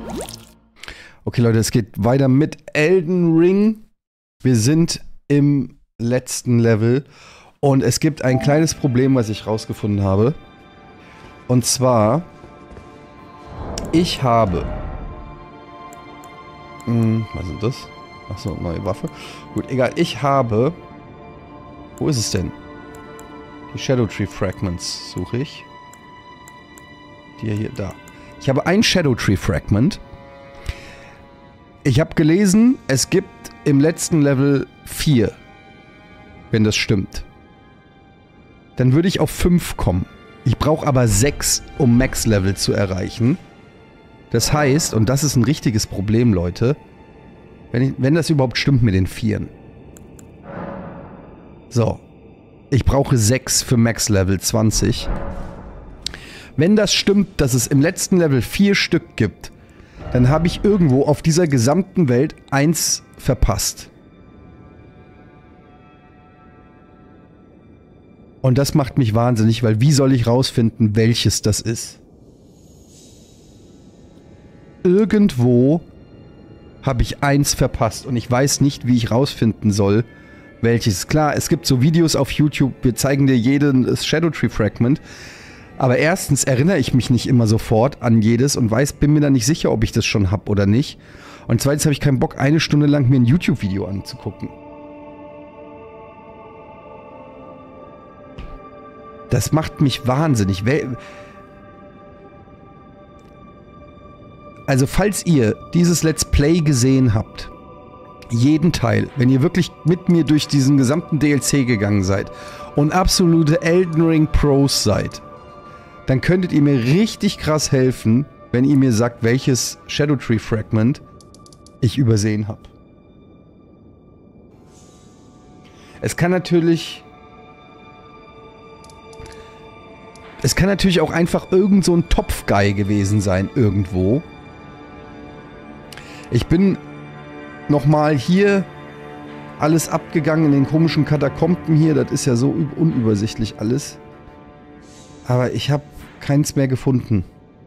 Okay, Leute, es geht weiter mit Elden Ring. Wir sind im letzten Level und es gibt ein kleines Problem, was ich rausgefunden habe. Und zwar, ich habe... was ist das? Achso, neue Waffe. Gut, egal, ich habe... Wo ist es denn? Die Shadow Tree Fragments suche ich. Die hier, da. Ich habe ein Shadow Tree Fragment. Ich habe gelesen, es gibt im letzten Level 4. Wenn das stimmt. Dann würde ich auf 5 kommen. Ich brauche aber 6, um Max-Level zu erreichen. Das heißt, und das ist ein richtiges Problem, Leute, wenn das überhaupt stimmt mit den 4. So. Ich brauche 6 für Max-Level 20. Wenn das stimmt, dass es im letzten Level 4 Stück gibt, dann habe ich irgendwo auf dieser gesamten Welt 1 verpasst. Und das macht mich wahnsinnig, weil wie soll ich rausfinden, welches das ist? Irgendwo habe ich 1 verpasst und ich weiß nicht, wie ich rausfinden soll, welches. Klar, es gibt so Videos auf YouTube, wir zeigen dir jedes Shadow Tree Fragment. Aber erstens erinnere ich mich nicht immer sofort an jedes und bin mir dann nicht sicher, ob ich das schon habe oder nicht. Und zweitens habe ich keinen Bock, 1 Stunde lang mir ein YouTube-Video anzugucken. Das macht mich wahnsinnig. Also falls ihr dieses Let's Play gesehen habt, jeden Teil, wenn ihr wirklich mit mir durch diesen gesamten DLC gegangen seid und absolute Elden Ring Pros seid, dann könntet ihr mir richtig krass helfen, wenn ihr mir sagt, welches Shadow Tree Fragment ich übersehen habe. Es kann natürlich auch einfach irgend so ein Topf-Guy gewesen sein, irgendwo. Ich bin nochmal hier alles abgegangen in den komischen Katakomben hier. Das ist ja so unübersichtlich alles. Aber ich habe keins mehr gefunden.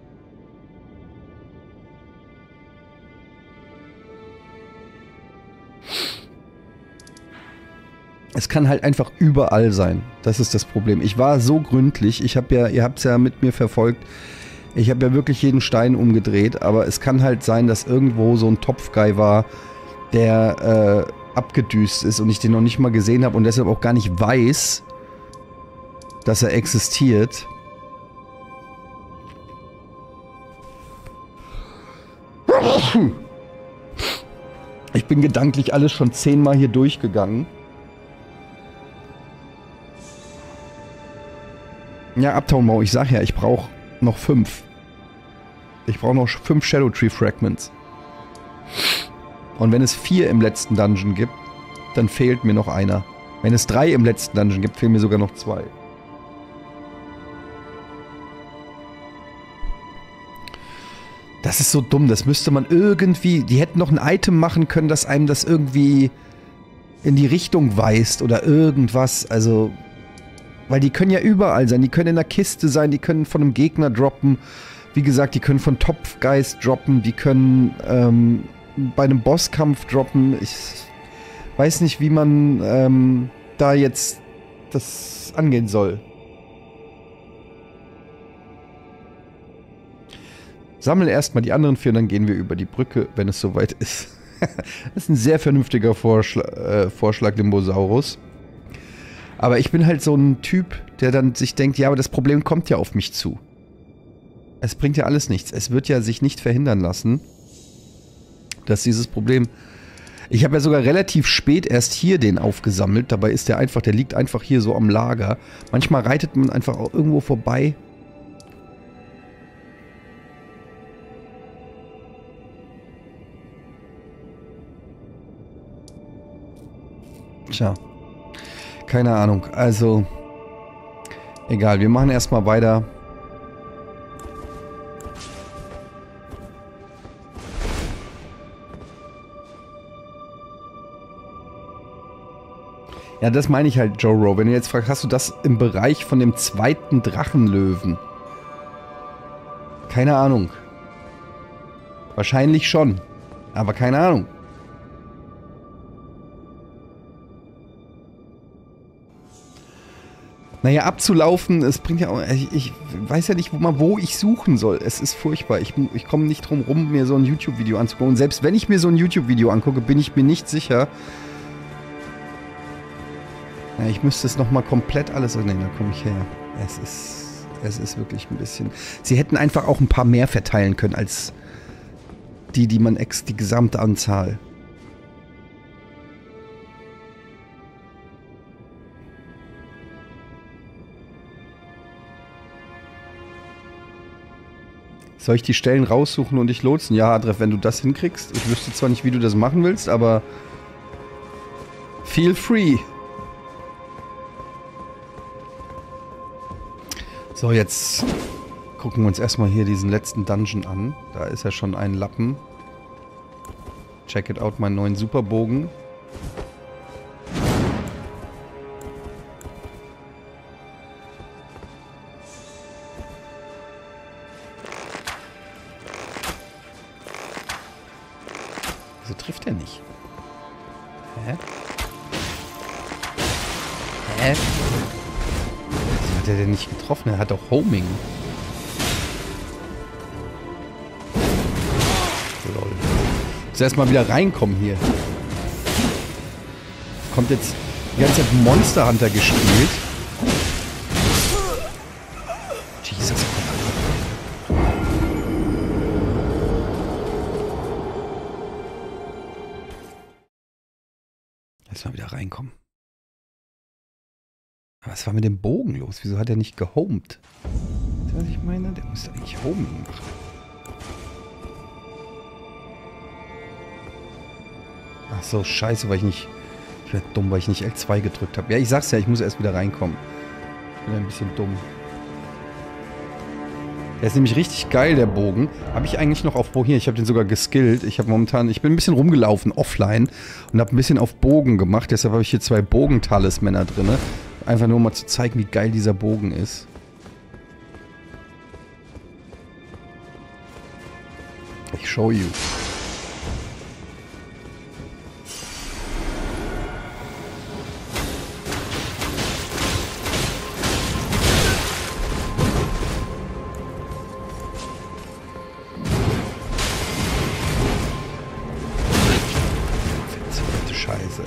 Es kann halt einfach überall sein. Das ist das Problem. Ich war so gründlich. Ich habe ja, ihr habt es ja mit mir verfolgt. Ich habe ja wirklich jeden Stein umgedreht. Aber es kann halt sein, dass irgendwo so ein Topfguy war, der abgedüst ist und ich den noch nicht mal gesehen habe und deshalb auch gar nicht weiß, dass er existiert. Ich bin gedanklich alles schon 10-mal hier durchgegangen. Ja, Uptown Mo, ich sag ja, ich brauche noch 5. Ich brauche noch 5 Shadow Tree Fragments. Und wenn es 4 im letzten Dungeon gibt, dann fehlt mir noch einer. Wenn es 3 im letzten Dungeon gibt, fehlen mir sogar noch 2. Das ist so dumm, das müsste man irgendwie... Die hätten noch ein Item machen können, dass einem das irgendwie in die Richtung weist oder irgendwas, also... Weil die können ja überall sein, die können in der Kiste sein, die können von einem Gegner droppen. Wie gesagt, die können von Topfgeist droppen, die können bei einem Bosskampf droppen. Ich weiß nicht, wie man da jetzt das angehen soll. Sammeln erstmal die anderen 4 und dann gehen wir über die Brücke, wenn es soweit ist. Das ist ein sehr vernünftiger Vorschlag, Limbosaurus. Aber ich bin halt so ein Typ, der dann sich denkt, ja, aber das Problem kommt ja auf mich zu. Es bringt ja alles nichts. Es wird ja sich nicht verhindern lassen, dass dieses Problem... Ich habe ja sogar relativ spät erst hier den aufgesammelt. Dabei ist der liegt einfach hier so am Lager. Manchmal reitet man einfach auch irgendwo vorbei. Tja. Keine Ahnung. Also, egal. Wir machen erstmal weiter. Ja, das meine ich halt, Joro. Wenn du jetzt fragst, hast du das im Bereich von dem 2. Drachenlöwen? Keine Ahnung. Wahrscheinlich schon. Aber keine Ahnung. Naja, abzulaufen, es bringt ja auch... Ich weiß ja nicht, wo ich suchen soll. Es ist furchtbar. Ich komme nicht drum rum, mir so ein YouTube-Video anzugucken. Und selbst wenn ich mir so ein YouTube-Video angucke, bin ich mir nicht sicher. Ja, ich müsste es nochmal komplett alles... Oh, nee, da komme ich her. Es ist wirklich ein bisschen... Sie hätten einfach auch ein paar mehr verteilen können als die man die gesamte Anzahl. Soll ich die Stellen raussuchen und dich lotsen? Ja, Adref, wenn du das hinkriegst. Ich wüsste zwar nicht, wie du das machen willst, aber... Feel free. So, jetzt gucken wir uns erstmal hier diesen letzten Dungeon an. Da ist ja schon ein Lappen. Check it out, meinen neuen Superbogen. Wieso trifft er nicht? Hä? Hä? Wieso hat er denn nicht getroffen? Er hat doch Homing. Lol. Muss erstmal wieder reinkommen hier. Kommt jetzt die ganze Zeit Monster Hunter gespielt. Jesus. Erstmal wieder reinkommen. Aber was war mit dem Bogen los? Wieso hat er nicht gehomt? Weißt du, was ich meine? Der müsste eigentlich Homing machen. Ach so, scheiße, weil ich nicht... Ich werde dumm, weil ich nicht L2 gedrückt habe. Ja, ich sag's ja, ich muss erst wieder reinkommen. Ich bin ein bisschen dumm. Der ist nämlich richtig geil, der Bogen. Habe ich eigentlich noch auf... Hier, ich habe den sogar geskillt. Ich habe momentan... Ich bin ein bisschen rumgelaufen, offline. Und habe ein bisschen auf Bogen gemacht. Deshalb habe ich hier 2 Bogen-Talismänner drin. Einfach nur mal zu zeigen, wie geil dieser Bogen ist. Ich show you. Scheiße.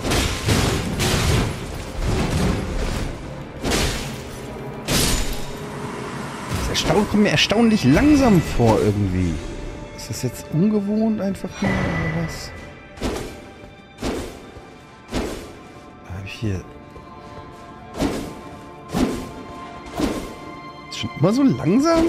Das kommt mir erstaunlich langsam vor irgendwie. Ist das jetzt ungewohnt einfach nur oder was? Da habe ich hier... Ist schon immer so langsam?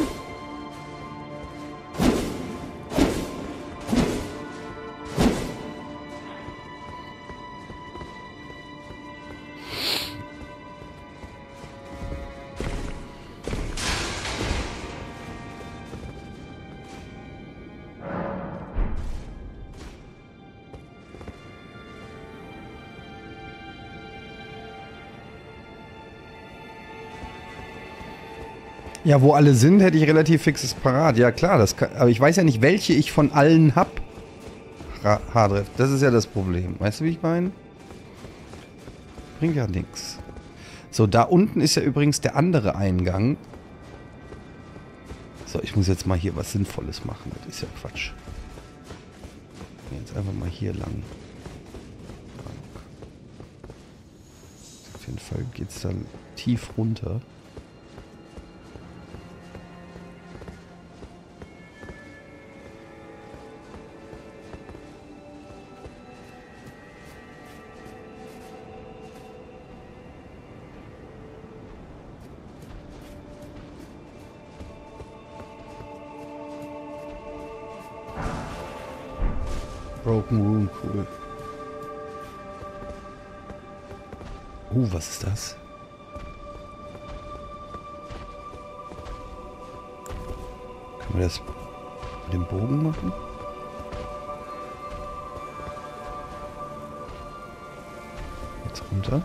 Ja, wo alle sind, hätte ich relativ fixes parat. Ja klar, das kann, aber ich weiß ja nicht, welche ich von allen hab. Hardref, das ist ja das Problem. Weißt du, wie ich meine? Bringt ja nichts. So, da unten ist ja übrigens der andere Eingang. So, ich muss jetzt mal hier was Sinnvolles machen. Das ist ja Quatsch. Jetzt einfach mal hier lang. Auf jeden Fall geht es dann tief runter. Broken Room, cool. Was ist das? Können wir das mit dem Bogen machen? Jetzt runter.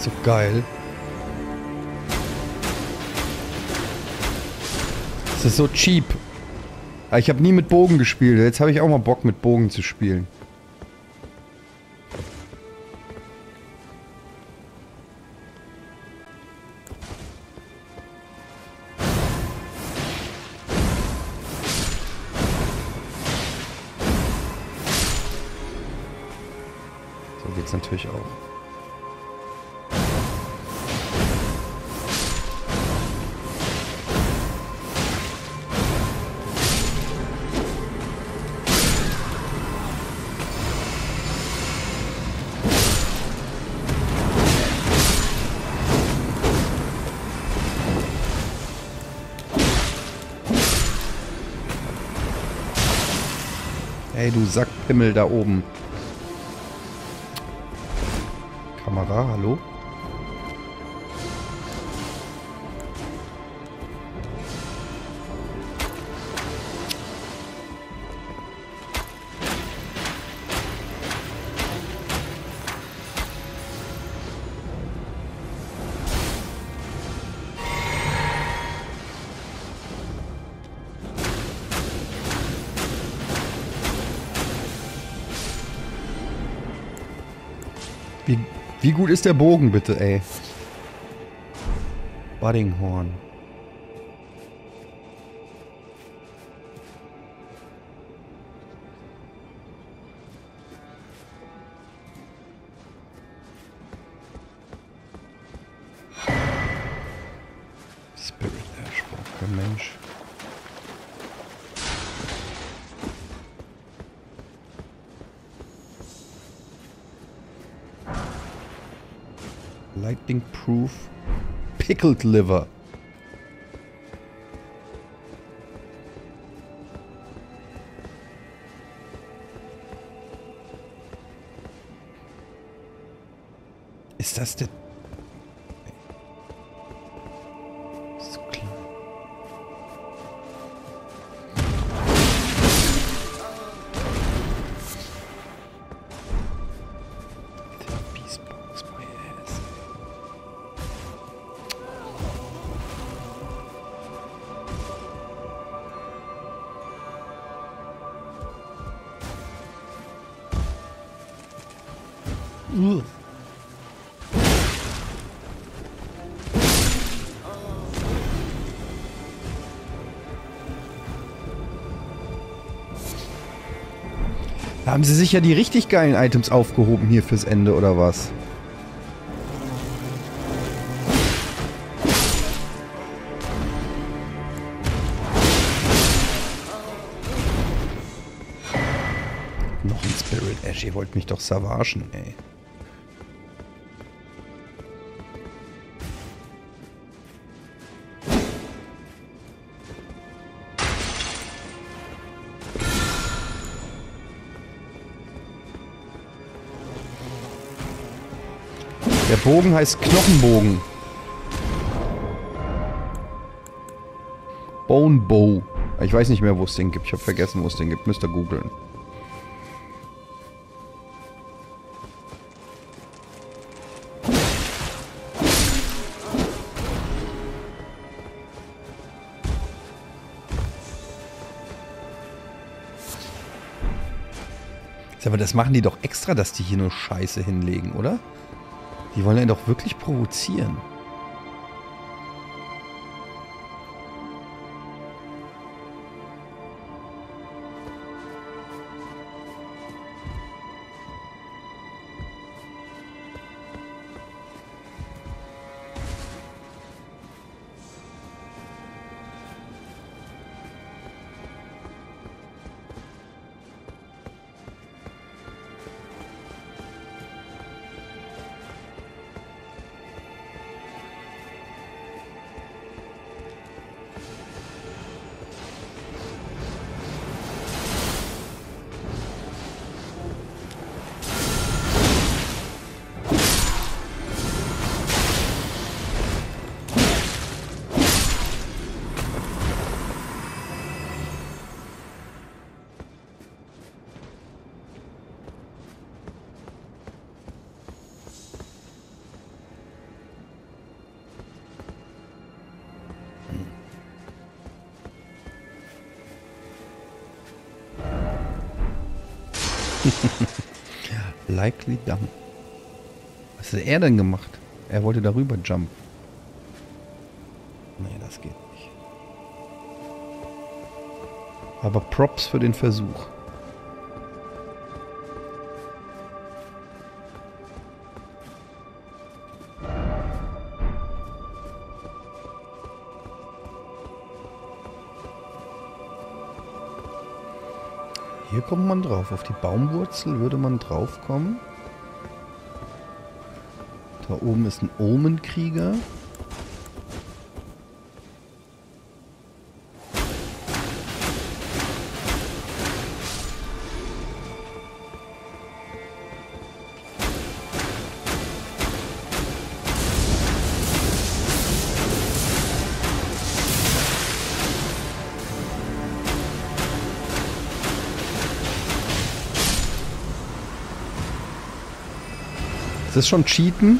So geil. Das ist so cheap. Aber ich habe nie mit Bogen gespielt. Jetzt habe ich auch mal Bock mit Bogen zu spielen. So geht's natürlich auch. Hey, du Sackpimmel da oben. Kamera, hallo? Wie gut ist der Bogen, bitte, ey? Buddinghorn. Spirit Ash braucht kein Mensch. Lightning Proof Pickled Liver. Ist das der... So klein. Beast my ass. Ugh. Da haben sie sich ja die richtig geilen Items aufgehoben hier fürs Ende, oder was? Noch ein Spirit Ash, ihr wollt mich doch savagen, ey. Der Bogen heißt Knochenbogen. Bone Bow. Ich weiß nicht mehr, wo es den gibt. Ich habe vergessen, wo es den gibt. Müsst ihr googeln. Aber das machen die doch extra, dass die hier nur Scheiße hinlegen, oder? Die wollen ja doch wirklich provozieren. Likely dumb. Was hat er denn gemacht? Er wollte darüber jumpen. Nee, das geht nicht. Aber Props für den Versuch. Hier kommt man drauf. Auf die Baumwurzel würde man drauf kommen. Da oben ist ein Omenkrieger. Ist das schon Cheaten?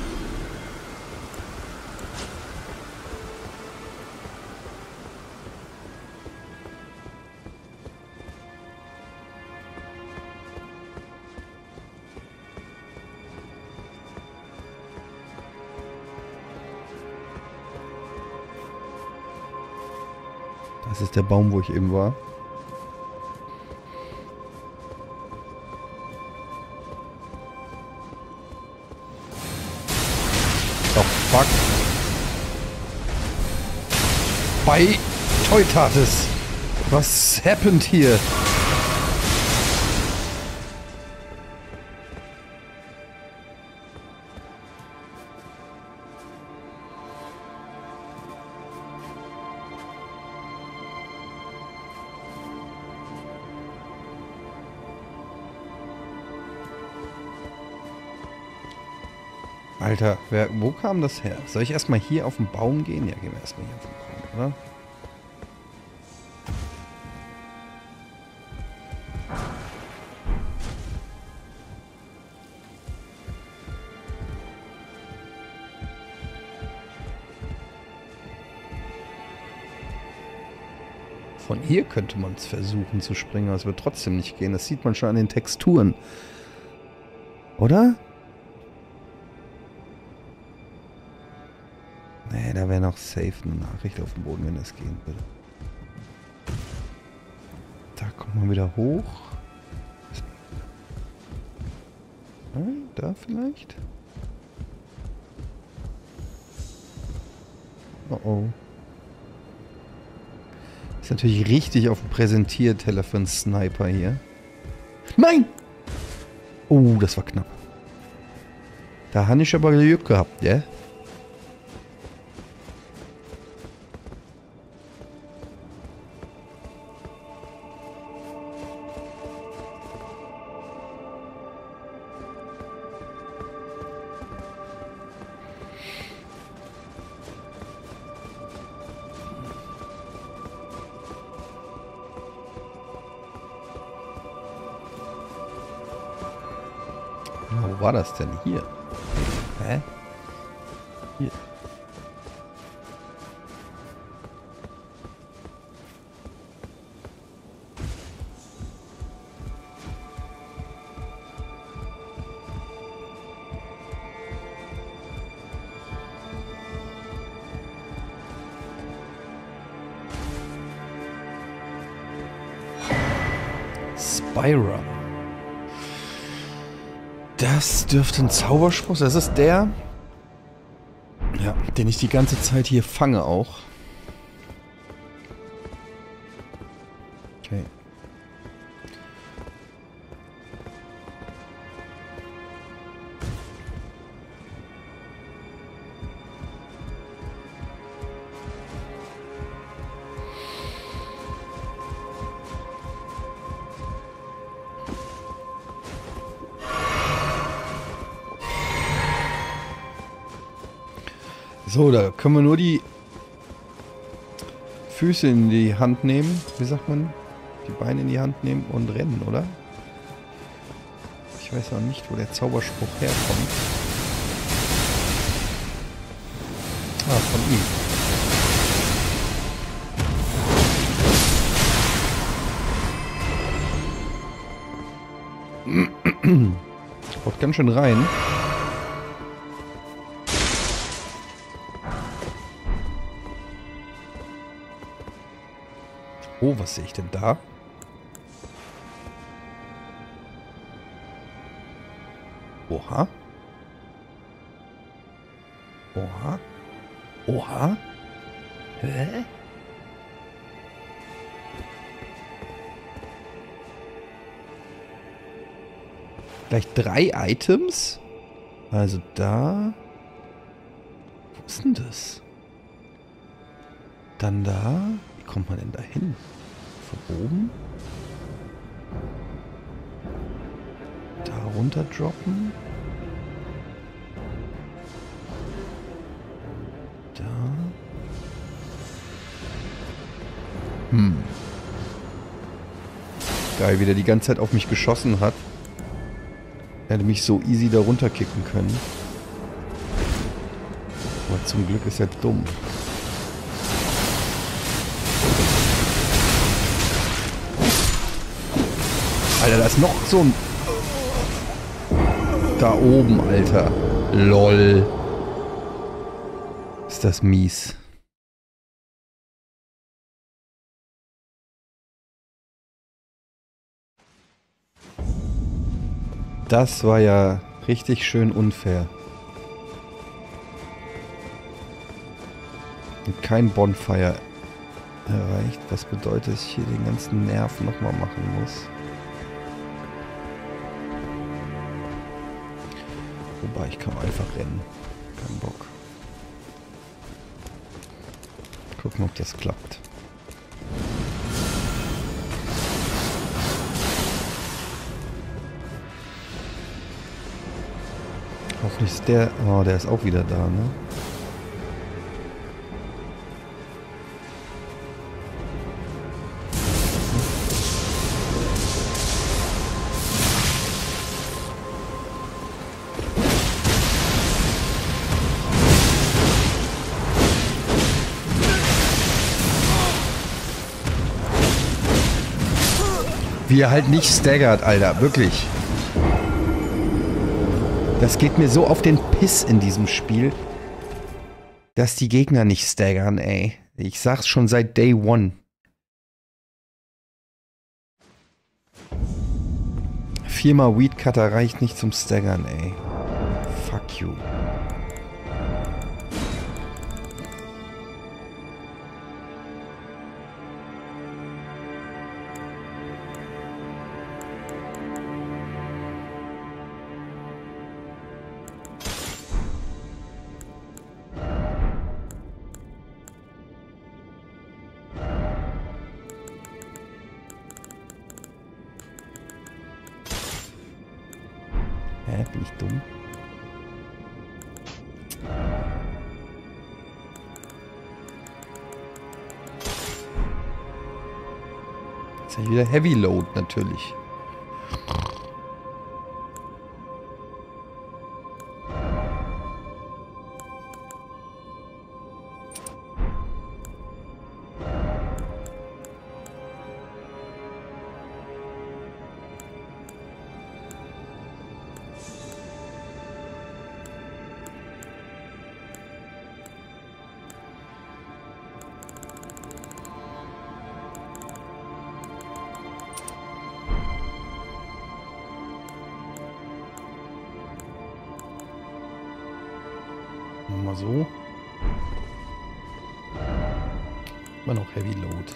Das ist der Baum, wo ich eben war. Oh, fuck. Bei Teutates. Was happened hier? Alter, wo kam das her? Soll ich erstmal hier auf den Baum gehen? Ja, gehen wir erstmal hier auf den Baum, oder? Von hier könnte man es versuchen zu springen, aber es wird trotzdem nicht gehen. Das sieht man schon an den Texturen. Oder? Nee, da wäre noch safe eine Nachricht auf dem Boden, wenn das gehen würde. Da kommt man wieder hoch. Da vielleicht? Oh oh. Ist natürlich richtig auf dem Präsentierteller für einen Sniper hier. Nein! Oh, das war knapp. Da habe ich aber Glück gehabt, ja? Wo war das denn? Hier. Hä? Hier. Spyra. Das dürfte ein Zauberspruch sein. Das ist der, ja, den ich die ganze Zeit hier fange auch. Okay. So, da können wir nur die Füße in die Hand nehmen. Wie sagt man? Die Beine in die Hand nehmen und rennen, oder? Ich weiß auch nicht, wo der Zauberspruch herkommt. Ah, von ihm. ganz schön rein. Oh, was sehe ich denn da? Oha. Oha. Oha. Hä? Gleich 3 Items? Also da. Wo ist denn das? Dann da. Wie kommt man denn da hin? Von oben? Da runter droppen. Da. Geil, wie der die ganze Zeit auf mich geschossen hat. Er hätte mich so easy da runterkicken können. Aber zum Glück ist er dumm. Alter, da ist noch so ein... Da oben, Alter. LOL. Ist das mies. Das war ja richtig schön unfair. Und kein Bonfire erreicht. Was bedeutet, dass ich hier den ganzen Nerv nochmal machen muss. Wobei, ich kann einfach rennen. Kein Bock. Gucken, ob das klappt. Hoffentlich ist der... Oh, der ist auch wieder da, ne? Wie er halt nicht staggert, Alter. Wirklich. Das geht mir so auf den Piss in diesem Spiel, dass die Gegner nicht staggern, ey. Ich sag's schon seit Day One. 4-mal Weedcutter reicht nicht zum Staggern, ey. Fuck you. Hä, bin ich dumm? Jetzt habe ich wieder Heavy Load natürlich. Mal so. Immer noch Heavy Load.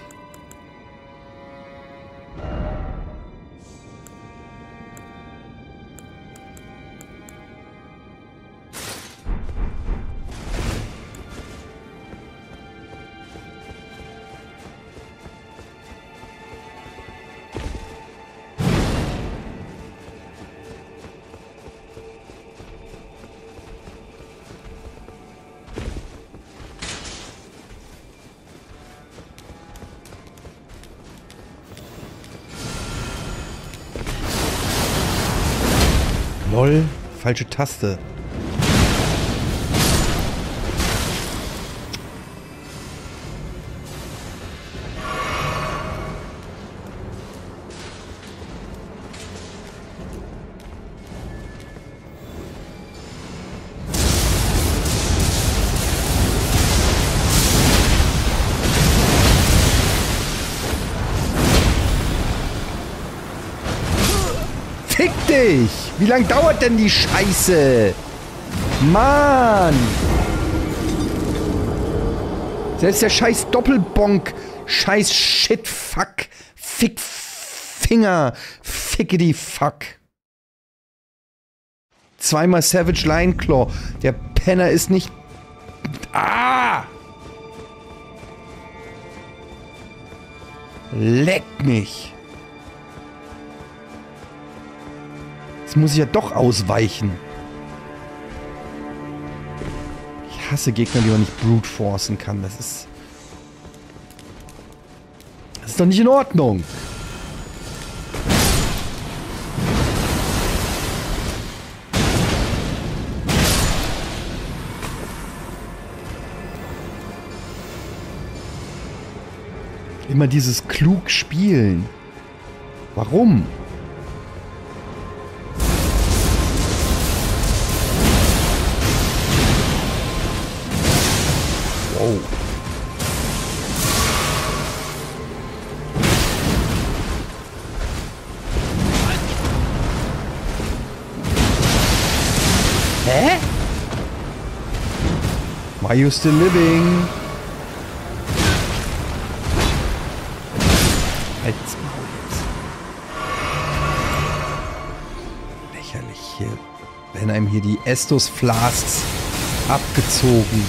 LOL, falsche Taste. dich! Wie lange dauert denn die Scheiße? Mann! Selbst der scheiß Doppelbonk, scheiß Shit, fuck, Fick, Finger, Fickety fuck. Zweimal Savage Lion Claw. Der Penner ist nicht... Ah! Leck mich. Jetzt muss ich ja doch ausweichen. Ich hasse Gegner, die man nicht brute forcen kann. Das ist doch nicht in Ordnung. Immer dieses klug spielen. Warum? Wow. Hä? Why you still living? Halt's Maul jetzt. Lächerlich hier. Werden einem hier die Estus Flasks abgezogen.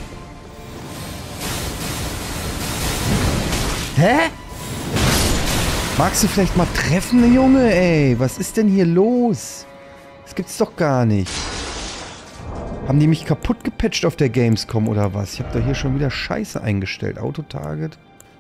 Hä? Magst du vielleicht mal treffen, Junge, ey? Was ist denn hier los? Das gibt's doch gar nicht. Haben die mich kaputt gepatcht auf der Gamescom oder was? Ich habe da hier schon wieder Scheiße eingestellt. Autotarget.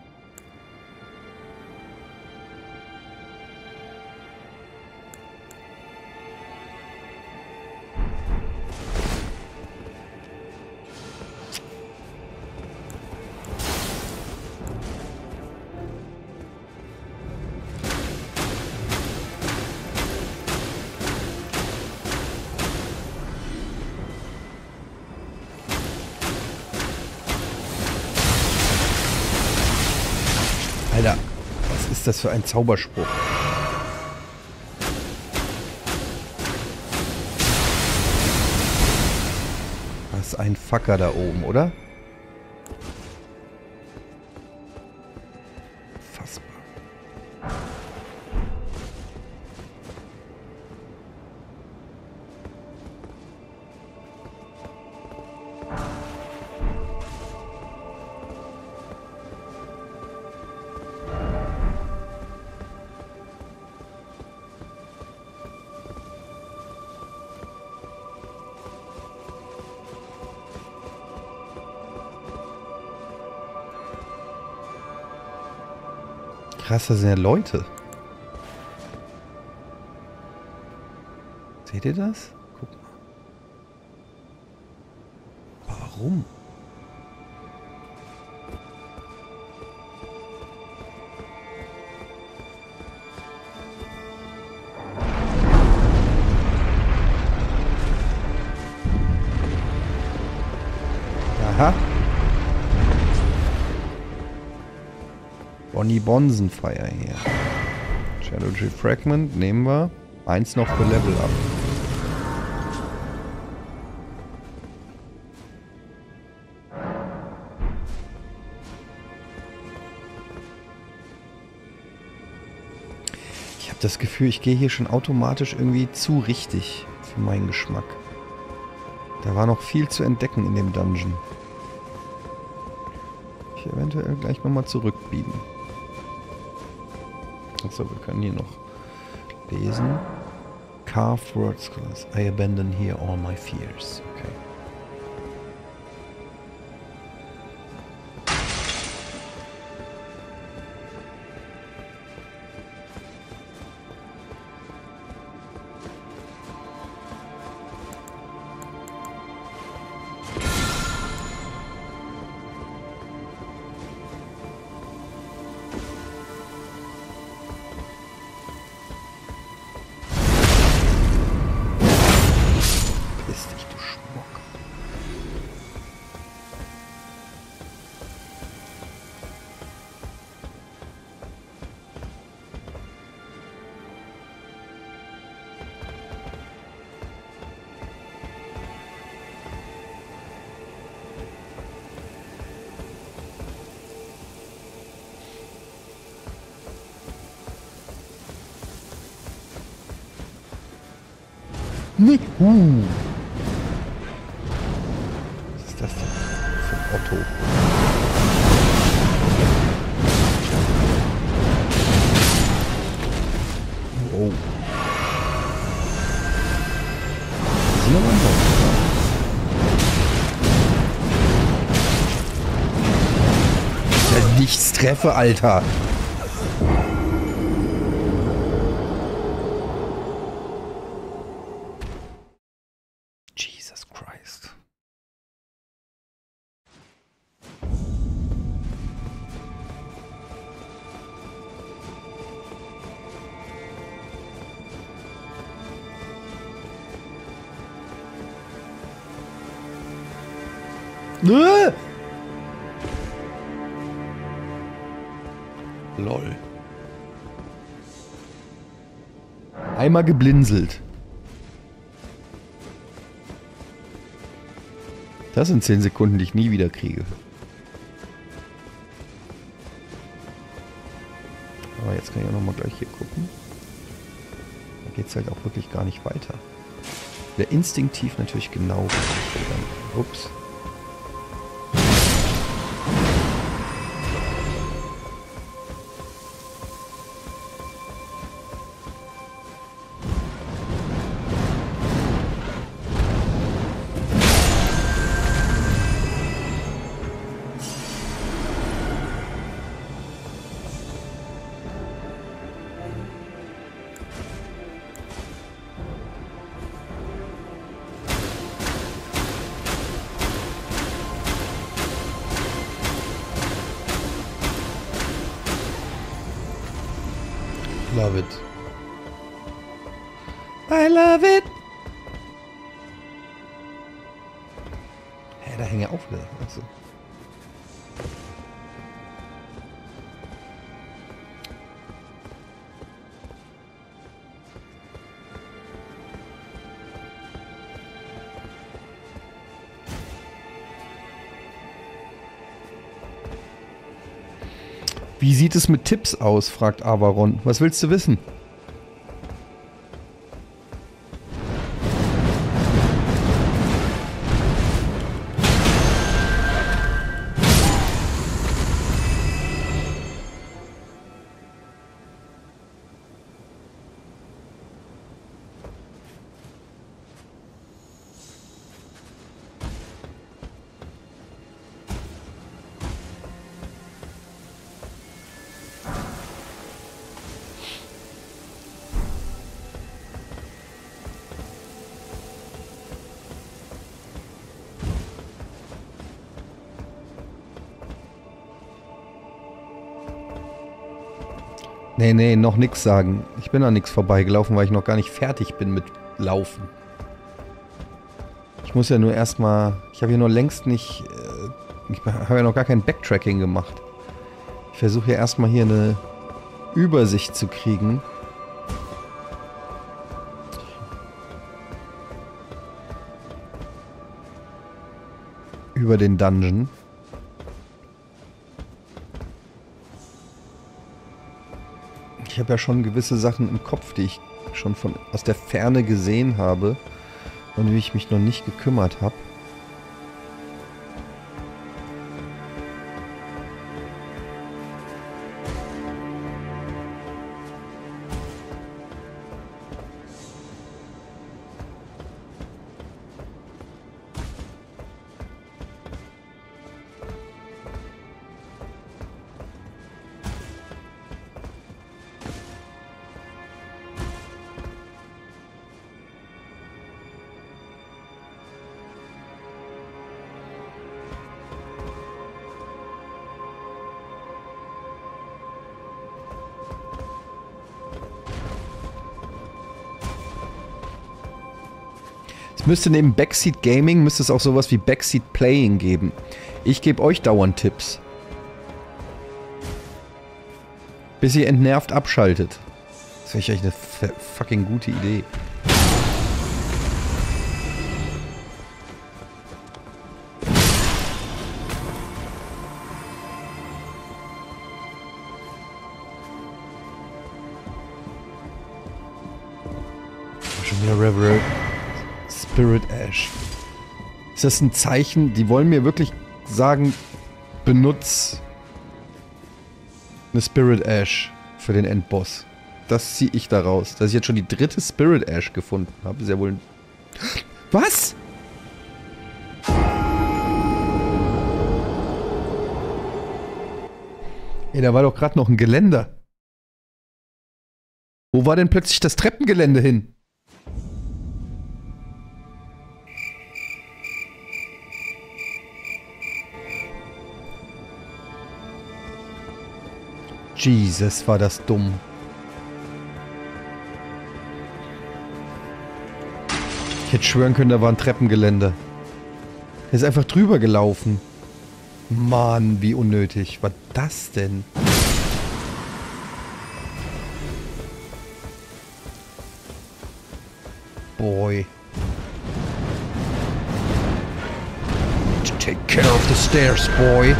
Alter, was ist das für ein Zauberspruch? Das ist ein Fucker da oben, oder? Fassbar. Krass, das sind ja Leute. Seht ihr das? Guck mal. Aber warum? Aha. Bonnie Bonsenfeier hier. Shadow Tree Fragment nehmen wir. Eins noch für Level Up. Ich habe das Gefühl, ich gehe hier schon automatisch irgendwie zu richtig für meinen Geschmack. Da war noch viel zu entdecken in dem Dungeon. Ich eventuell gleich nochmal zurückbiegen. Achso, wir können hier noch lesen. Carved words, I abandon here all my fears. Okay. Piss dich, du Schmuck. Nee. Was ist das denn für ein Otto? Wow. Die sind aber noch. Ja, nichts treffe, Alter. Jesus Christ. Lol. Einmal geblinzelt. Das sind 10 Sekunden, die ich nie wieder kriege. Aber jetzt kann ich auch nochmal gleich hier gucken. Da geht es halt auch wirklich gar nicht weiter. Wieder instinktiv natürlich genau. Ups. Love it. I love it. Hä, da hängen ja auch wieder. Also. Wie sieht es mit Tipps aus, fragt Avaron. Was willst du wissen? Nee, noch nix sagen. Ich bin an nichts vorbeigelaufen, weil ich noch gar nicht fertig bin mit Laufen. Ich muss ja nur erstmal... Ich habe hier nur längst nicht... ich habe ja noch gar kein Backtracking gemacht. Ich versuche ja erstmal hier eine Übersicht zu kriegen. Über den Dungeon. Ich habe ja schon gewisse Sachen im Kopf, die ich schon aus der Ferne gesehen habe und wie ich mich noch nicht gekümmert habe. Es müsste neben Backseat Gaming müsste es auch sowas wie Backseat Playing geben. Ich gebe euch dauernd Tipps. Bis ihr entnervt abschaltet. Das wäre echt eine fucking gute Idee. Schon wieder Reverend. Spirit Ash. Ist das ein Zeichen? Die wollen mir wirklich sagen, benutz eine Spirit Ash für den Endboss. Das ziehe ich daraus. Dass ich jetzt schon die 3. Spirit Ash gefunden habe, ist ja wohl ein... Was? Ey, da war doch gerade noch ein Geländer. Wo war denn plötzlich das Treppengelände hin? Jesus, war das dumm. Ich hätte schwören können, da war ein Treppengeländer. Er ist einfach drüber gelaufen. Mann, wie unnötig. Was das denn? Boy. Take care of the stairs, boy.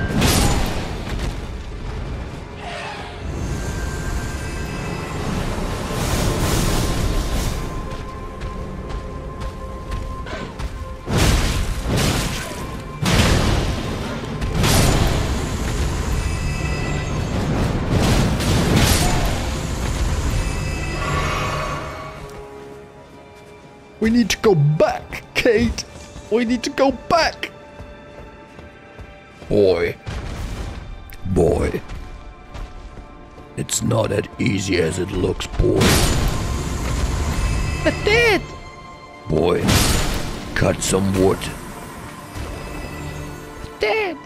We need to go back, Kate. We need to go back. Boy. Boy. It's not as easy as it looks, boy. But Dad. Boy. Cut some wood. Dad.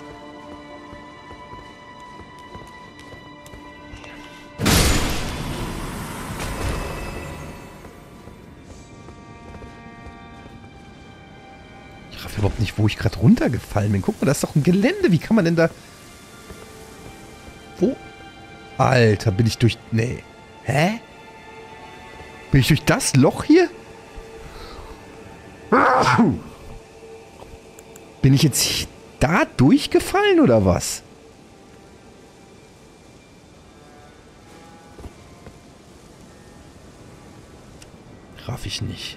Ich raff überhaupt nicht, wo ich gerade runtergefallen bin. Guck mal, das ist doch ein Gelände. Wie kann man denn da... Wo? Alter, bin ich durch... Nee. Hä? Bin ich durch das Loch hier? Bin ich jetzt da durchgefallen oder was? Raff ich nicht.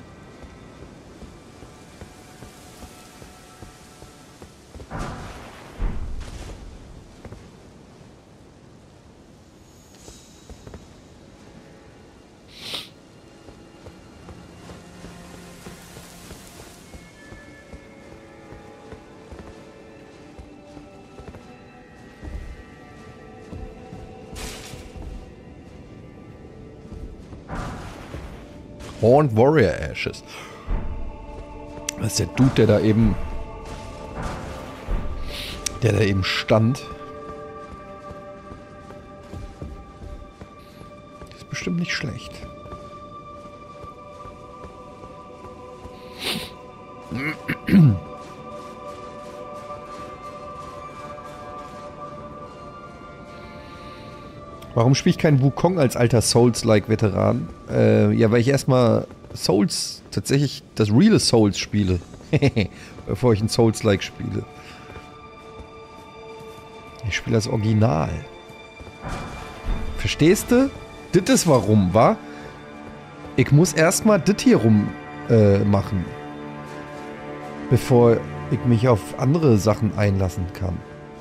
Horned Warrior Ashes. Das ist der Dude, der da eben stand. Ist bestimmt nicht schlecht. Warum spiele ich keinen Wukong als alter Souls-like-Veteran? Ja, weil ich erstmal Souls, tatsächlich das reale Souls spiele. Bevor ich ein Souls-like spiele. Ich spiele das Original. Verstehst du? Das ist warum, wa? Ich muss erstmal das hier rum machen. Bevor ich mich auf andere Sachen einlassen kann.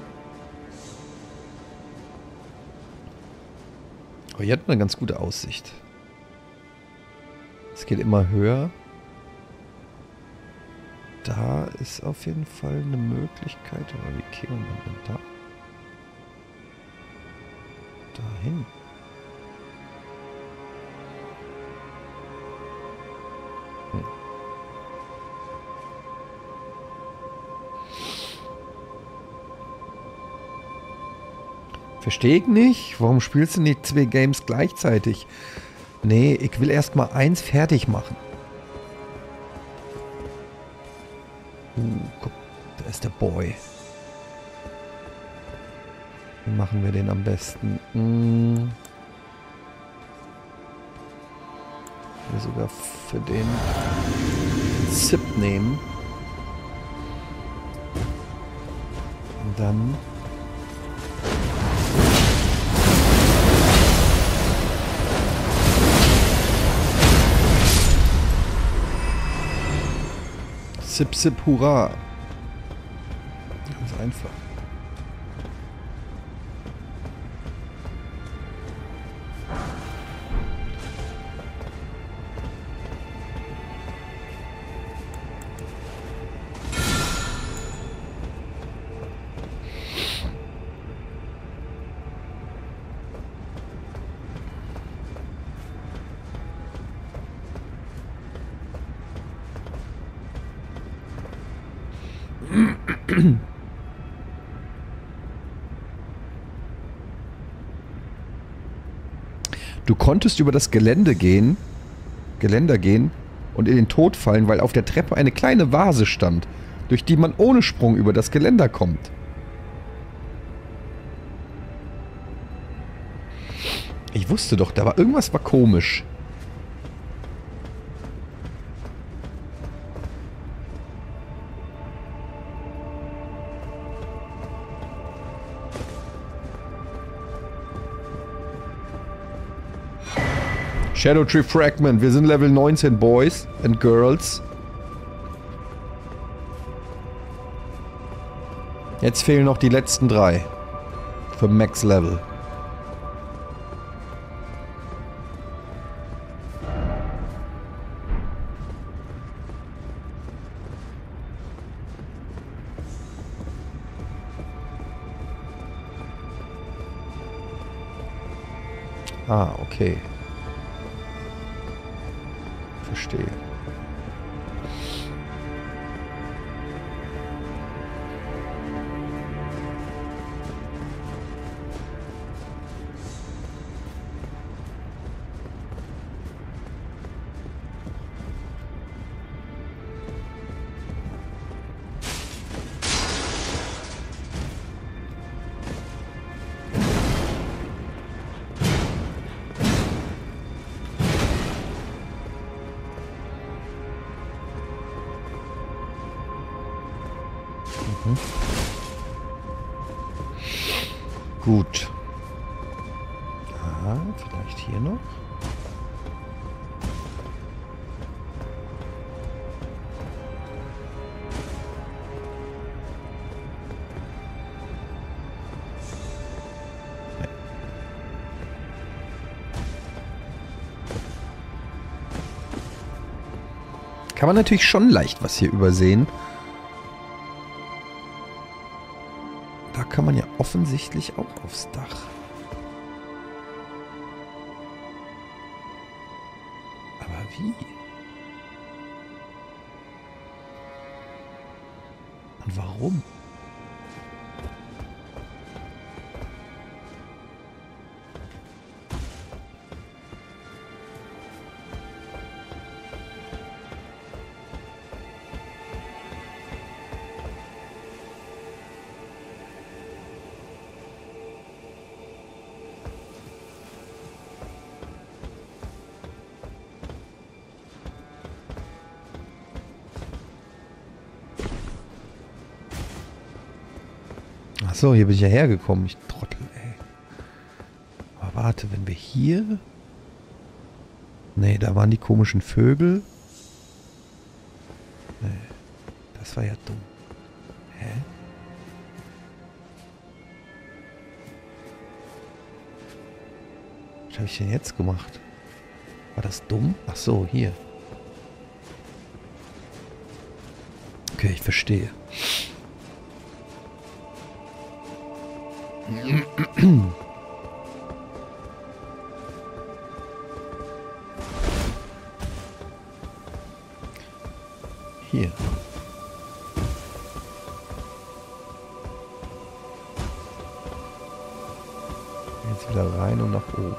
Aber hier hat man eine ganz gute Aussicht. Es geht immer höher. Da ist auf jeden Fall eine Möglichkeit. Aber wie käme man denn da? Dahin. Verstehe ich nicht. Warum spielst du nicht 2 Games gleichzeitig? Nee, ich will erst mal eins fertig machen. Guck, da ist der Boy. Wie machen wir den am besten? Ich will sogar für den Zip nehmen. Und dann... Sip, sip, hurra. Ganz einfach. Du konntest über das Geländer gehen und in den Tod fallen, weil auf der Treppe eine kleine Vase stand, durch die man ohne Sprung über das Geländer kommt. Ich wusste doch, da war irgendwas war komisch. Shadow Tree Fragment. Wir sind Level 19, Boys and Girls. Jetzt fehlen noch die letzten 3. Für Max Level. Ah, okay. Verstehe. Gut. Ah, vielleicht hier noch. Nee. Kann man natürlich schon leicht was hier übersehen. Da kann man ja offensichtlich auch aufs Dach. Aber wie? Und warum? Achso, hier bin ich ja hergekommen, ich Trottel, ey. Aber warte, wenn wir hier... Nee, da waren die komischen Vögel. Nee, das war ja dumm. Hä? Was habe ich denn jetzt gemacht? War das dumm? Ach so, hier. Okay, ich verstehe. Hier. Jetzt wieder rein und nach oben.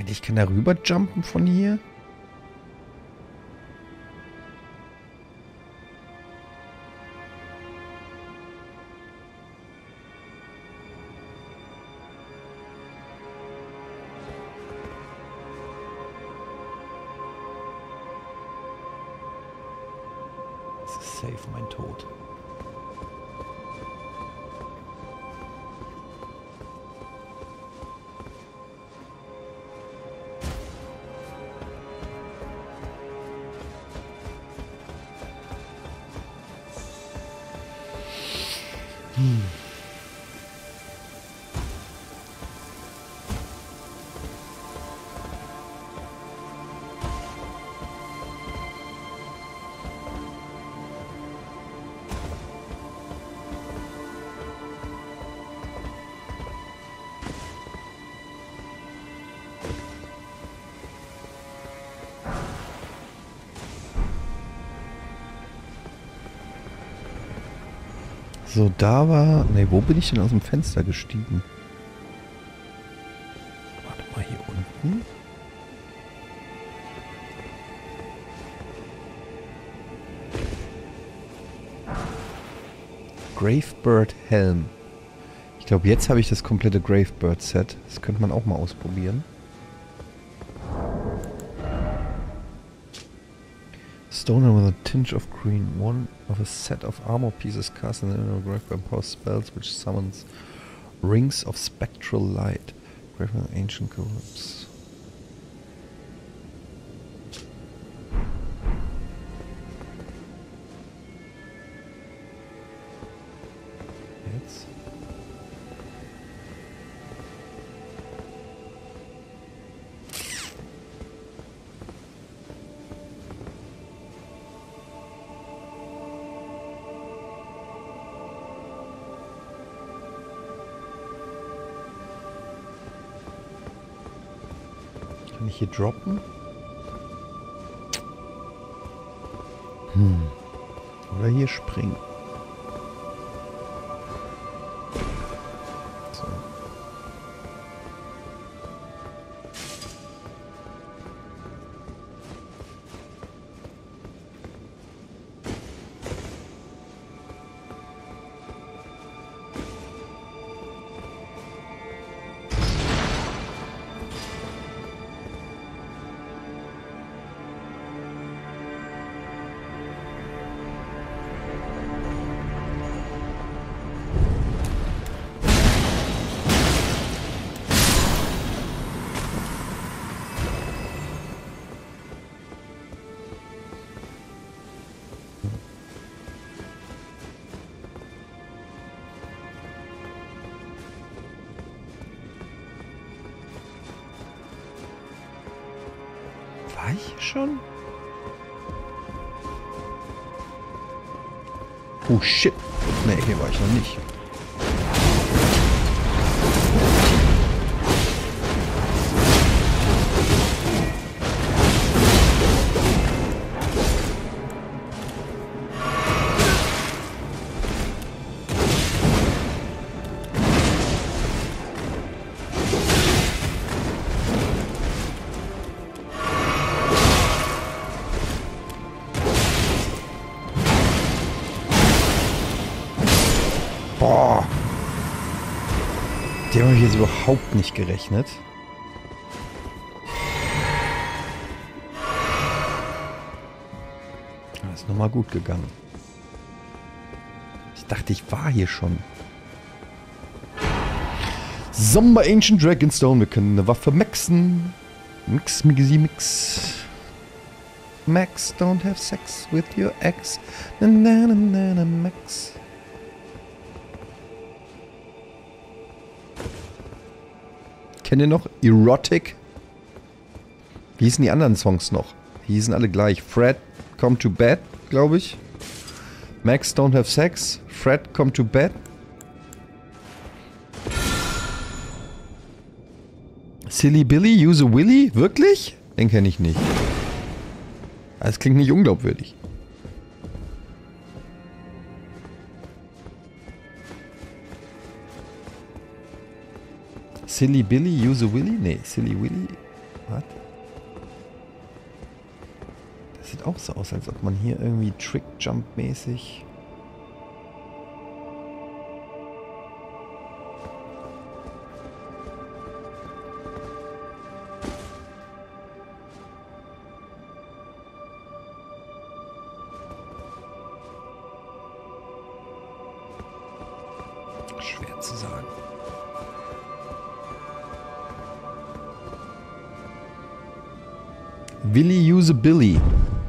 Meint, ich kann da rüber jumpen von hier? Das ist safe mein Tod. So, da war... Ne, wo bin ich denn aus dem Fenster gestiegen? Warte mal, hier unten. Gravebird Helm. Ich glaube, jetzt habe ich das komplette Gravebird Set. Das könnte man auch mal ausprobieren. Stoner with a tinge of green. One of a set of armor pieces cast in the inner grave by empowers spells which summons rings of spectral light. Grave with ancient corrupts. Jetzt. Kann ich hier droppen? Oder hier springen. So. War ich hier schon? Oh shit. Nee, hier war ich noch nicht. Boah. Die habe ich jetzt überhaupt nicht gerechnet. Das ist nochmal gut gegangen. Ich dachte, ich war hier schon. Somber Ancient Dragonstone. Wir können eine Waffe maxen. Mix, mixi, mix. Max, don't have sex with your ex. Na, na, na, na, na, Max. Kennt ihr noch? Erotic? Wie hießen die anderen Songs noch? Die hießen alle gleich. Fred, come to bed, glaube ich. Max, don't have sex. Fred, come to bed. Silly Billy, use a Willy? Wirklich? Den kenne ich nicht. Das klingt nicht unglaubwürdig. Silly Billy, use a Willy? Nee, Silly Willy. Was? Das sieht auch so aus, als ob man hier irgendwie Trick-Jump-mäßig... Schwer zu sagen. Willy use Billy.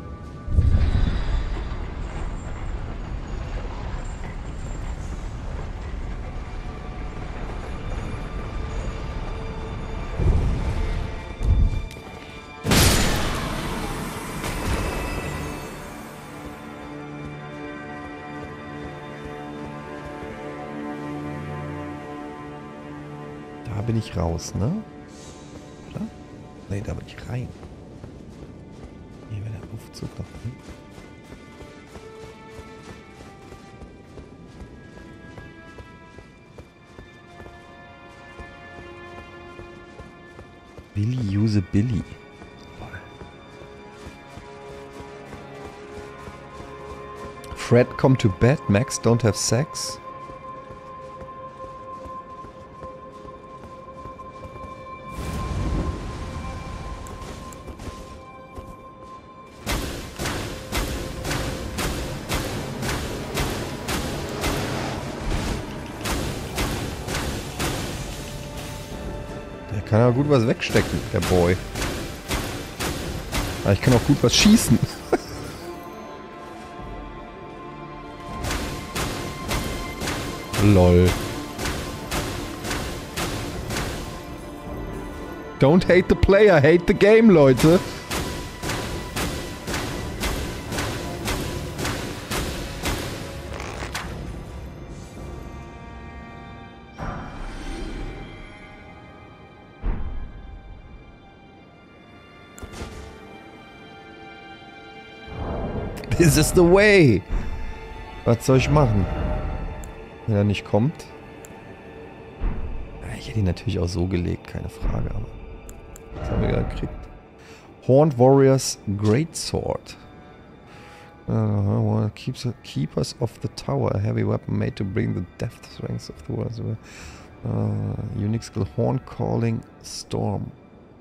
Da bin ich raus, ne? Oder? Ne, da bin ich rein. Hier wäre der Aufzug noch drin. Billy use Billy. Fred come to bed, Max don't have sex. Der kann ja gut was wegstecken, der Boy. Aber ich kann auch gut was schießen. Lol. Don't hate the player, hate the game, Leute. This is the way. Was soll ich machen? Wenn er nicht kommt. Ja, ich hätte ihn natürlich auch so gelegt, keine Frage, aber das haben wir ja gekriegt. Horned Warriors Greatsword. Keepers of the Tower. A heavy weapon made to bring the death strength of the world. Unique skill Horn Calling Storm.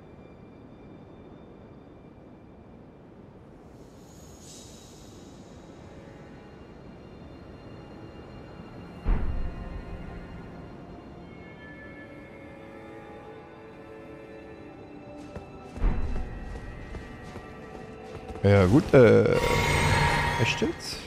Ja gut, echt jetzt?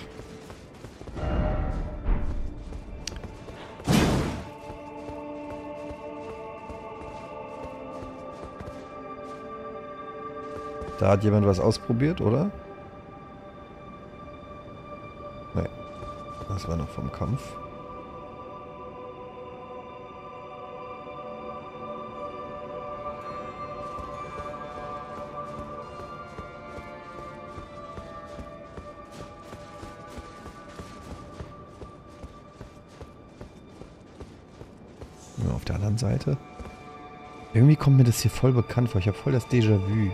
Da hat jemand was ausprobiert, oder? Nee. Das war noch vom Kampf. Auf der anderen Seite. Irgendwie kommt mir das hier voll bekannt vor. Ich habe voll das Déjà-vu.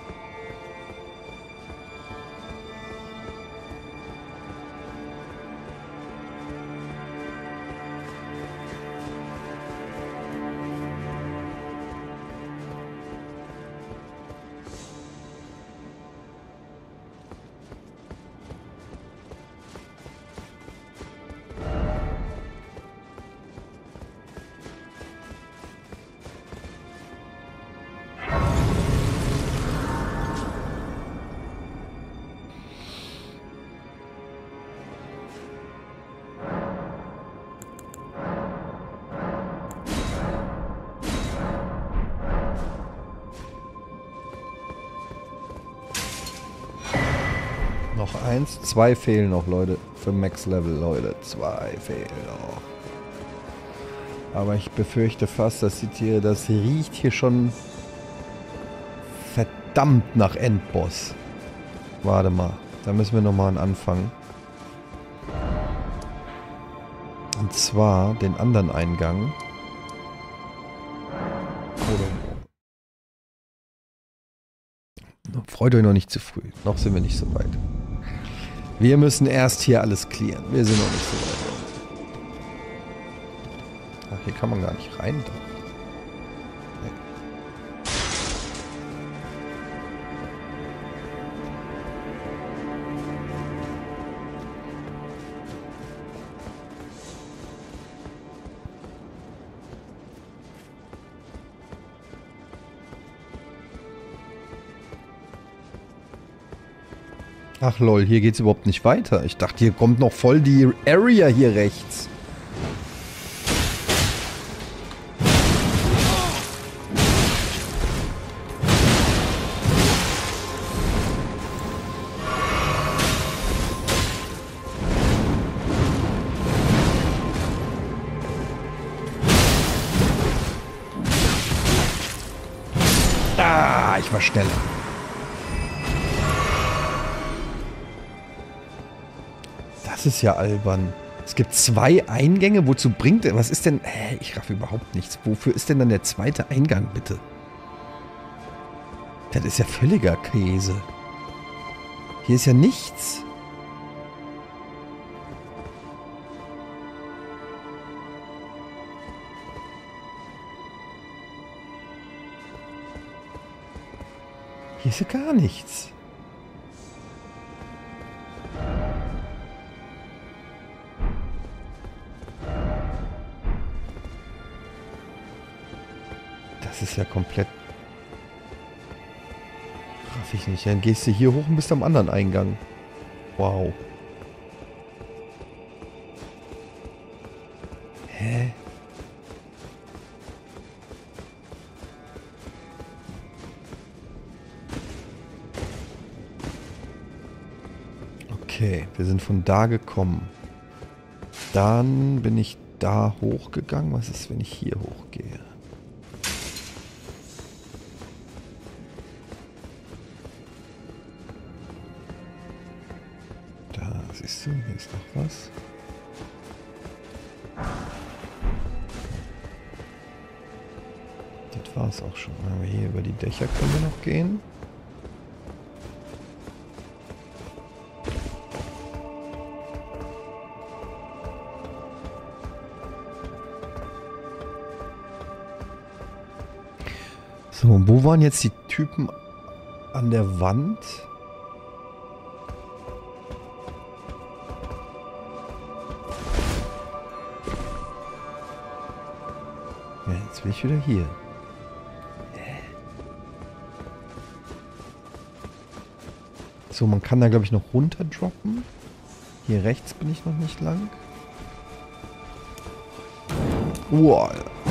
Noch eins. 2 fehlen noch, Leute. Für Max Level, Leute. 2 fehlen noch. Aber ich befürchte fast, das riecht hier schon verdammt nach Endboss. Warte mal. Da müssen wir nochmal anfangen. Und zwar den anderen Eingang. Freut euch noch nicht zu früh. Noch sind wir nicht so weit. Wir müssen erst hier alles klären. Wir sind noch nicht so weit. Ach, hier kann man gar nicht rein. Doch. Nee. Ach lol, hier geht's überhaupt nicht weiter. Ich dachte, hier kommt noch voll die Area hier rechts. Ah, ich war schneller. Das ist ja albern. Es gibt 2 Eingänge. Wozu bringt er? Was ist denn... ich raff überhaupt nichts. Wofür ist denn dann der zweite Eingang, bitte? Das ist ja völliger Käse. Hier ist ja nichts. Hier ist ja gar nichts. Das ist ja komplett... Raff ich nicht. Dann gehst du hier hoch und bist am anderen Eingang. Wow. Hä? Okay, wir sind von da gekommen. Dann bin ich da hochgegangen. Was ist, wenn ich hier hochgehe? Da, siehst du, hier ist noch was. Das war es auch schon. Aber hier über die Dächer können wir noch gehen. So, und wo waren jetzt die Typen an der Wand? Ja, jetzt bin ich wieder hier. So, man kann da, glaube ich, noch runter droppen. Hier rechts bin ich noch nicht lang. Wow.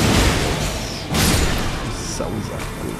Sausack.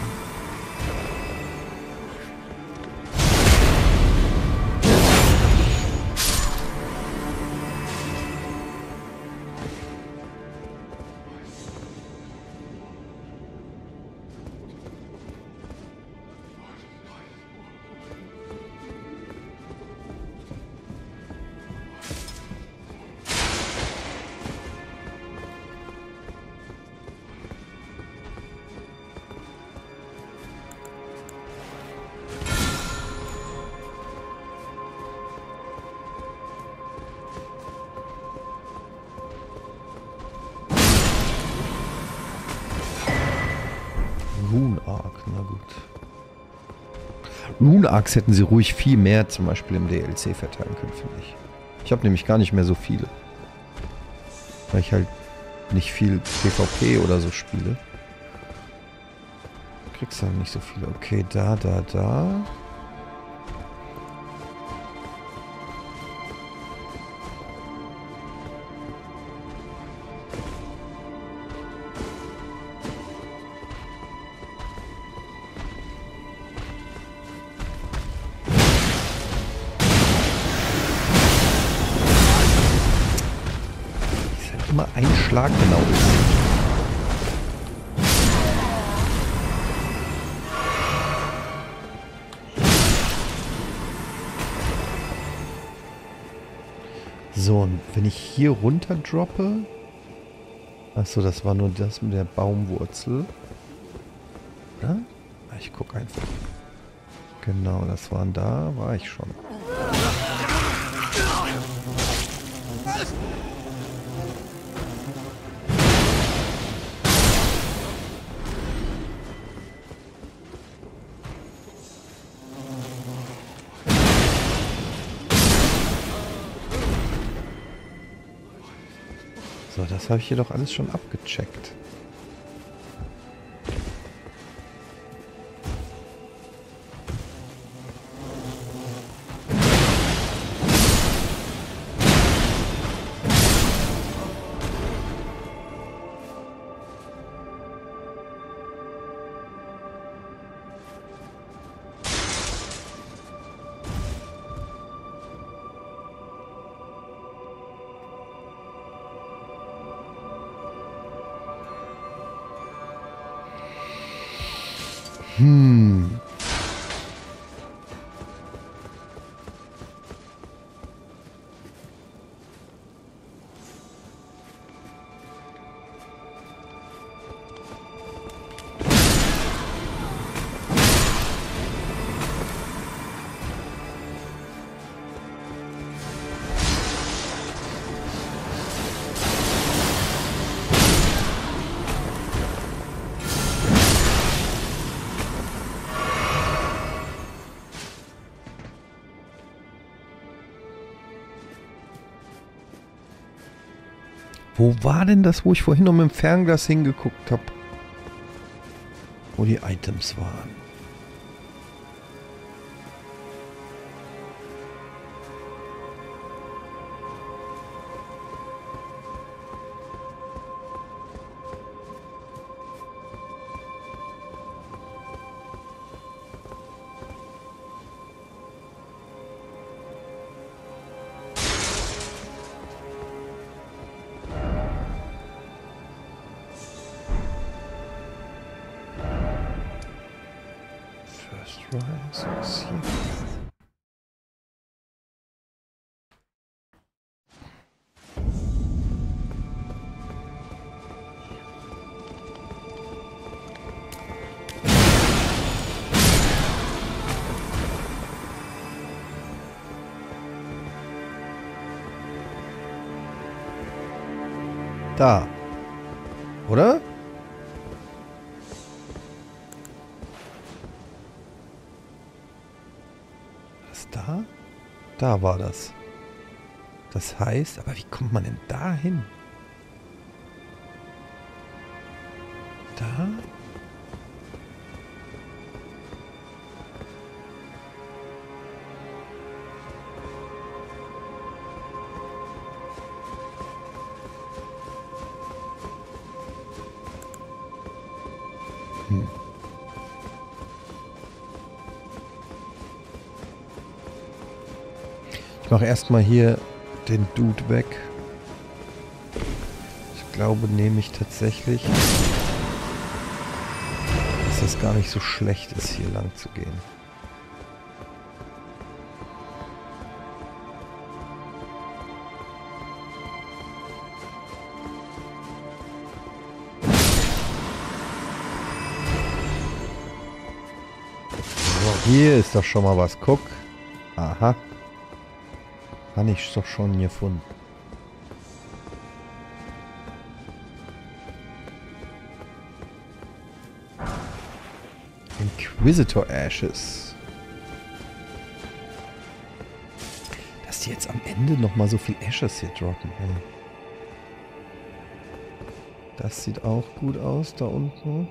Rune Arc, na gut. Rune Arcs hätten sie ruhig viel mehr zum Beispiel im DLC verteilen können, finde ich. Ich habe nämlich gar nicht mehr so viele. Weil ich halt nicht viel PvP oder so spiele. Kriegst halt nicht so viele. Okay, da. Immer ein Schlag genau ist. So, und wenn ich hier runter droppe... Achso, das war nur das mit der Baumwurzel. Ja? Ich gucke einfach. Genau, das waren da, war ich schon. So, das habe ich hier doch alles schon abgecheckt. Wo war denn das, wo ich vorhin noch mit dem Fernglas hingeguckt habe? Wo die Items waren. Rise ist hier. Da. Oder? Da? Da war das. Das heißt, aber wie kommt man denn da hin? Da? Ich mache erstmal hier den Dude weg. Ich glaube nämlich tatsächlich, dass das gar nicht so schlecht ist, hier lang zu gehen. So, hier ist doch schon mal was. Guck. Aha. Habe ich doch schon gefunden. Inquisitor Ashes. Dass die jetzt am Ende nochmal so viel Ashes hier droppen. Hey. Das sieht auch gut aus da unten.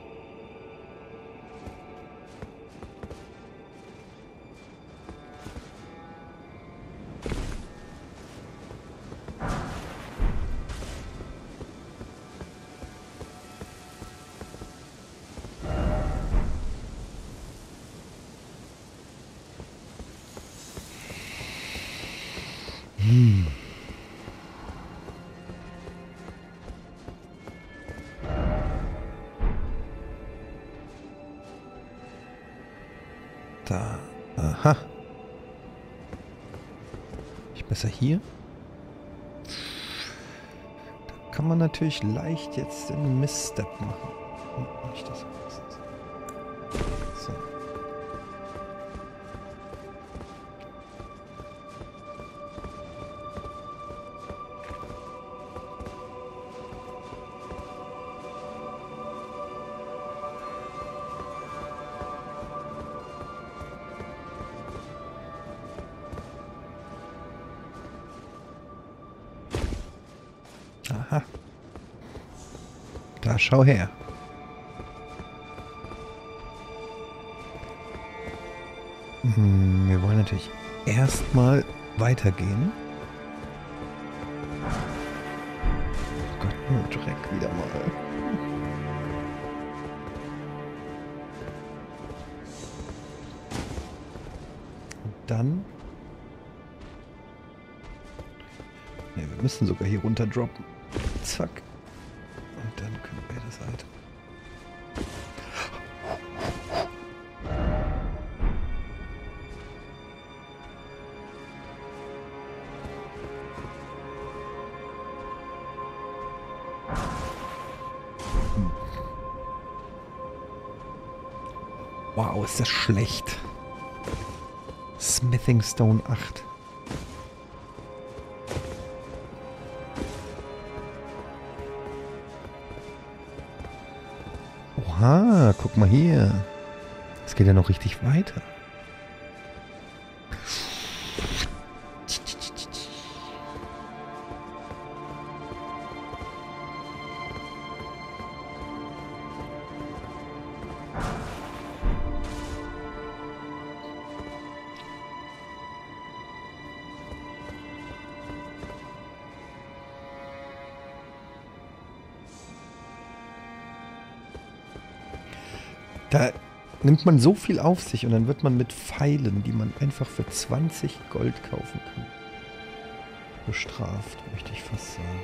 Da. Aha. Ich besser hier? Da kann man natürlich leicht jetzt den Missstep machen. Nicht das so. Aha. Da schau her. Wir wollen natürlich erstmal weitergehen. Oh Gott, nur Dreck wieder mal. Und dann... Ne, wir müssen sogar hier runter droppen. Zack. Und dann können wir das Item. Wow, ist das schlecht. Smithing Stone 8. Oha, guck mal hier. Es geht ja noch richtig weiter. Da nimmt man so viel auf sich und dann wird man mit Pfeilen, die man einfach für 20 Gold kaufen kann, bestraft, möchte ich fast sagen.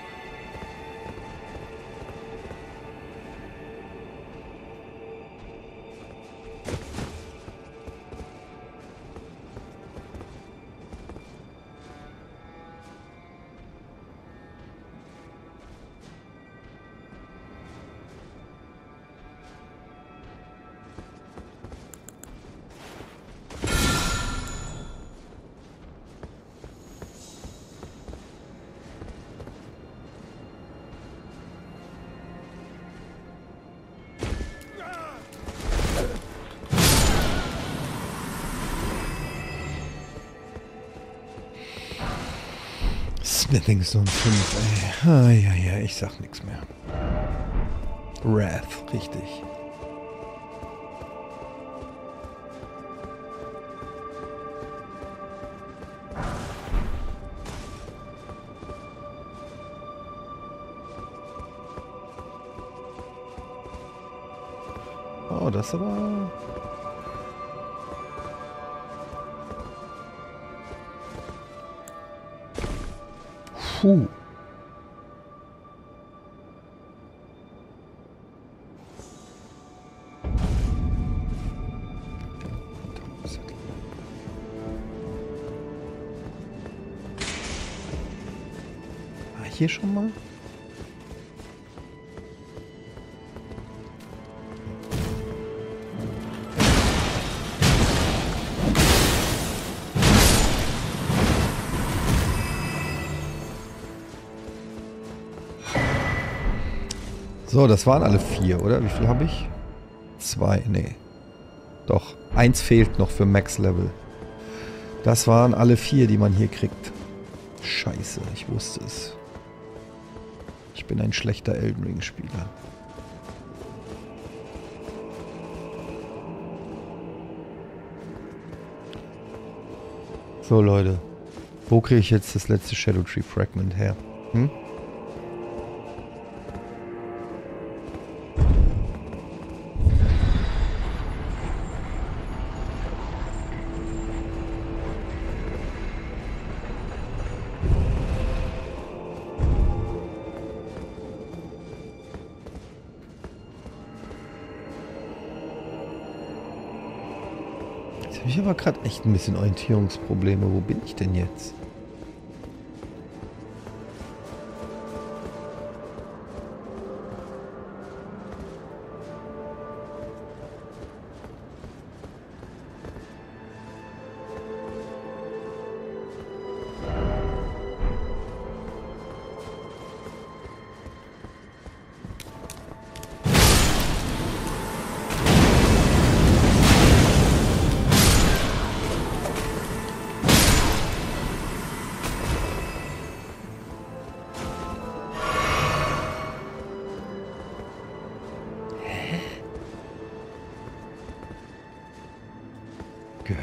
Smithing Stone 5, ey. Ah, ja, ich sag nichts mehr. Wrath, richtig. Oh, das aber... Puh. Hier schon mal? So, das waren alle 4, oder? Wie viel habe ich? 2, nee. Doch, 1 fehlt noch für Max Level. Das waren alle 4, die man hier kriegt. Scheiße, ich wusste es. Ich bin ein schlechter Elden Ring Spieler. So, Leute. Wo kriege ich jetzt das letzte Shadow Tree Fragment her? Hm? Ich habe aber gerade echt ein bisschen Orientierungsprobleme. Wo bin ich denn jetzt?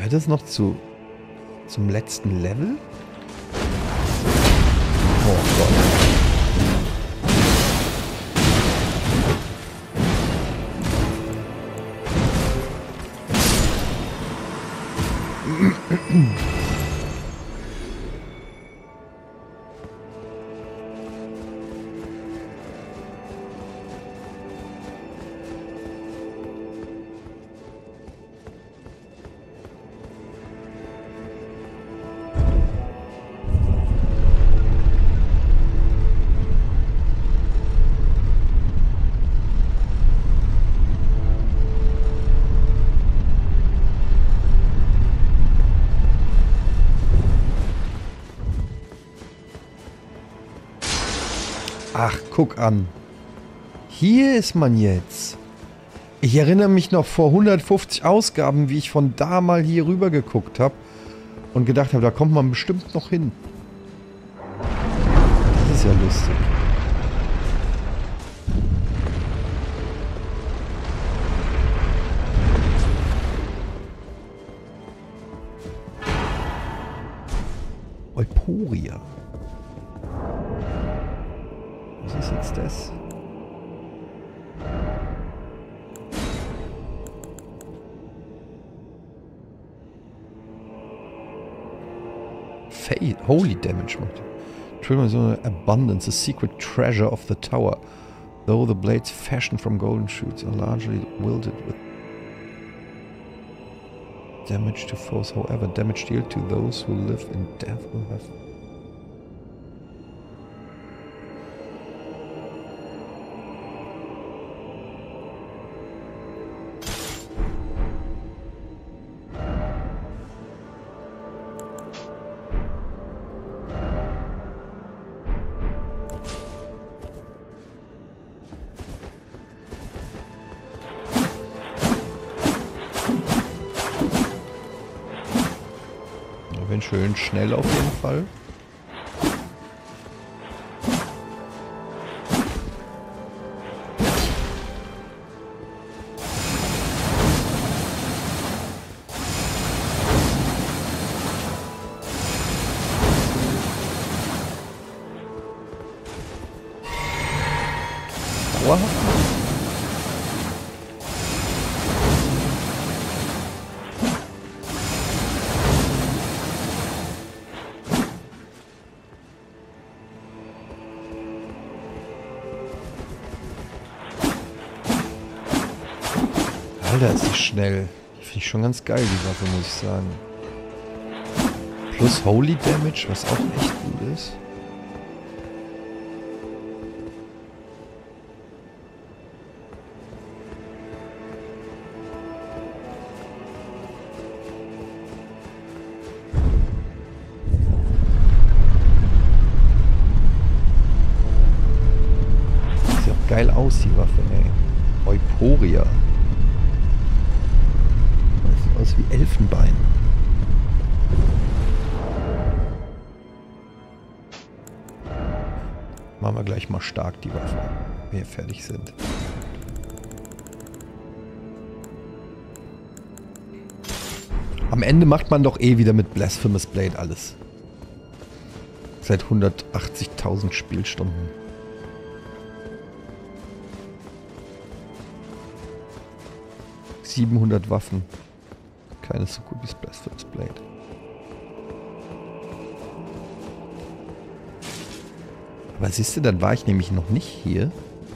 Gehört das noch zum letzten Level? Oh Gott. Ach, guck an. Hier ist man jetzt. Ich erinnere mich noch vor 150 Ausgaben, wie ich von da mal hier rüber geguckt habe und gedacht habe, da kommt man bestimmt noch hin. Das ist ja lustig. Euporia. Was ist jetzt das? Holy Damage macht. Trill Abundance, a secret treasure of the tower. Though the blades fashioned from golden shoots are largely wielded with damage to foes. However, damage dealt to those who live in death will have... Schön schnell auf jeden Fall. Wow. Alter, ist die schnell. Die finde ich schon ganz geil, die Waffe, muss ich sagen. Plus Holy Damage, was auch echt gut ist. Sieht auch geil aus, die Waffe, ey. Euporia. Aus wie Elfenbein. Machen wir gleich mal stark die Waffe, wenn wir fertig sind. Am Ende macht man doch eh wieder mit Blasphemous Blade alles. Seit 180.000 Spielstunden. ...700 Waffen. Keines so gut wie das Blasphemous Blade. Aber siehst du, dann war ich nämlich noch nicht hier.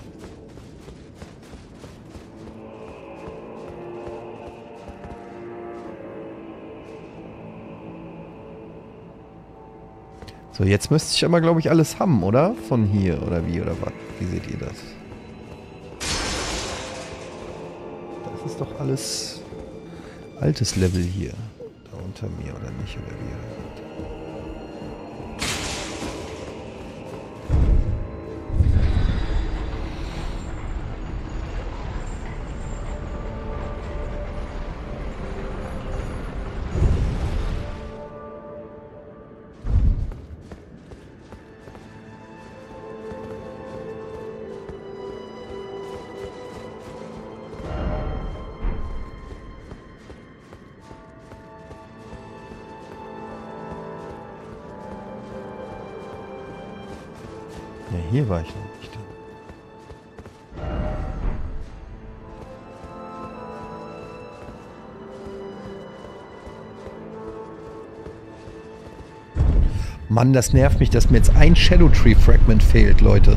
So, jetzt müsste ich aber, glaube ich, alles haben, oder? Von hier, oder wie, oder was? Wie seht ihr das? Das ist doch alles... altes Level hier. Da unter mir, oder nicht? Oder wie? Ja, hier war ich noch nicht. Mann, das nervt mich, dass mir jetzt ein Shadow Tree Fragment fehlt, Leute.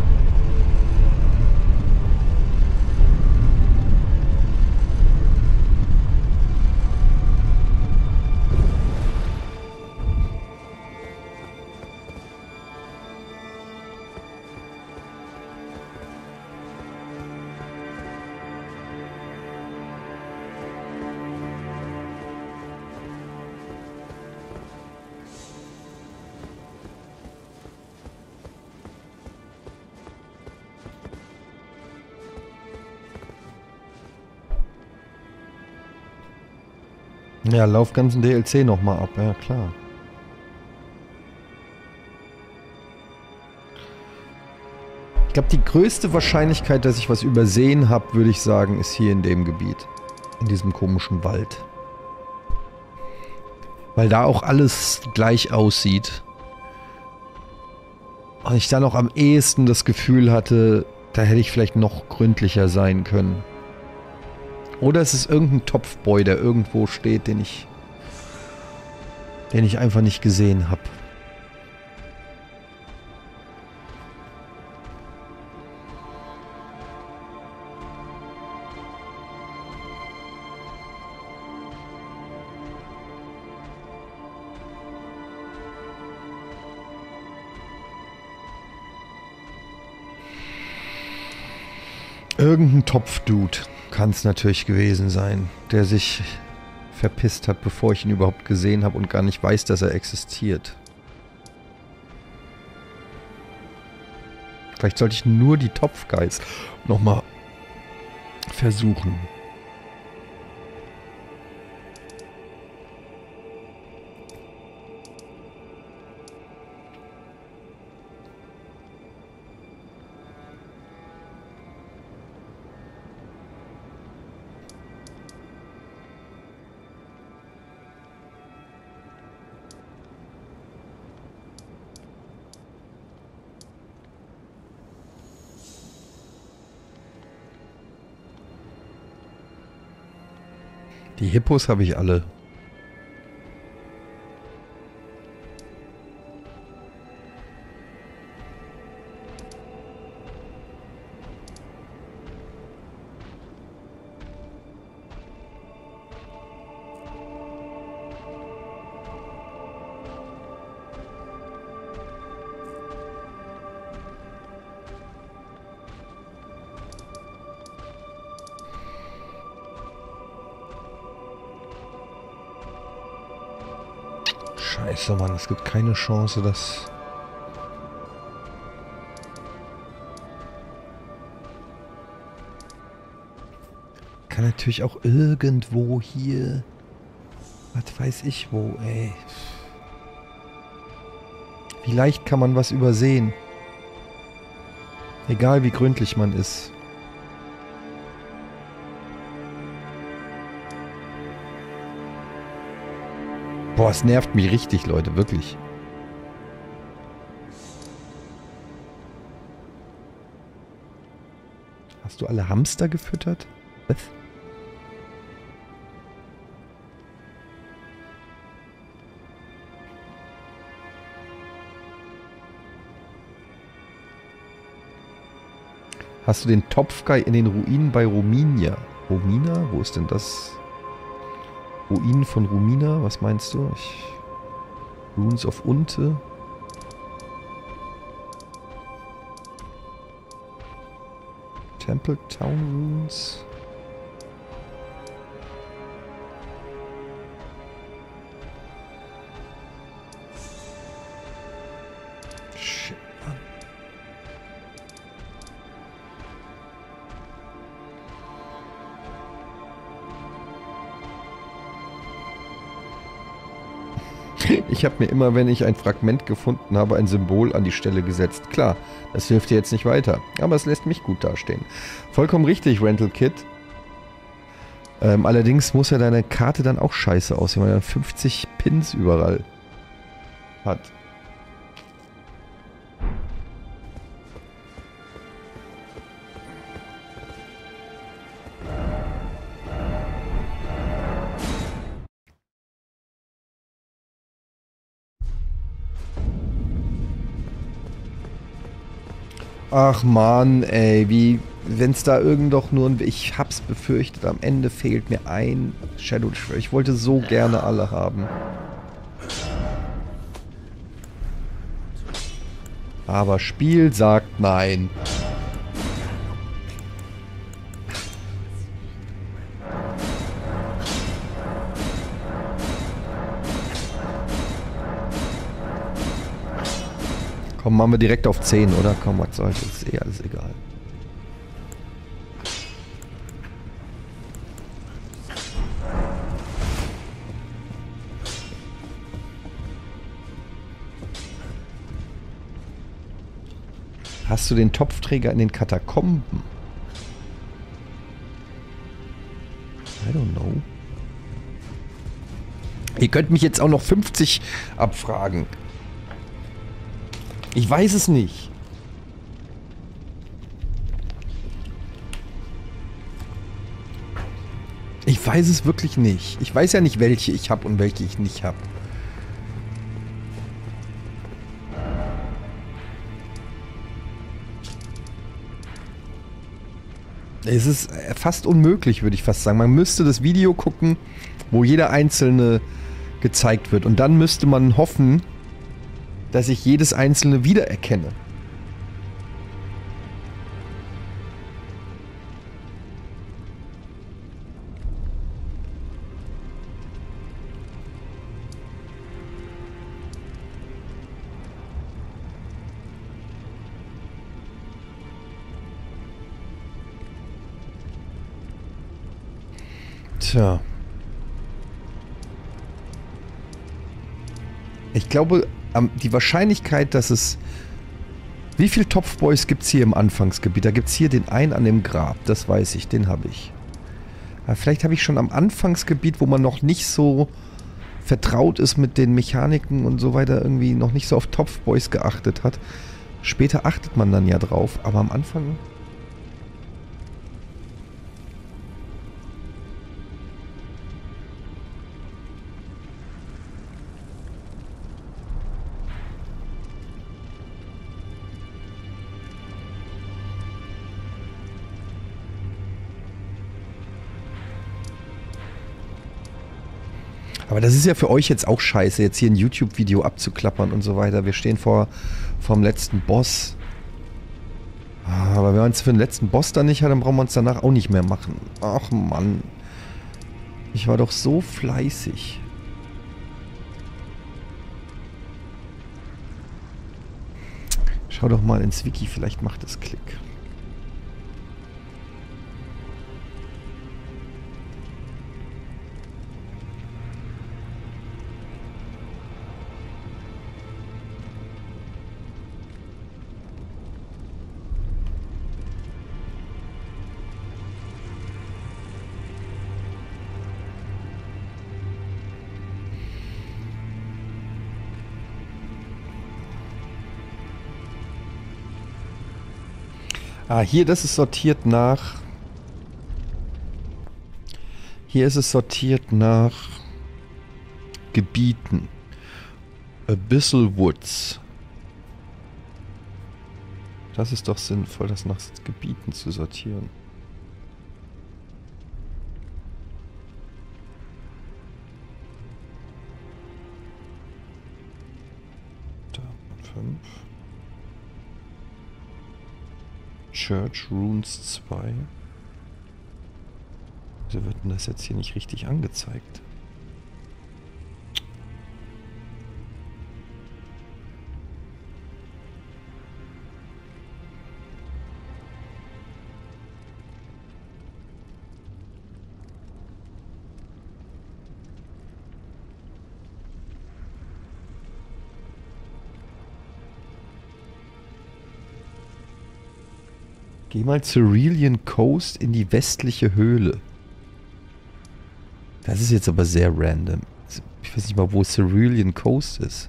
Ja, lauf ganzen DLC nochmal ab, ja klar. Ich glaube, die größte Wahrscheinlichkeit, dass ich was übersehen habe, würde ich sagen, ist hier in dem Gebiet. In diesem komischen Wald. Weil da auch alles gleich aussieht. Und ich dann auch am ehesten das Gefühl hatte, da hätte ich vielleicht noch gründlicher sein können. Oder es ist irgendein Topfboy, der irgendwo steht, den ich einfach nicht gesehen habe. Irgendein Topfdude kann es natürlich gewesen sein, der sich verpisst hat, bevor ich ihn überhaupt gesehen habe und gar nicht weiß, dass er existiert. Vielleicht sollte ich nur die Topfgeist nochmal versuchen. Die Hippos habe ich alle. Scheiße, Mann, es gibt keine Chance, dass... Kann natürlich auch irgendwo hier... Was weiß ich wo, ey. Wie leicht kann man was übersehen? Egal wie gründlich man ist. Boah, es nervt mich richtig, Leute, wirklich. Hast du alle Hamster gefüttert? Was? Hast du den Topfguy in den Ruinen bei Ruminia? Romina? Wo ist denn das? Ruinen von Rumina? Was meinst du? Runes of Unte? Temple Town Runes? Shit, Mann. Ich habe mir immer, wenn ich ein Fragment gefunden habe, ein Symbol an die Stelle gesetzt. Klar, das hilft dir jetzt nicht weiter, aber es lässt mich gut dastehen. Vollkommen richtig, Rental Kit. Allerdings muss ja deine Karte dann auch scheiße aussehen, weil er dann 50 Pins überall hat. Ach Mann, ey, wie, wenn es da irgend doch nur ein, ich hab's befürchtet, am Ende fehlt mir ein Shadow Tree. Ich wollte so gerne alle haben. Aber Spiel sagt nein. Komm, machen wir direkt auf 10, oder? Komm, was soll's, ist eh alles egal. Hast du den Topfträger in den Katakomben? I don't know. Ihr könnt mich jetzt auch noch 50 abfragen. Ich weiß es nicht. Ich weiß es wirklich nicht. Ich weiß ja nicht, welche ich habe und welche ich nicht habe. Es ist fast unmöglich, würde ich fast sagen. Man müsste das Video gucken, wo jeder einzelne gezeigt wird. Und dann müsste man hoffen, dass ich jedes einzelne wiedererkenne. Tja. Ich glaube, die Wahrscheinlichkeit, dass es... Wie viele Topfboys gibt es hier im Anfangsgebiet? Da gibt es hier den einen an dem Grab. Das weiß ich, den habe ich. Aber vielleicht habe ich schon am Anfangsgebiet, wo man noch nicht so vertraut ist mit den Mechaniken und so weiter, irgendwie noch nicht so auf Topfboys geachtet hat. Später achtet man dann ja drauf, aber am Anfang... Aber das ist ja für euch jetzt auch scheiße, jetzt hier ein YouTube-Video abzuklappern und so weiter. Wir stehen vorm letzten Boss. Aber wenn man es für den letzten Boss dann nicht hat, dann brauchen wir uns danach auch nicht mehr machen. Ach Mann. Ich war doch so fleißig. Schau doch mal ins Wiki, vielleicht macht es Klick. Ah, hier, das ist sortiert nach... Hier ist es sortiert nach Gebieten. Abyssal Woods. Das ist doch sinnvoll, das nach Gebieten zu sortieren. Da, 5. Church Runes 2. Wieso wird denn das jetzt hier nicht richtig angezeigt? Geh mal Cerulean Coast in die westliche Höhle. Das ist jetzt aber sehr random. Ich weiß nicht mal, wo Cerulean Coast ist.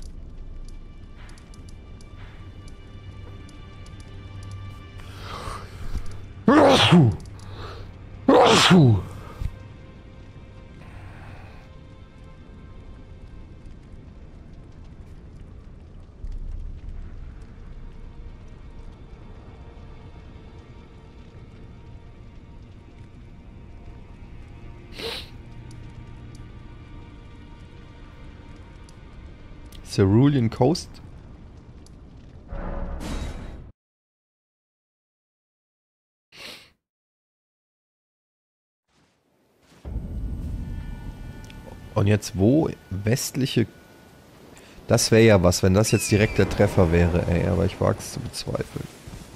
Cerulean Coast. Und jetzt wo? Westliche... Das wäre ja was, wenn das jetzt direkt der Treffer wäre, ey. Aber ich wage es zu bezweifeln.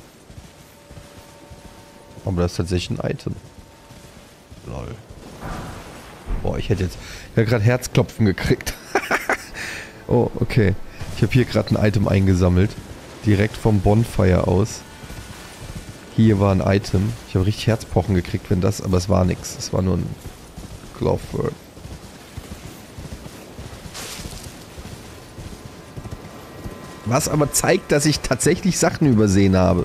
Aber das ist tatsächlich ein Item. Lol. Boah, ich hätte gerade Herzklopfen gekriegt. Oh, okay. Ich habe hier gerade ein Item eingesammelt. Direkt vom Bonfire aus. Hier war ein Item. Ich habe richtig Herzpochen gekriegt, wenn das... Aber es war nichts. Es war nur ein Clothwork. Was aber zeigt, dass ich tatsächlich Sachen übersehen habe.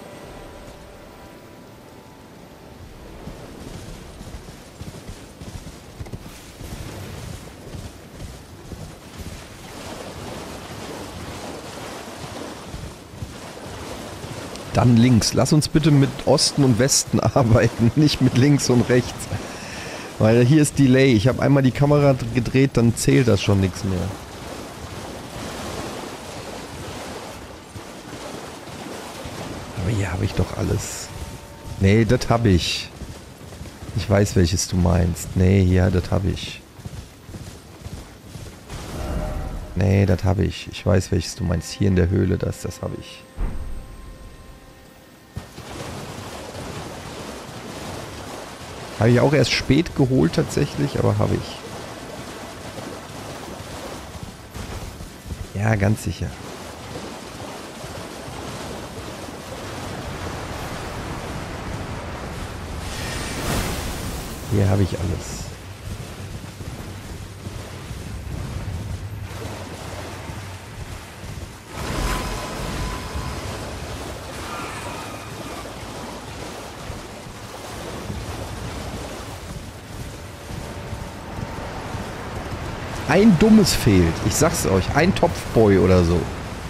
Dann links. Lass uns bitte mit Osten und Westen arbeiten, nicht mit links und rechts. Weil hier ist Delay. Ich habe einmal die Kamera gedreht, dann zählt das schon nichts mehr. Aber hier habe ich doch alles. Nee, das habe ich. Ich weiß, welches du meinst. Nee, hier, das habe ich. Nee, das habe ich. Ich weiß, welches du meinst. Hier in der Höhle, das habe ich. Habe ich auch erst spät geholt tatsächlich, aber habe ich. Ja, ganz sicher. Hier habe ich alles. Ein dummes fehlt. Ich sag's euch. Ein Topfboy oder so.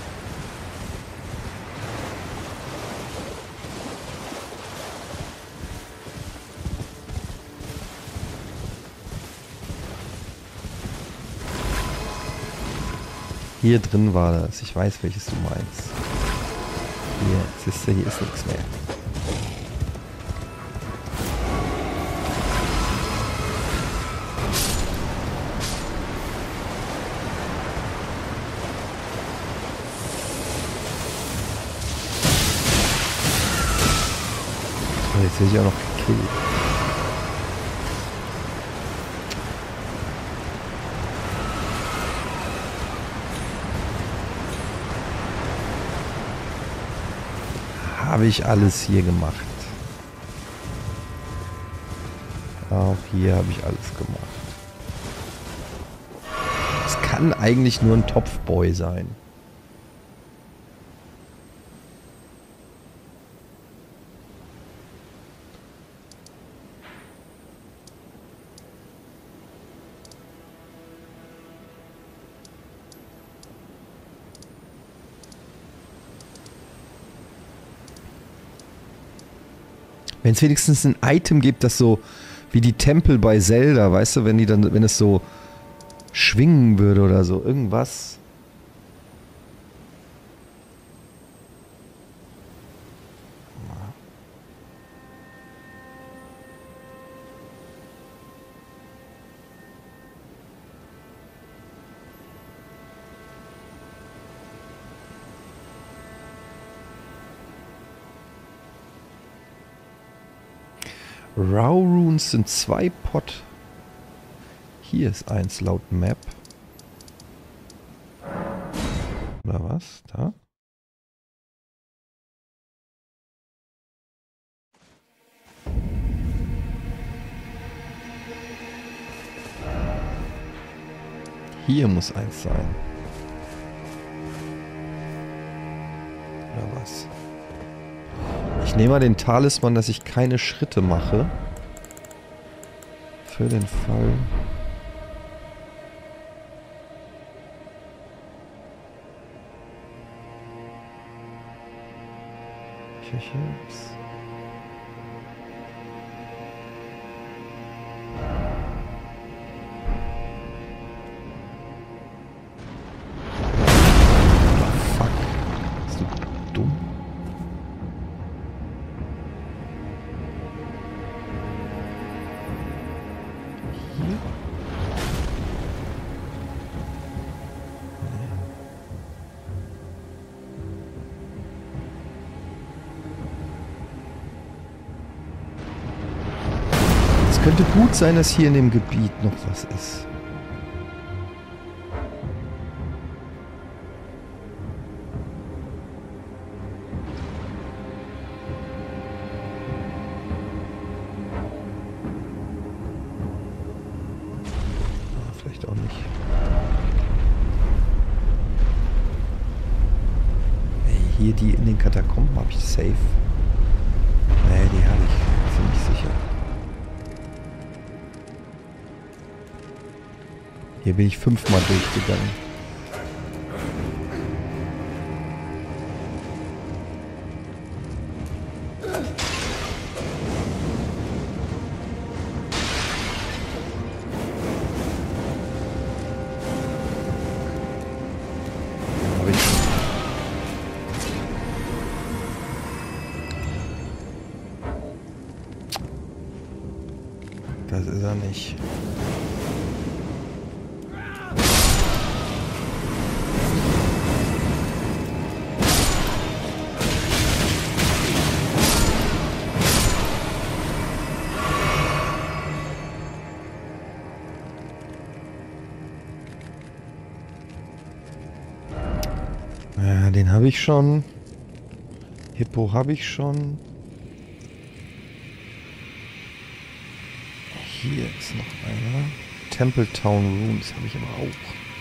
Hier drin war das. Ich weiß, welches du meinst. Hier, siehst du, hier ist nichts mehr. Oh, jetzt hätte ich auch noch gekillt. Habe ich alles hier gemacht. Auch hier habe ich alles gemacht. Es kann eigentlich nur ein Topfboy sein. Wenn es wenigstens ein Item gibt, das so wie die Tempel bei Zelda, weißt du, wenn es so schwingen würde oder so, irgendwas. Raw Runes sind 2 Pot. Hier ist eins laut Map. Oder was? Da? Hier muss eins sein. Oder was? Ich nehme mal den Talisman, dass ich keine Schritte mache. Für den Fall. Jetzt. könnte gut sein, dass hier in dem Gebiet noch was ist. Vielleicht auch nicht. Ey, hier die in den Katakomben habe ich safe. Nee, die habe ich ziemlich sicher. Hier bin ich 5-mal durchgegangen. Hab ich. Das ist er nicht. Ja, den habe ich schon. Hippo habe ich schon. Hier ist noch einer. Temple Town Ruins habe ich aber auch.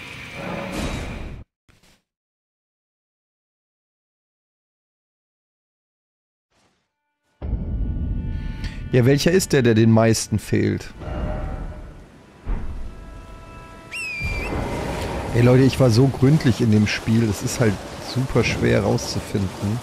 Ja, welcher ist der den meisten fehlt? Ey Leute, ich war so gründlich in dem Spiel, es ist halt super schwer rauszufinden.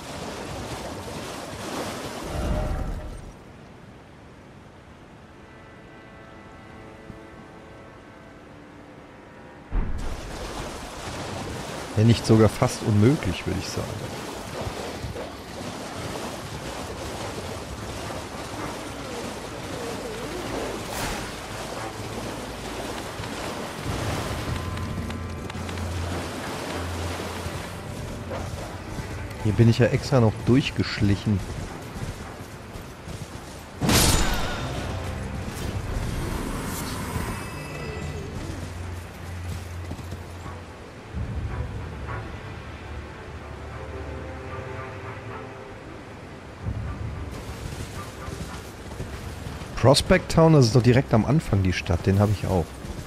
Wenn nicht sogar fast unmöglich, würde ich sagen. Hier bin ich ja extra noch durchgeschlichen. Prospect Town, das ist doch direkt am Anfang die Stadt, den habe ich auch.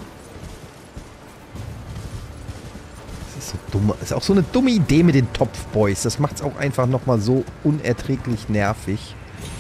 Das ist so dumm. Das ist auch so eine dumme Idee mit den Topfboys. Das macht es auch einfach nochmal so unerträglich nervig.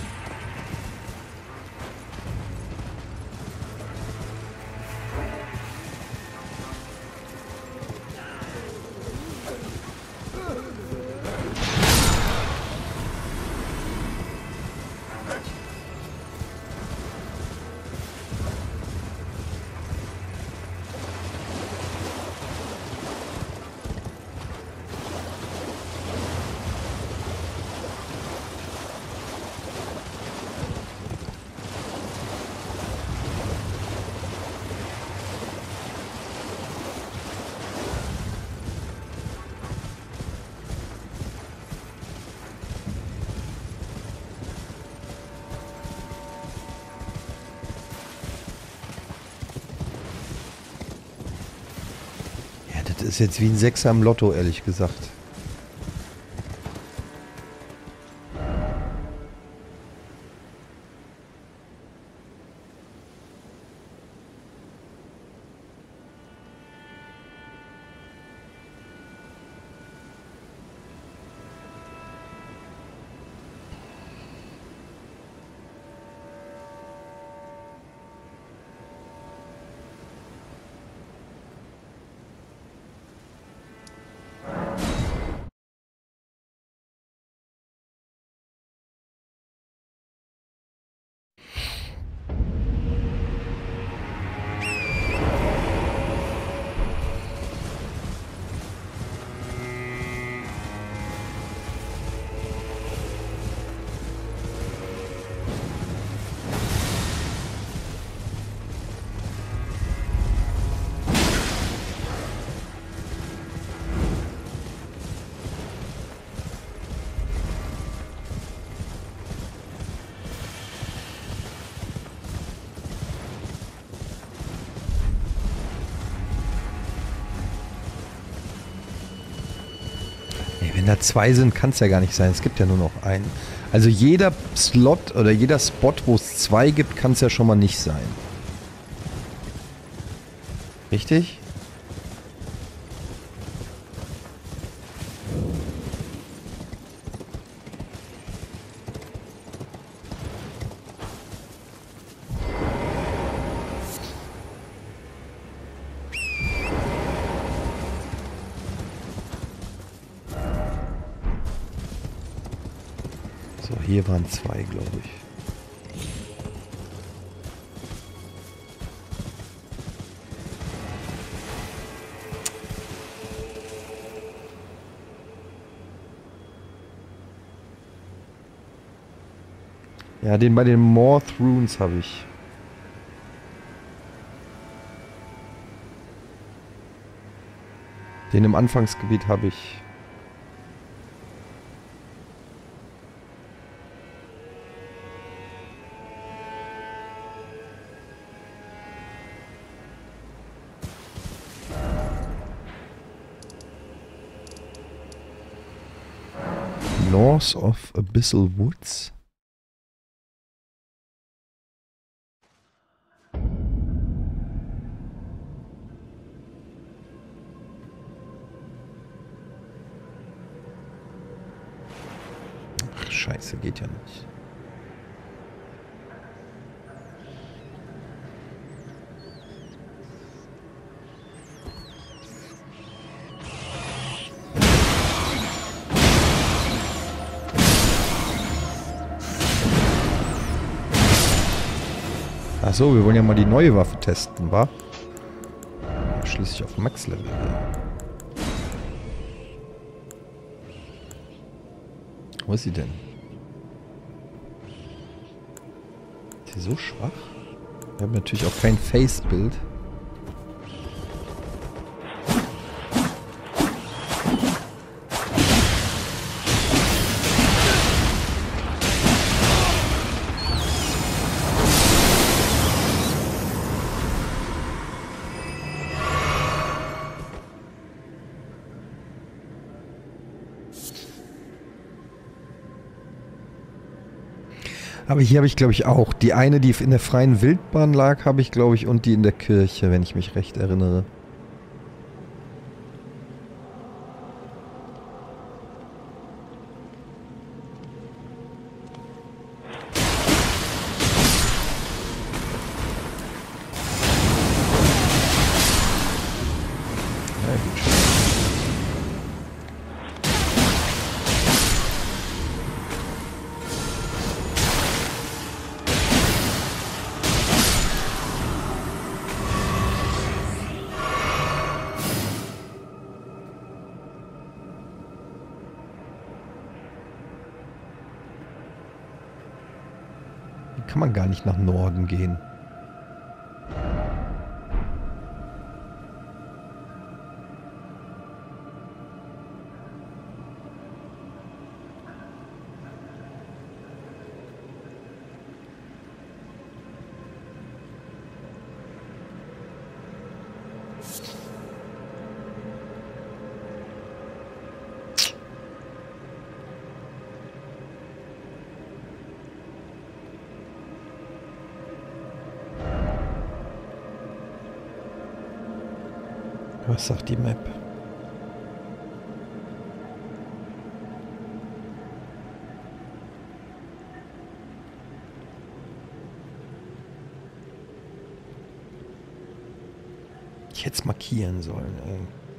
Das ist jetzt wie ein Sechser im Lotto, ehrlich gesagt. Wenn da 2 sind, kann es ja gar nicht sein. Es gibt ja nur noch einen. Also jeder Slot oder jeder Spot, wo es 2 gibt, kann es ja schon mal nicht sein. Richtig? So, hier waren 2, glaube ich. Ja, den bei den Morth Runes habe ich. Den im Anfangsgebiet habe ich. North of Abyssal Woods. Ach, scheiße, geht ja nicht. Ach so, wir wollen ja mal die neue Waffe testen, wa? Schließlich auf Max-Level. Wo ist sie denn? Ist sie so schwach? Wir haben natürlich auch kein Face-Bild. Aber hier habe ich, glaube ich, auch. Die eine, die in der freien Wildbahn lag, habe ich, glaube ich, und die in der Kirche, wenn ich mich recht erinnere. Ja, gut. Hier kann man gar nicht nach Norden gehen. Was sagt die Map? Ich hätte es markieren sollen, ey.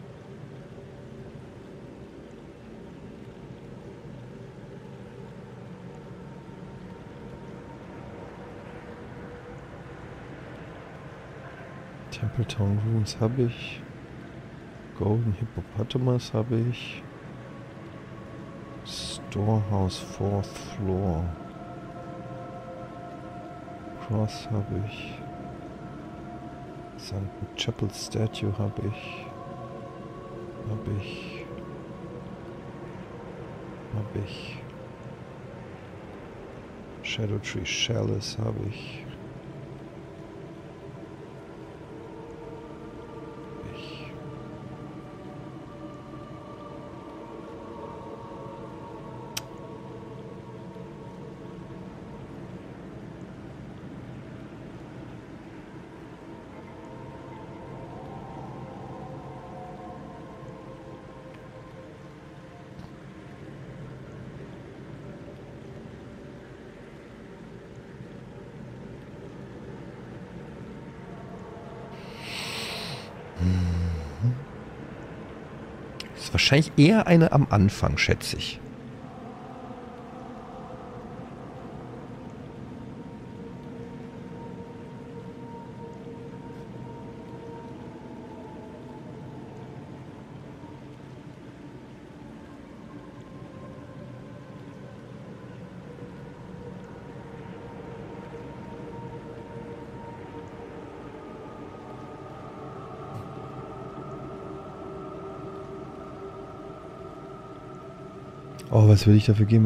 Templetown Ruins habe ich. Golden Hippopotamus habe ich. Storehouse 4th Floor. Cross habe ich. St. Chapel Statue habe ich. Habe ich. Shadow Tree Chalice habe ich. ist wahrscheinlich eher eine am Anfang, schätze ich. Oh, was würde ich dafür geben,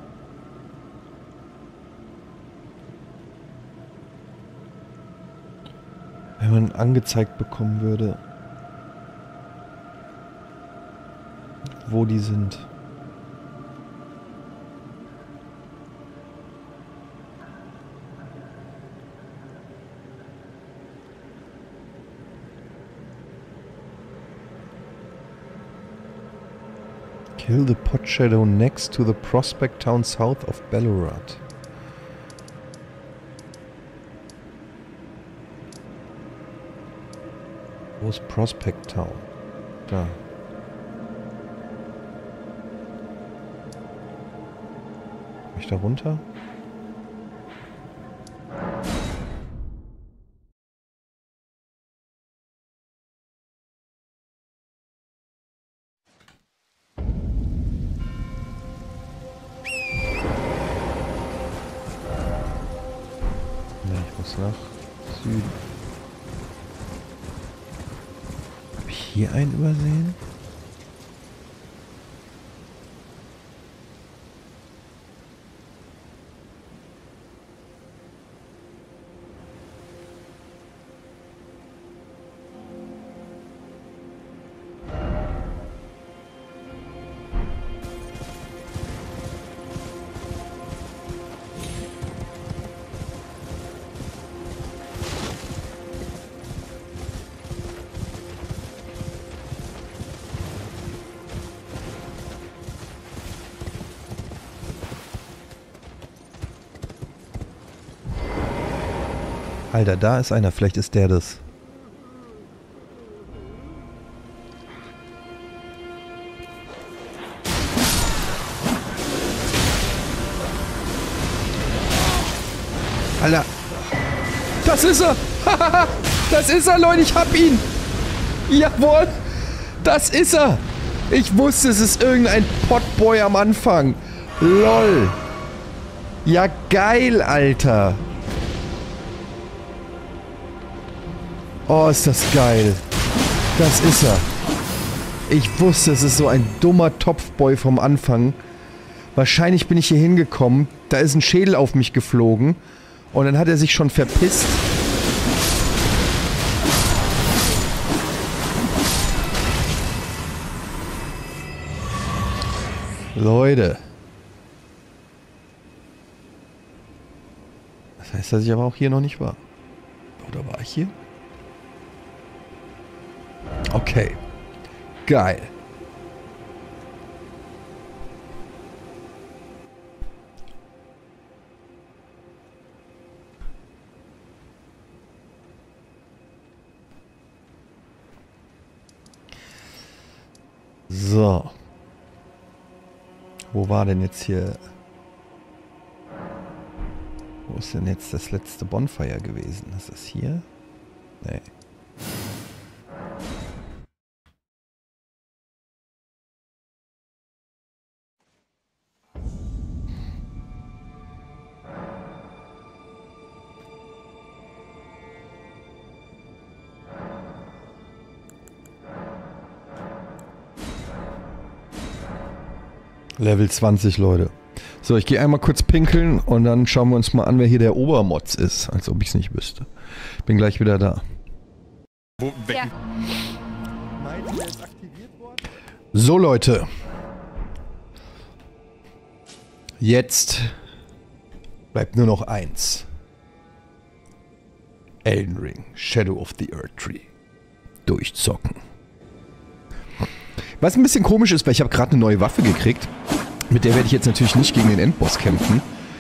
wenn man angezeigt bekommen würde, wo die sind. Kill the Pot Shadow next to the Prospect Town south of Ballarat. Wo ist Prospect Town? Da. Komm ich da runter? Nach Süden. Habe ich hier einen übersehen? Alter, da ist einer. Vielleicht ist der das. Alter. Das ist er. Das ist er, Leute. Ich hab ihn. Jawohl. Das ist er. Ich wusste, es ist irgendein Potboy am Anfang. Lol. Ja, geil, Alter. Oh, ist das geil. Das ist er. Ich wusste, es ist so ein dummer Topfboy vom Anfang. Wahrscheinlich bin ich hier hingekommen. Da ist ein Schädel auf mich geflogen. Und dann hat er sich schon verpisst. Leute. Das heißt, dass ich aber auch hier noch nicht war. Oder war ich hier? Okay. Geil. So. Wo war denn jetzt hier... Wo ist denn jetzt das letzte Bonfire gewesen? Ist das hier? Nee. Level 20, Leute. So, ich gehe einmal kurz pinkeln und dann schauen wir uns mal an, wer hier der Obermotz ist. Als ob ich es nicht wüsste. Bin gleich wieder da. Wo, Ja. So, Leute. Jetzt bleibt nur noch eins. Elden Ring, Shadow of the Erdtree. Durchzocken. Was ein bisschen komisch ist, weil ich habe gerade eine neue Waffe gekriegt. Mit der werde ich jetzt natürlich nicht gegen den Endboss kämpfen.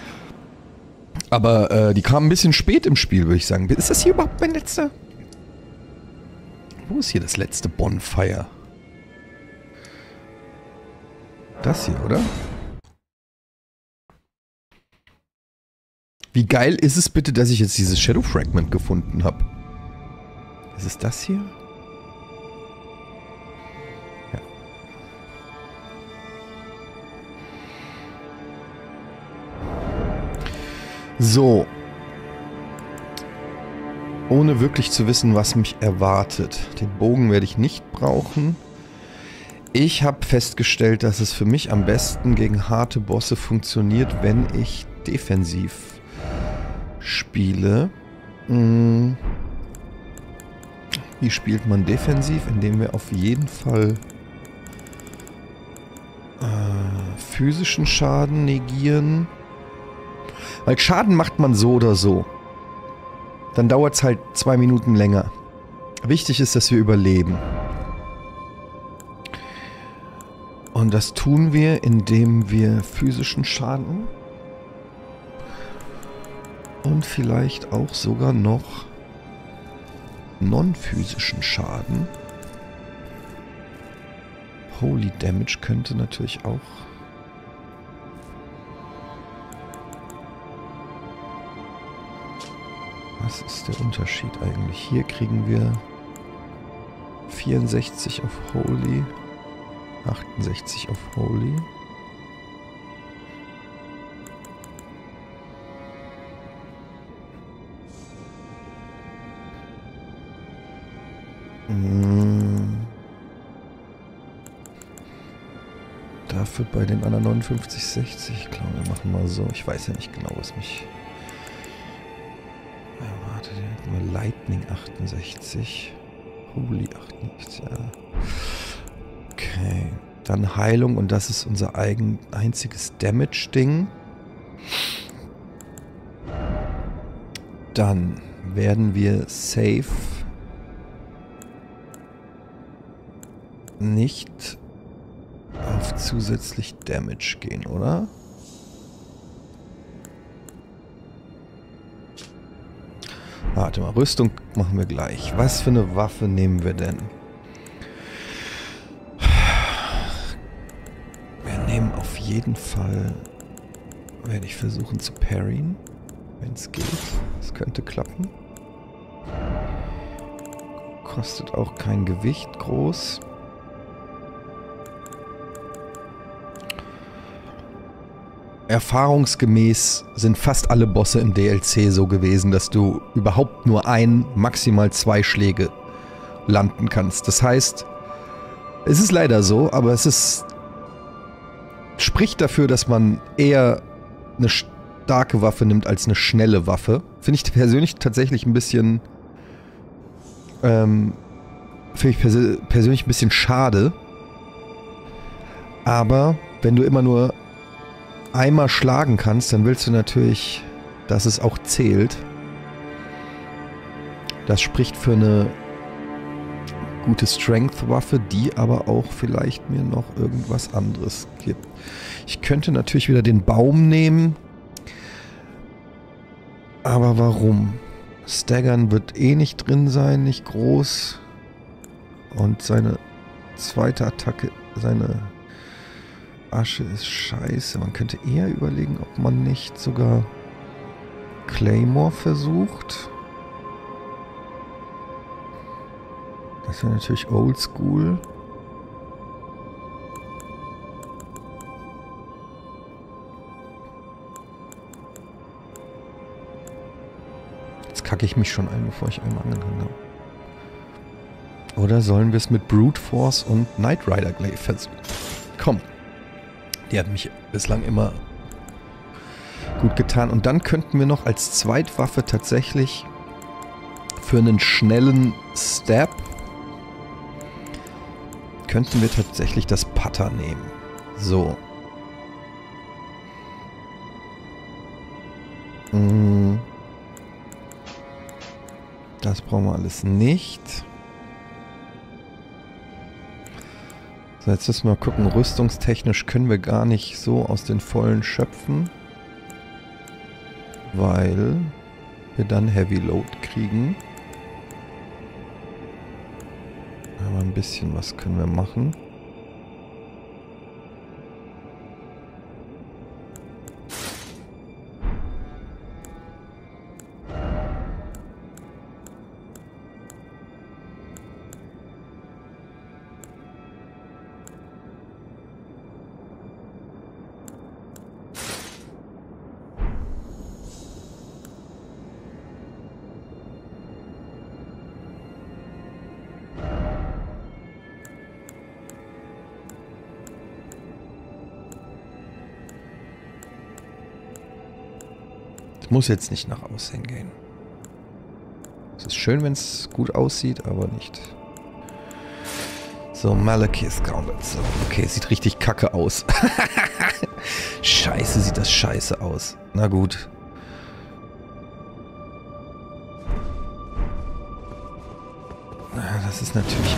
Aber die kam ein bisschen spät im Spiel, würde ich sagen. Ist das hier überhaupt mein letzter? Wo ist hier das letzte Bonfire? Das hier, oder? Wie geil ist es bitte, dass ich jetzt dieses Shadow Fragment gefunden habe? Ist es das hier? Ja. So. Ohne wirklich zu wissen, was mich erwartet. Den Bogen werde ich nicht brauchen. Ich habe festgestellt, dass es für mich am besten gegen harte Bosse funktioniert, wenn ich defensiv spiele. Wie spielt man defensiv? Indem wir auf jeden Fall physischen Schaden negieren. Weil Schaden macht man so oder so. Dann dauert es halt 2 Minuten länger. Wichtig ist, dass wir überleben. Und das tun wir, indem wir physischen Schaden und vielleicht auch sogar noch non-physischen Schaden. Holy Damage könnte natürlich auch... Was ist der Unterschied eigentlich? Hier kriegen wir 64 auf Holy, 68 auf Holy. Dafür bei den anderen 59, 60. Ich glaube, wir machen mal so. Ich weiß ja nicht genau, was mich... Warte, nur Lightning 68. Holy 68, ja. Okay. Dann Heilung und das ist unser einziges Damage-Ding. Dann werden wir safe nicht auf zusätzlich Damage gehen, oder? Warte mal, Rüstung machen wir gleich. Was für eine Waffe nehmen wir denn? Wir nehmen auf jeden Fall... Werde ich versuchen zu parryen, wenn es geht. Das könnte klappen. Kostet auch kein Gewicht groß. Erfahrungsgemäß sind fast alle Bosse im DLC so gewesen, dass du überhaupt nur maximal 2 Schläge landen kannst. Das heißt, es ist leider so, aber es spricht dafür, dass man eher eine starke Waffe nimmt als eine schnelle Waffe. Finde ich persönlich tatsächlich ein bisschen persönlich ein bisschen schade. Aber wenn du immer nur einmal schlagen kannst, dann willst du natürlich, dass es auch zählt. Das spricht für eine gute Strength-Waffe, die aber auch vielleicht mir noch irgendwas anderes gibt. Ich könnte natürlich wieder den Baum nehmen. Aber warum? Staggern wird eh nicht drin sein, nicht groß. Und seine zweite Attacke, seine Asche ist scheiße. Man könnte eher überlegen, ob man nicht sogar Claymore versucht. Das wäre natürlich oldschool. Jetzt kacke ich mich schon ein, bevor ich einmal angegangen habe. Oder sollen wir es mit Brute Force und Knight Rider Glaive versuchen? Komm. Die hat mich bislang immer gut getan. Und dann könnten wir noch als Zweitwaffe tatsächlich für einen schnellen Stab könnten wir tatsächlich das Putter nehmen. So. Das brauchen wir alles nicht. So, jetzt müssen wir mal gucken. Rüstungstechnisch können wir gar nicht so aus den Vollen schöpfen. Weil wir dann Heavy Load kriegen. Aber ein bisschen was können wir machen. Es muss jetzt nicht nach außen gehen. Es ist schön, wenn es gut aussieht, aber nicht. So, Malekith Gauntlet. So, okay, sieht richtig kacke aus. Scheiße, sieht das scheiße aus. Na gut. Das ist natürlich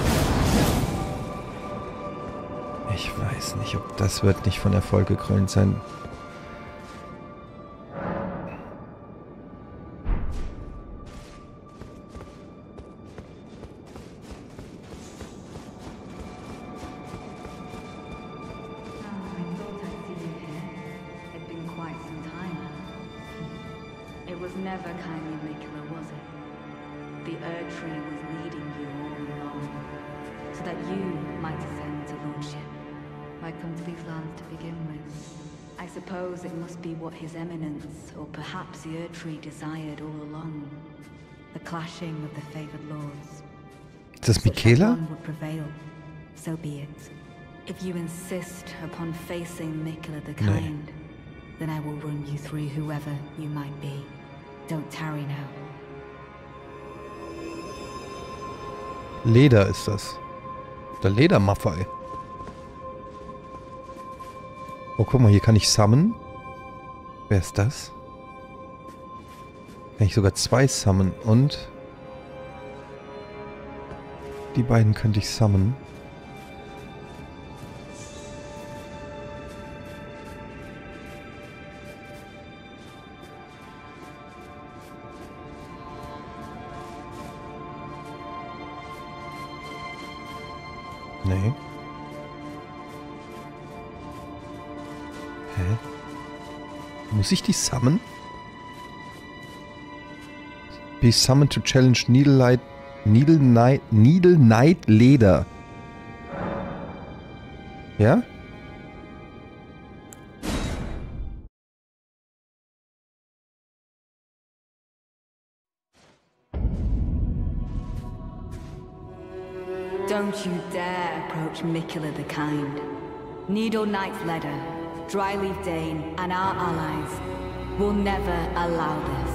auch... Ich weiß nicht, ob das wird nicht von Erfolg gekrönt sein. Never kindly Mikula, was it? The Erdtree was leading you all along, so that you might ascend to lordship, might come to these lands to begin with. I suppose it must be what His Eminence, or perhaps the Erdtree desired all along. The clashing of the favored lords. Ist das Michaela? One would prevail, so be it. If you insist upon facing Mikula the Kind, then I will run you through whoever you might be. Don't tarry now. Leder ist das. Der Ledermaffei. Oh, guck mal, hier kann ich summonen. Wer ist das? Kann ich sogar 2 summonen und... Die beiden könnte ich summonen. Nee. Hä? Muss ich die summonen? Be summoned to challenge Needle Knight Leder. Ja? Don't you dare approach Mikula the Kind. Needle Knight's Leader, Dryleaf Dane, and our allies will never allow this.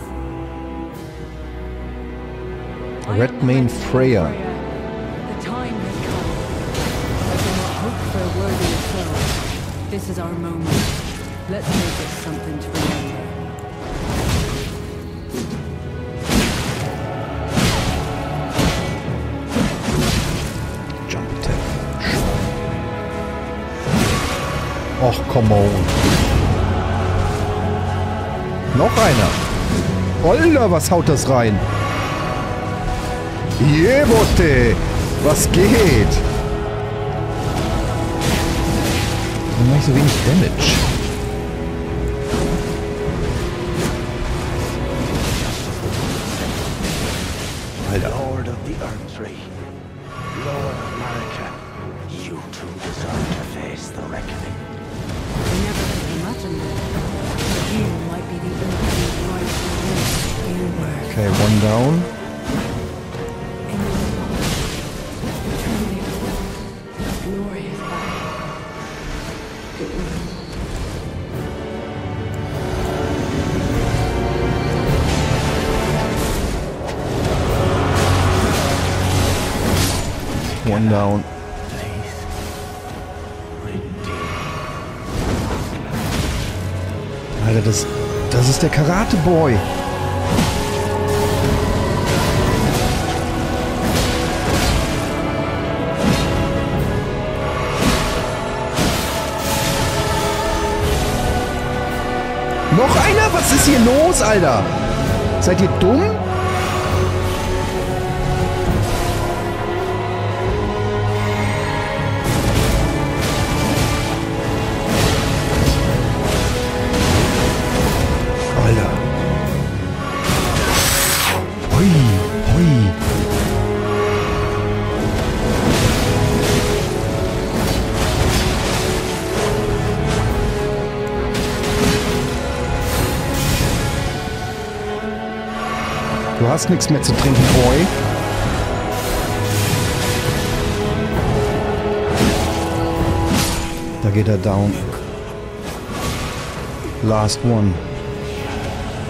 Redmane Freya. The time has come. I do not hope for a worthy foe. This is our moment. Let's make it something to remember. Och, come on. Noch einer. Alter, was haut das rein? Jebote! Was geht? Warum mache ich so wenig Damage? Alter. Lord of the Erdtree, Lord of Marika, you two deserve to face the reckoning. I never could imagine that. You might be the only rightful one. You were. Okay, one down. Glorious battle. One down. Alter, das ist der Karate Boy. Noch einer? Was ist hier los, Alter? Seid ihr dumm? Alter. Hui, hui. Du hast nichts mehr zu trinken, Boy. Da geht er down. Last one.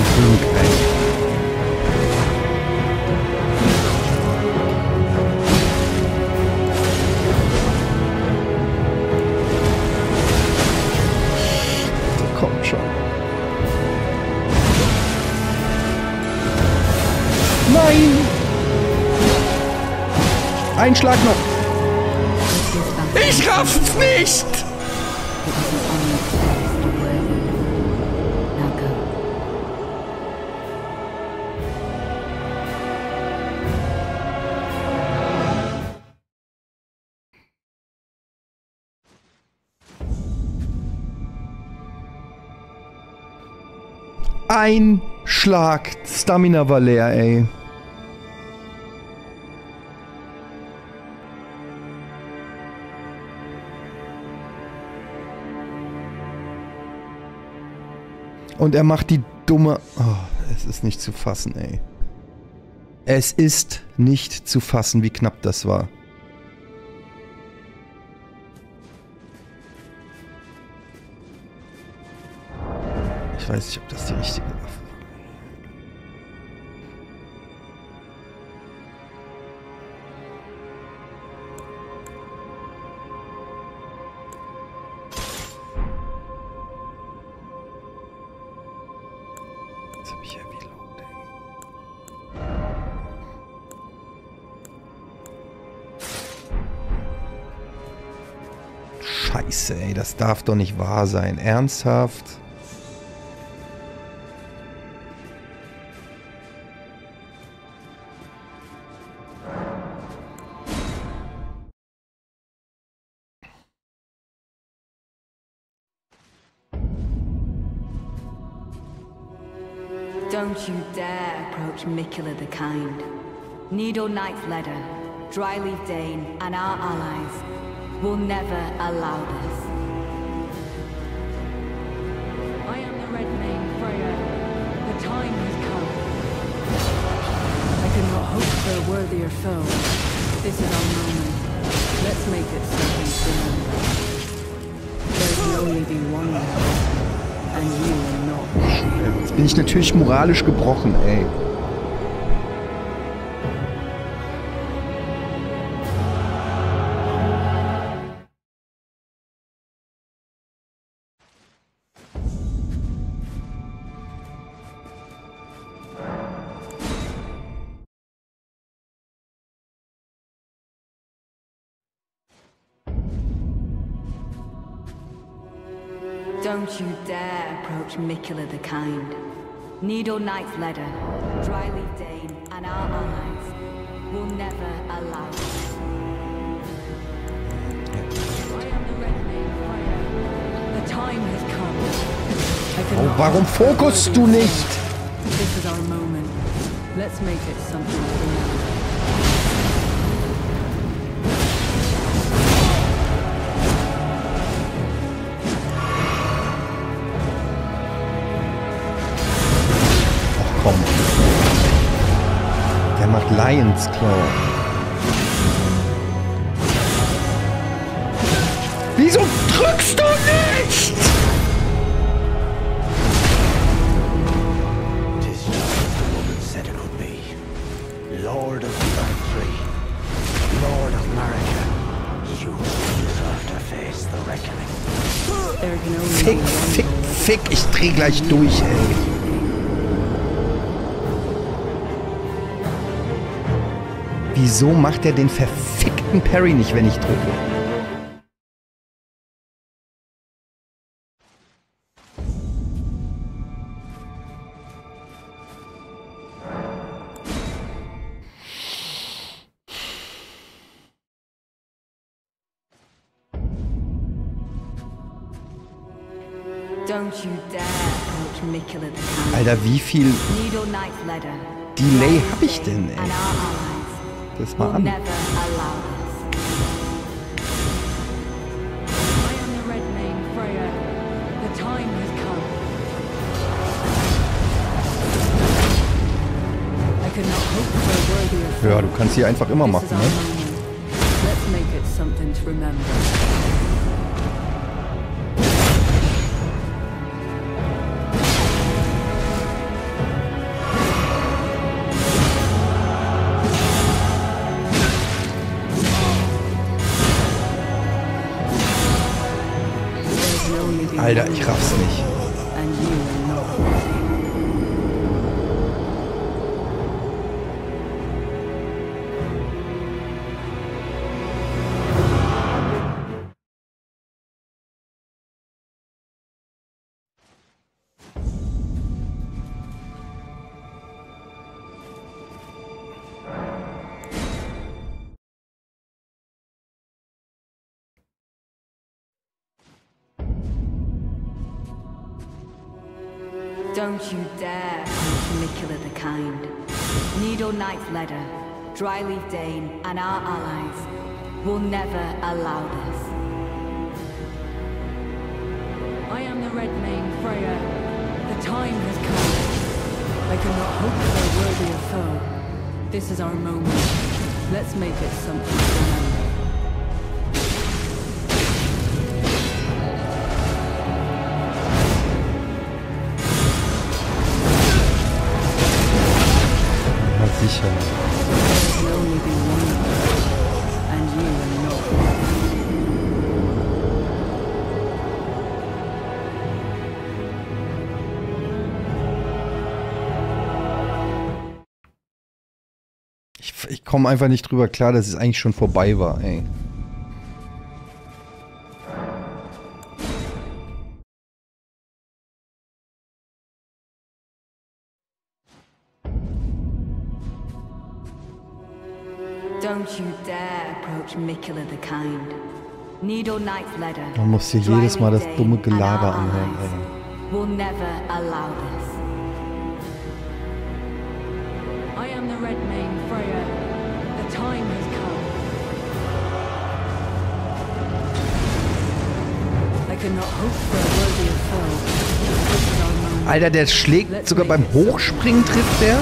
Glück, ey. Kommt schon. Nein! Ein Schlag noch. Ich raff's nicht! Ein Schlag. Stamina war leer, ey. Und er macht die dumme... Oh, es ist nicht zu fassen, ey. Es ist nicht zu fassen, wie knapp das war. Ich weiß nicht, ob das die richtige Waffe war. Jetzt hab ich ja Reload, ey. Scheiße, ey, das darf doch nicht wahr sein. Ernsthaft? Don't you dare approach Mikula the Kind. Needle Knight's Ledder, Dryleaf Dane, and our allies will never allow this. I am the Red Mane Freya. The time has come. I could not hope for a worthier foe. This is our moment. Let's make it something to remember. There can only be one man, and you are not. Jetzt bin ich natürlich moralisch gebrochen, ey. Don't you dare approach Mikula the Kind. Needle Knight's Ledder, Dryleaf Dane, and our allies will never allow this. I am the Red Mane Freya. The time has come. Oh, warum fokussst du nicht? This is our moment. Let's make it something to remember. Komm. Der macht Lions Claw. Wieso drückst du nicht? Tis just as the woman said it would be. Lord of the Earth-Tree, Lord of Marika, you deserve to face the reckoning. There can only Fick, fick, fick, ich dreh gleich durch, ey. Wieso macht er den verfickten Parry nicht, wenn ich drücke? Don't you dare approach Mikula the Kind. Alter, wie viel Needle Knight's Ledder, Delay hab ich denn, ey? and our allies Das mal will an. never allow this. I am the Red Mane Freya. The time has come. I could not hope for a worthier foe. Ja, du kannst hier einfach immer This machen, is our ne? moment. Let's make it something to remember. Alter, ich raff's nicht. And you are not worthy. Don't you dare approach Mikula the Kind. Needle Knight's Ledder, Dryleaf Dane, and our allies will never allow this. I am the Red Mane, Freya. The time has come. I cannot hope for a worthier foe. This is our moment. Let's make it something to remember. Sicher. There can only be one world, and you are not worthy. Ich komme einfach nicht drüber klar, dass es eigentlich schon vorbei war, ey. Don't you dare approach Mikula the Kind. Needle Knight's Ledder, Man muss hier jedes Mal das Dryleaf dumme Dane, and Gelaber our anhören, allies ey. will never allow this. I am the Red Mane, Freya. The time has come. I cannot hope for a worthier foe. This is our moment. Alter, der schlägt sogar beim Hochspringen trifft der?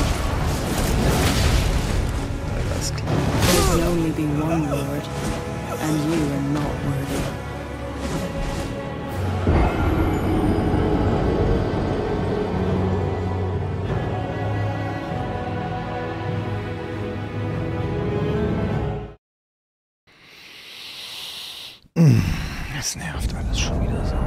Alles klar. There can only be one Lord, and you are not worthy. Das nervt alles schon wieder so.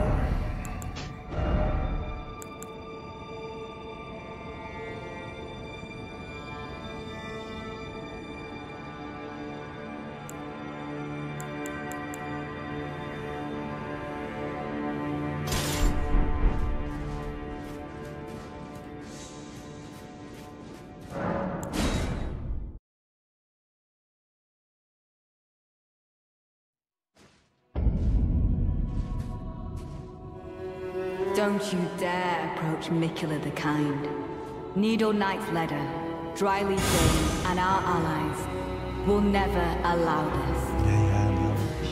Don't you dare approach Mikula the Kind. Needle Knight's Ledder, Dryleaf Dane, and our allies will never allow this. Ja, glaub ich.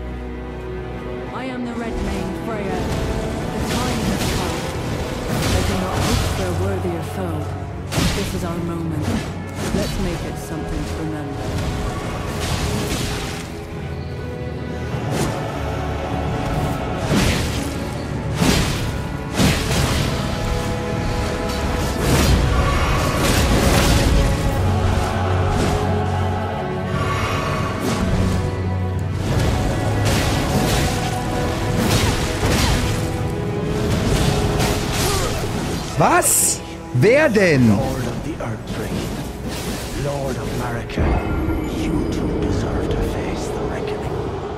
I am the Red Mane, Freya. The time has come. I cannot hope for a worthier foe. This is our moment. Let's make it something to remember. Was? Wer denn? Lord of the Earthtree, Lord of Marika, you too deserve to face the reckoning.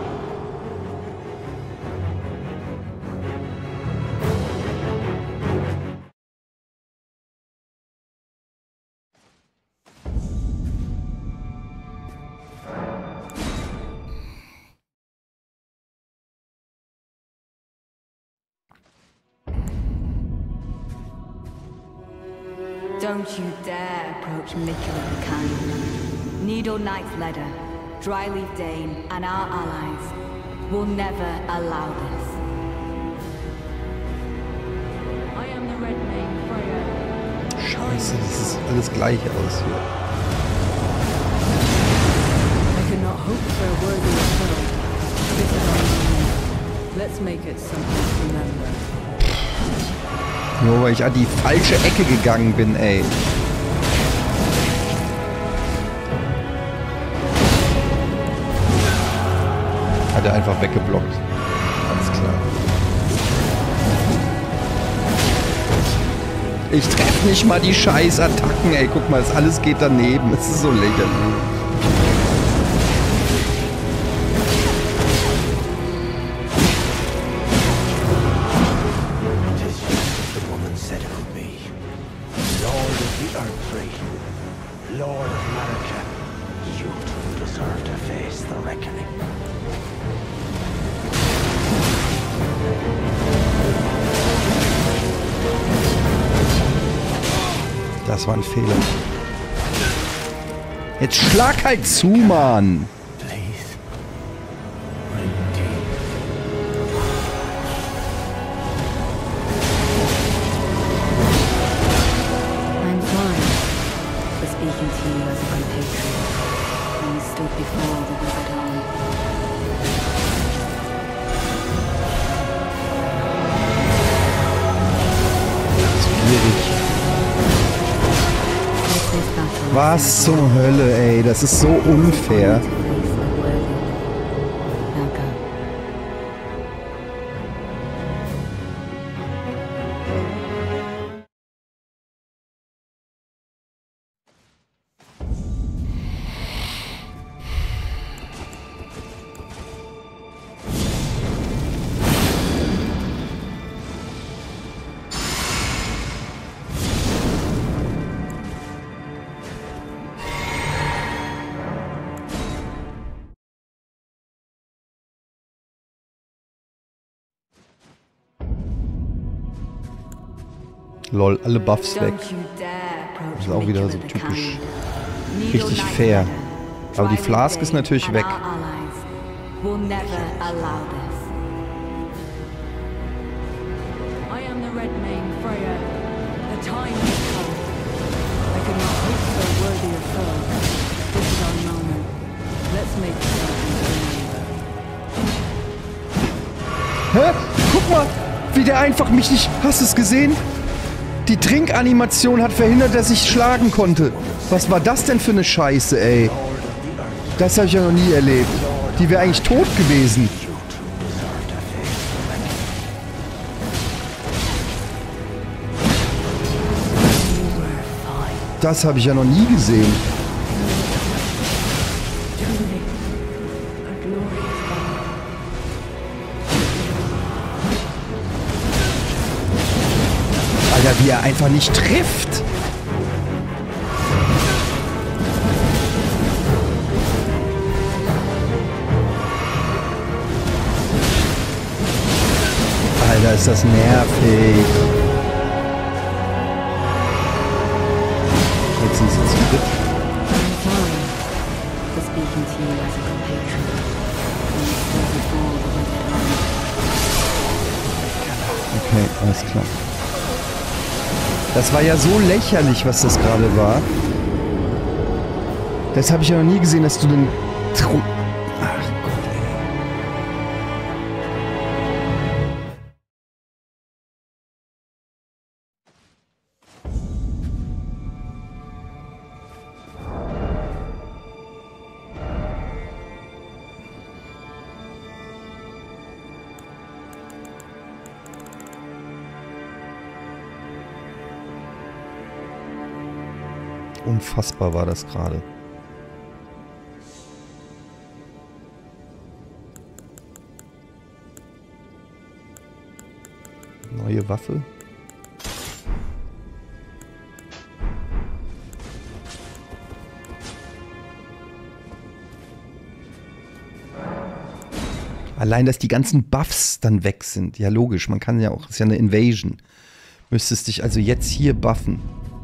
Don't you dare approach Mikula the Kind. Needle Knight's Ledder, Dryleaf Dane, and our allies will never allow this. I am the Red Mane, Freya. Scheiße, das sieht alles gleich aus hier. I cannot hope for a worthier foe. This is our moment. Let's make it something to remember. Nur weil ich an die falsche Ecke gegangen bin, ey. Hat er einfach weggeblockt. Alles klar. Ich treffe nicht mal die Scheiß-Attacken, ey. Guck mal, alles geht daneben. Es ist so lächerlich. Das war ein Fehler. Jetzt schlag halt zu, Mann! Was zur Hölle, ey. Das ist so unfair. Lol, alle Buffs weg. Das ist auch wieder so typisch. Richtig fair. Aber die Flask ist natürlich weg. Hä? Guck mal, wie der einfach mich nicht... Hast du es gesehen? Die Trinkanimation hat verhindert, dass ich schlagen konnte. Was war das denn für eine Scheiße, ey? Das habe ich ja noch nie erlebt. Die wäre eigentlich tot gewesen. Das habe ich ja noch nie gesehen. Alter, wie er einfach nicht trifft. Alter, ist das nervig. Jetzt sind sie zu dritt. Okay, alles klar. Das war ja so lächerlich, was das gerade war. Das habe ich ja noch nie gesehen, dass du den... Ach Gott, ey. Unfassbar war das gerade. Neue Waffe. Allein, dass die ganzen Buffs dann weg sind. Ja, logisch. Man kann ja auch, das ist ja eine Invasion. Müsstest dich also jetzt hier buffen.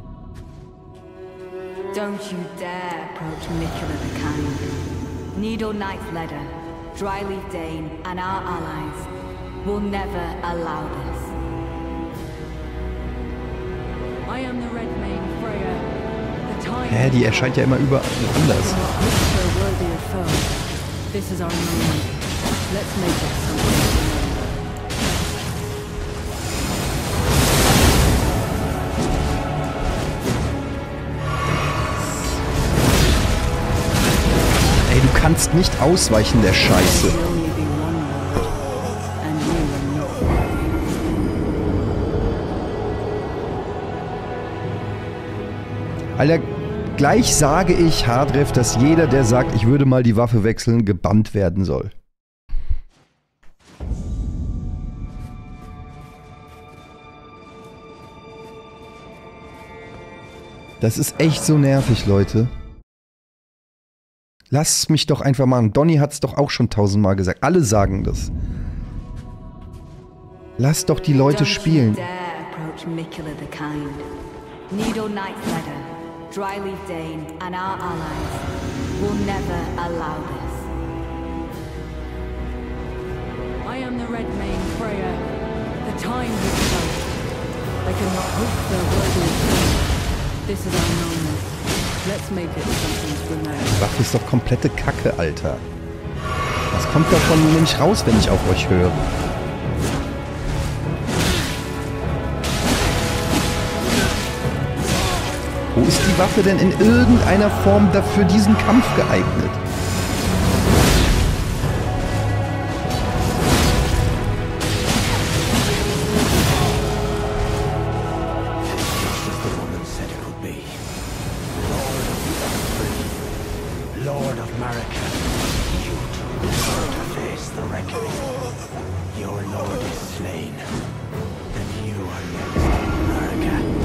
Don't you dare approach Nicola the Kind. Needle Knight's leader, Dryleaf Dane, and our allies will never allow this. I am the Red Mane Freya. The time Hä, die erscheint ja immer überall anders. This is our moment. Let's make it something. Du kannst nicht ausweichen, der Scheiße. Alter, gleich sage ich, Hardref, dass jeder, der sagt, ich würde mal die Waffe wechseln, gebannt werden soll. Das ist echt so nervig, Leute. Lasst mich doch einfach machen. Donny hat es doch auch schon 1000-mal gesagt. Alle sagen das. Lasst doch die Leute spielen. Nido Nightfledder, Dryleaf Dane, and our allies will never allow this. I am the Red Mane Freya. The time has come. I cannot hope for a worthy return. This is our moment. Let's make it something to remember. Waffe ist doch komplette Kacke, Alter. Was kommt davon nämlich raus, wenn ich auf euch höre? Wo ist die Waffe denn in irgendeiner Form dafür diesen Kampf geeignet? Lord of Marika, you two deserve to face the reckoning. Your lord is slain, and you are next in Marika.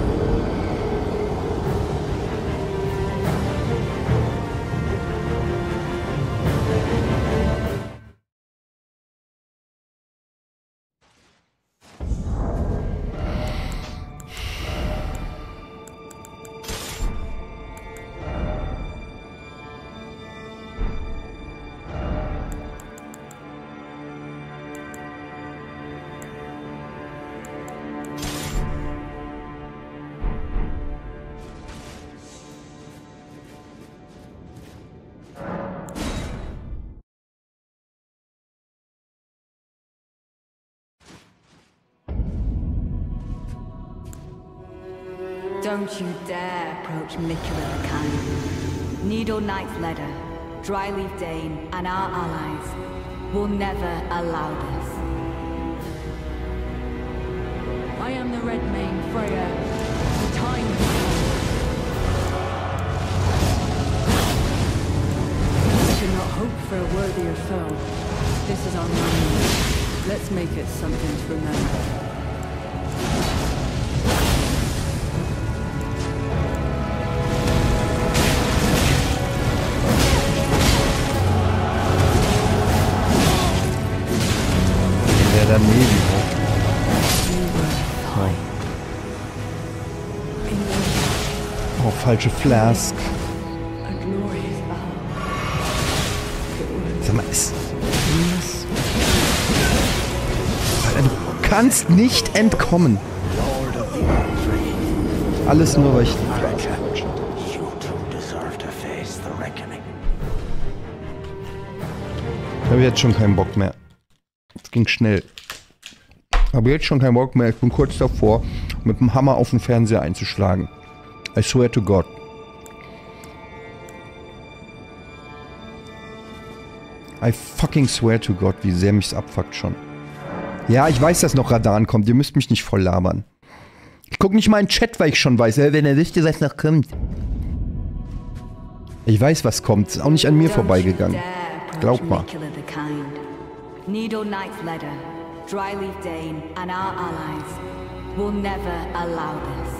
Don't you dare approach Mikula the Kind. Nido Nightfledder, Dryleaf Dane, and our allies will never allow this. I am the Red Mane Freya. The time has come. I cannot hope for a worthier foe. This is our moment. Let's make it something to remember. Daneben. Oh, falsche Flask. Sag mal, ist... Alter, du kannst nicht entkommen. Alles nur, weil ich... Ich habe jetzt schon keinen Bock mehr. Es ging schnell. Aber jetzt schon keinen Bock mehr. Ich bin kurz davor, mit dem Hammer auf den Fernseher einzuschlagen. I swear to God. I fucking swear to God, wie sehr mich's abfuckt schon. Ja, ich weiß, dass noch Radan kommt. Ihr müsst mich nicht voll labern. Ich guck nicht mal in den Chat, weil ich schon weiß, wenn er wisst, was noch kommt. Ich weiß, was kommt. Ist auch nicht an mir vorbeigegangen. Glaub mal. Nido Nightfledder, Dryleaf Dane, and our allies will never allow this.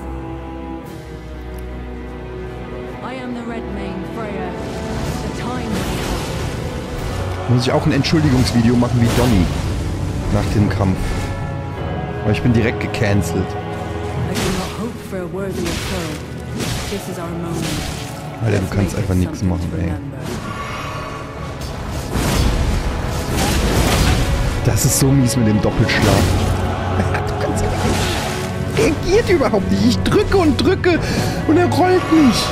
I am the Red Mane Freya. The time has come. Muss ich auch ein Entschuldigungsvideo machen wie Donny nach dem Kampf. Aber ich bin direkt gecancelt. Alter, du kannst einfach nichts machen, ey. Das ist so mies mit dem Doppelschlag. Du kannst einfach nicht. Reagiert überhaupt nicht. Ich drücke und er rollt nicht.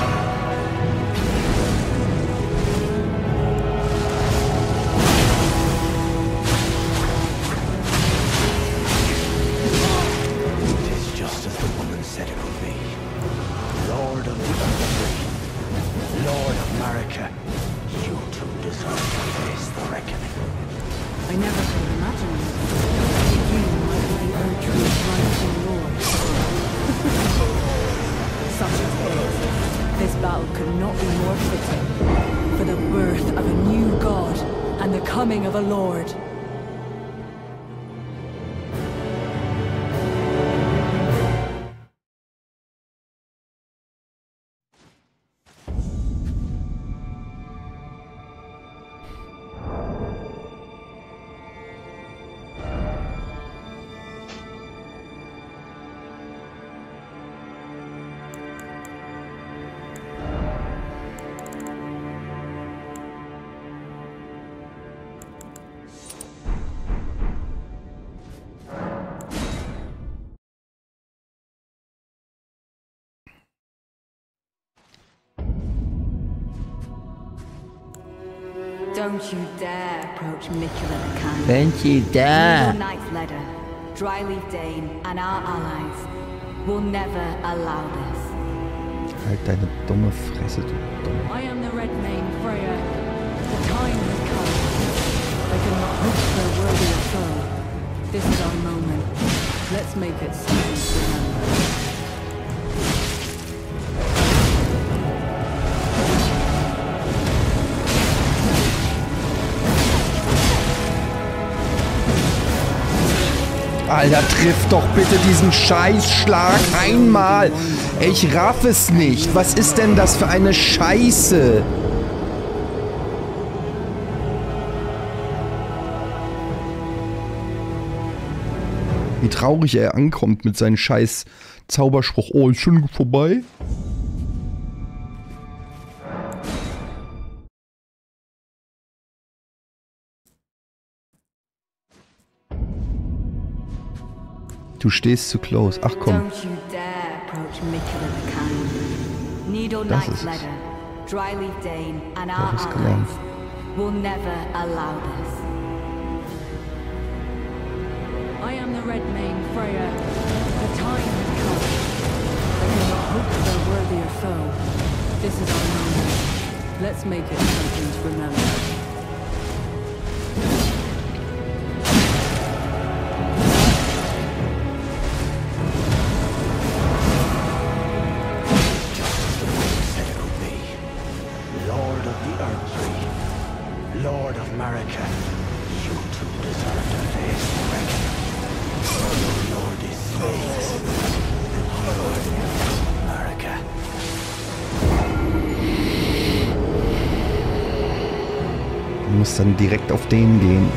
Such a tale. moment could not be more fitting for the birth of a new god and the coming of a lord. Don't you dare approach Mikula the Kind. Don't you dare. Evil Knight's Ledder, Dryleaf Dane, and our allies will never allow this. Halt deine dumme Fresse, du dumme. I am the Red Mane Freya. The time has come. I cannot hope for a worthier foe. This is our moment. Let's make it something to remember. Alter, triff doch bitte diesen Scheißschlag einmal. Ich raff es nicht. Was ist denn das für eine Scheiße? Wie traurig er ankommt mit seinem scheiß Zauberspruch. Oh, ist schon vorbei? Du stehst zu close. Ach komm. Don't you dare approach Mikula the Kind. Needle Das Knight's ist es. Ledder, Dryleaf Dane, and Ich our hab es allies gelernt. will never allow this. I am the Red Mane Freya. The time has come. I cannot hope for a worthier foe. This is our moment. Let's make it something to remember. Lord of the Earth Tree, Lord of Marika, you too deserve to face the reckoning. Your lord is slain, and you are next, Marika. Du musst dann direkt auf den gehen.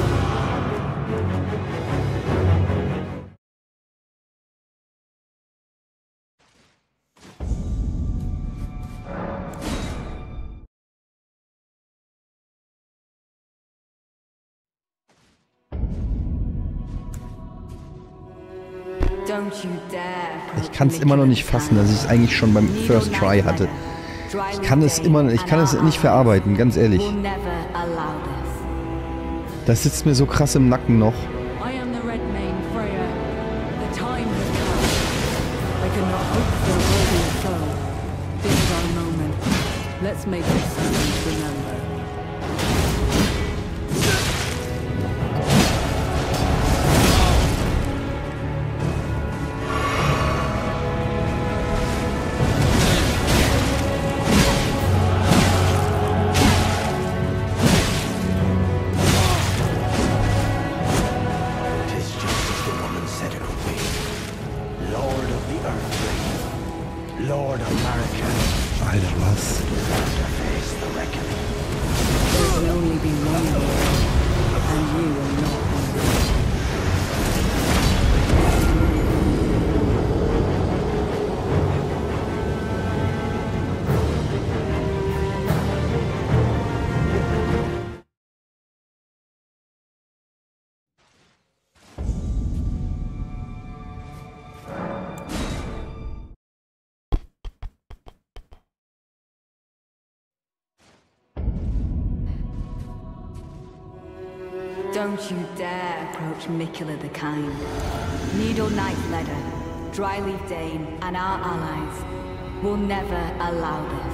Don't you dare approach Ich kann es immer noch nicht fassen, dass ich es eigentlich schon beim First Try hatte. Ich kann es nicht verarbeiten, ganz ehrlich. Will never allow this. Das sitzt mir so krass im Nacken noch. I am the Red Mane Freya. The time has come. I cannot hope for a worthier foe. This is our moment. Let's make it something to remember. Tis just as the woman said it would be. Lord of the Earth Tree, Lord of Marika, Alter, was? deserve to face the reckoning. There can only be one Lord, and you will not be. Don't you dare approach Mikula the Kind. Needle Knight's Ledder, Dryleaf Dane, and our allies will never allow this.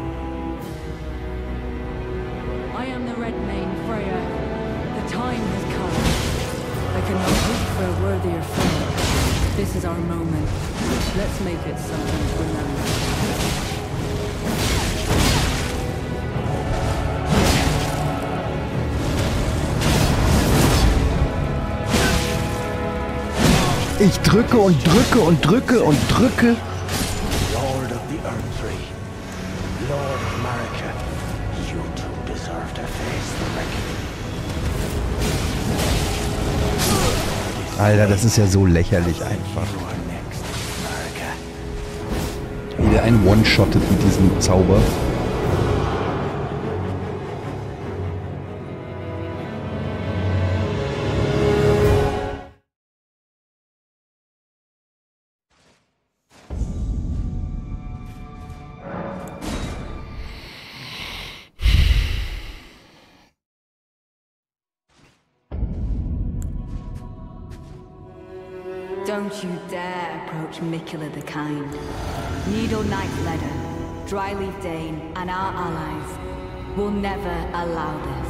I am the Red Mane Freya. The time has come. I cannot hope for a worthier foe. This is our moment. Let's make it something to remember. Ich drücke und drücke und drücke und drücke. Lord of the Earthtree, Lord of Marika, you two deserve to face the reckoning. Alter, das ist ja so lächerlich einfach. You are next, Marika. Wie der einen one-shottet mit diesem Zauber. Don't you dare approach Mikula the Kind. Needle Knight Ledder, Dryleaf Dane, and our allies will never allow this.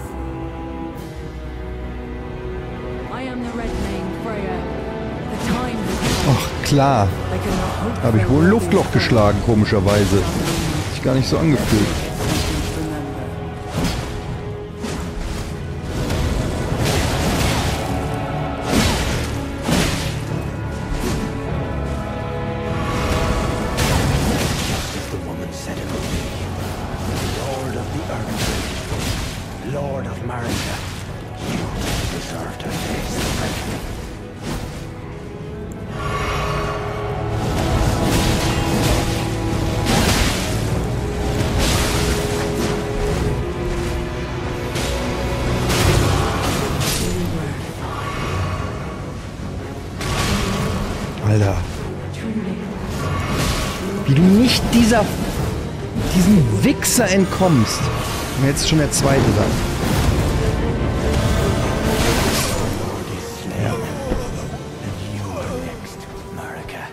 I am the Red Mane, Freya. The time has come. Ach, klar. I cannot hope Habe ich there wohl ein will Luftloch be geschlagen, komischerweise. Hat sich gar nicht so angefühlt. something to remember. As the woman said it would be. Lord of the Earthtree, Lord of Marika, you two deserve to face the reckoning. Alter. Wie du nicht diesem Wichser entkommst. Und jetzt schon der zweite dann. Lord is slain, and you are next, Marika.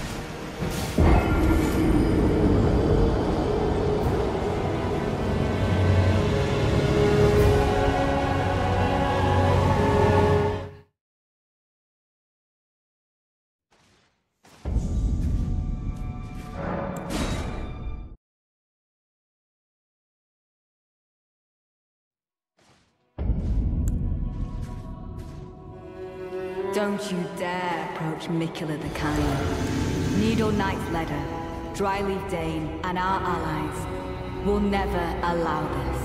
Don't you dare approach Mikula the Kind. Needle Knight Ledder, Dryleaf Dane, and our allies will never allow this.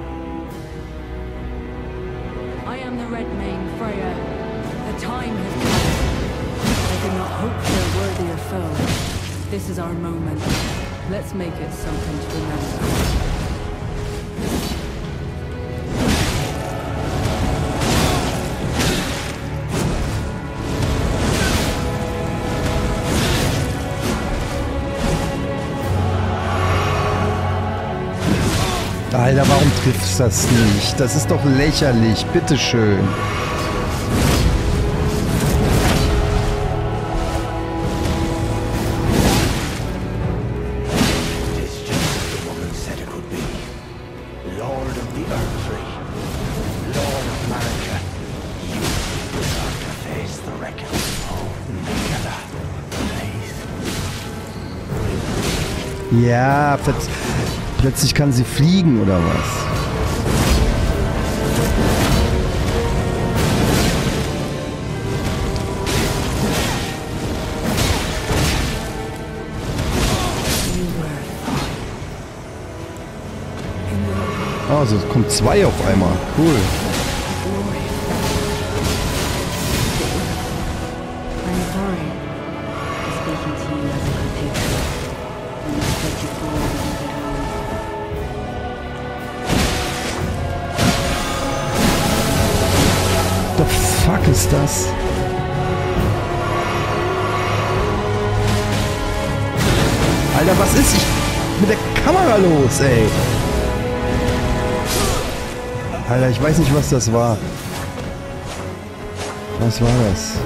I am the Red Mane, Freya. The time has come. I cannot hope for a worthier foe. This is our moment. Let's make it something to remember. Alter, warum triffst du das nicht? Das ist doch lächerlich. Bitteschön. It is just as the woman said it would be. Lord of the Earthtree, Lord of Marika, you deserve to face the reckoning. Oh, Mikula, please. Ja, plötzlich kann sie fliegen oder was? Oh, also es kommt zwei auf einmal. Cool. I'm sorry for speaking to you as a compatriot. And I said you fall when you get home. The fuck ist das? Alter, was ist mit der Kamera los, ey? Alter, ich weiß nicht, was das war. Was war das?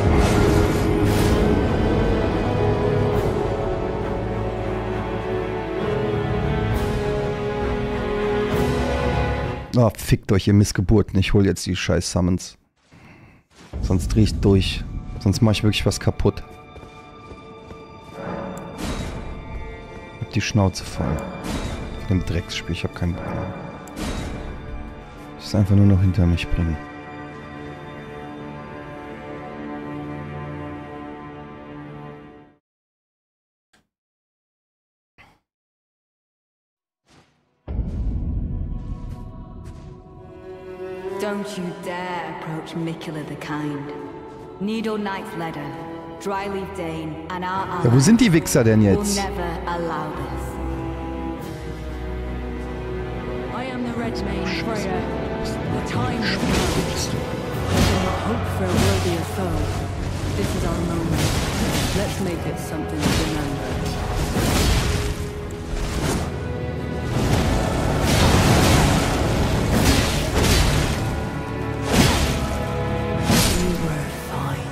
Oh, fickt euch, ihr Missgeburten. Ich hol jetzt die scheiß Summons. Sonst dreh ich durch. Sonst mache ich wirklich was kaputt. Ich hab die Schnauze voll. Von dem Drecksspiel, ich hab keinen Bock mehr. Ich muss einfach nur noch hinter mich bringen. Don't you dare approach Mikula the Kind. Needle Knight's Ledder, Dryleaf Dane, and our allies Ja, wo sind die Wichser denn will jetzt? never allow this. I am the Red Mane Freya. The time has come. I cannot hope for a worthier foe. This is our moment. Let's make it something to remember. You were fine.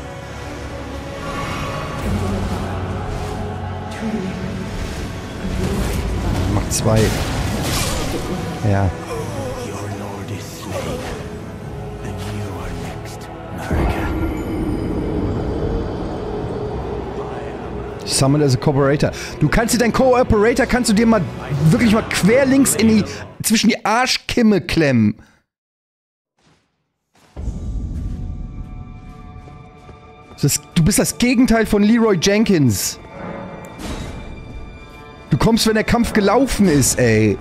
Macht 2. Ja. Your lord is slain, and you are next, Marika. Summon as a Cooperator. Du kannst dir deinen Cooperator, kannst du dir mal wirklich mal querlinks in die, zwischen die Arschkimme klemmen. Du bist das Gegenteil von Leroy Jenkins. Du kommst, wenn der Kampf gelaufen ist, ey.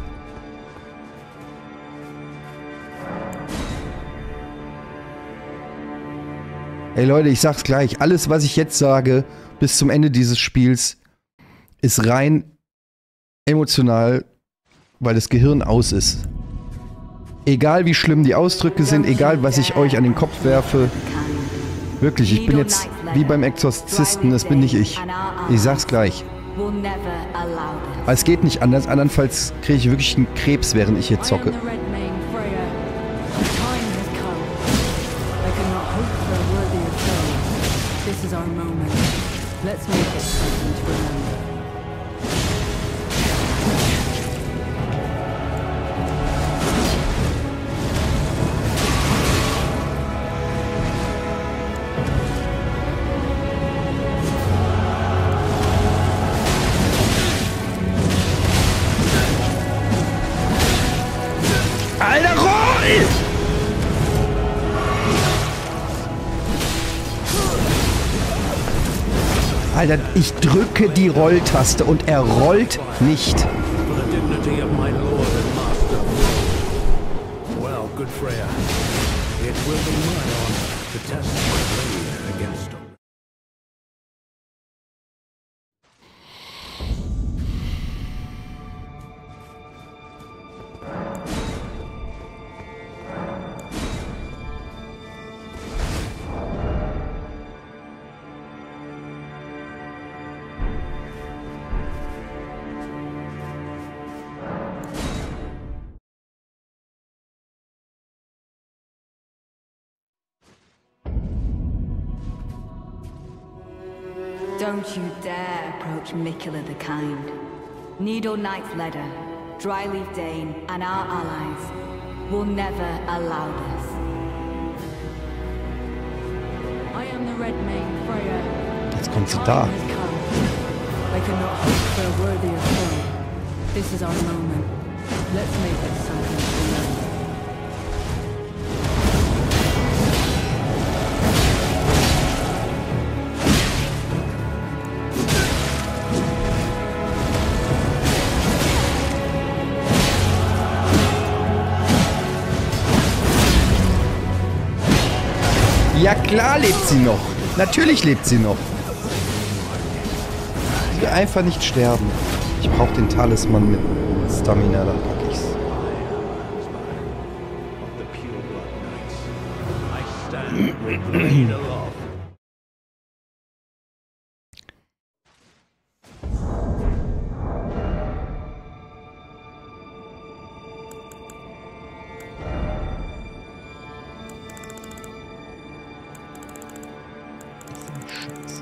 Ey Leute, ich sag's gleich. Alles, was ich jetzt sage, bis zum Ende dieses Spiels, ist rein emotional, weil das Gehirn aus ist. Egal wie schlimm die Ausdrücke sind, egal was ich euch an den Kopf werfe. Wirklich, ich bin jetzt wie beim Exorzisten, das bin nicht ich. Ich sag's gleich. Aber es geht nicht anders, andernfalls kriege ich wirklich einen Krebs, während ich hier zocke. I am the Red Mane Freya. The time has come. I cannot hope for a worthier foe. This is our moment. Let's make it something to remember. Alter, roll! Alter, ich drücke die Rolltaste und er rollt nicht. For the dignity of my lord and master. Well, good Freya. It will be my honor to test my blade against them. Don't you dare approach Mikula the Kind. Needle Knight's Ledder, Dryleaf Dane, and our allies will never allow this. I am the Red Mane Freya. Jetzt kommt sie Time da. has come. I cannot hope for a worthier foe. This is our moment. Let's make it something to remember. Ja klar lebt sie noch. Natürlich lebt sie noch. Sie will einfach nicht sterben. Ich brauche den Talisman mit Stamina, dann pack ich's. Of the pure blood knights. I stand with blade aloft. Scheiße.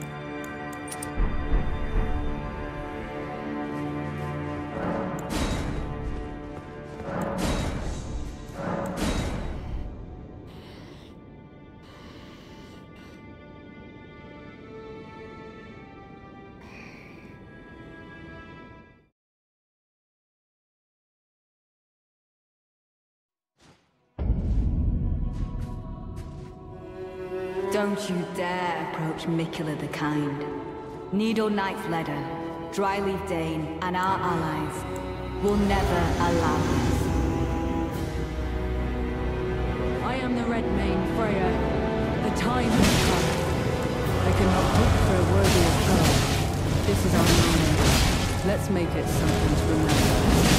Don't you dare approach Mikula the Kind. Needle Knight's Ledder, Dryleaf Dane, and our allies will never allow this. I I am the Red Mane, Freya. The time has come. I cannot hope for a worthier foe. This is our moment. Let's make it something to remember.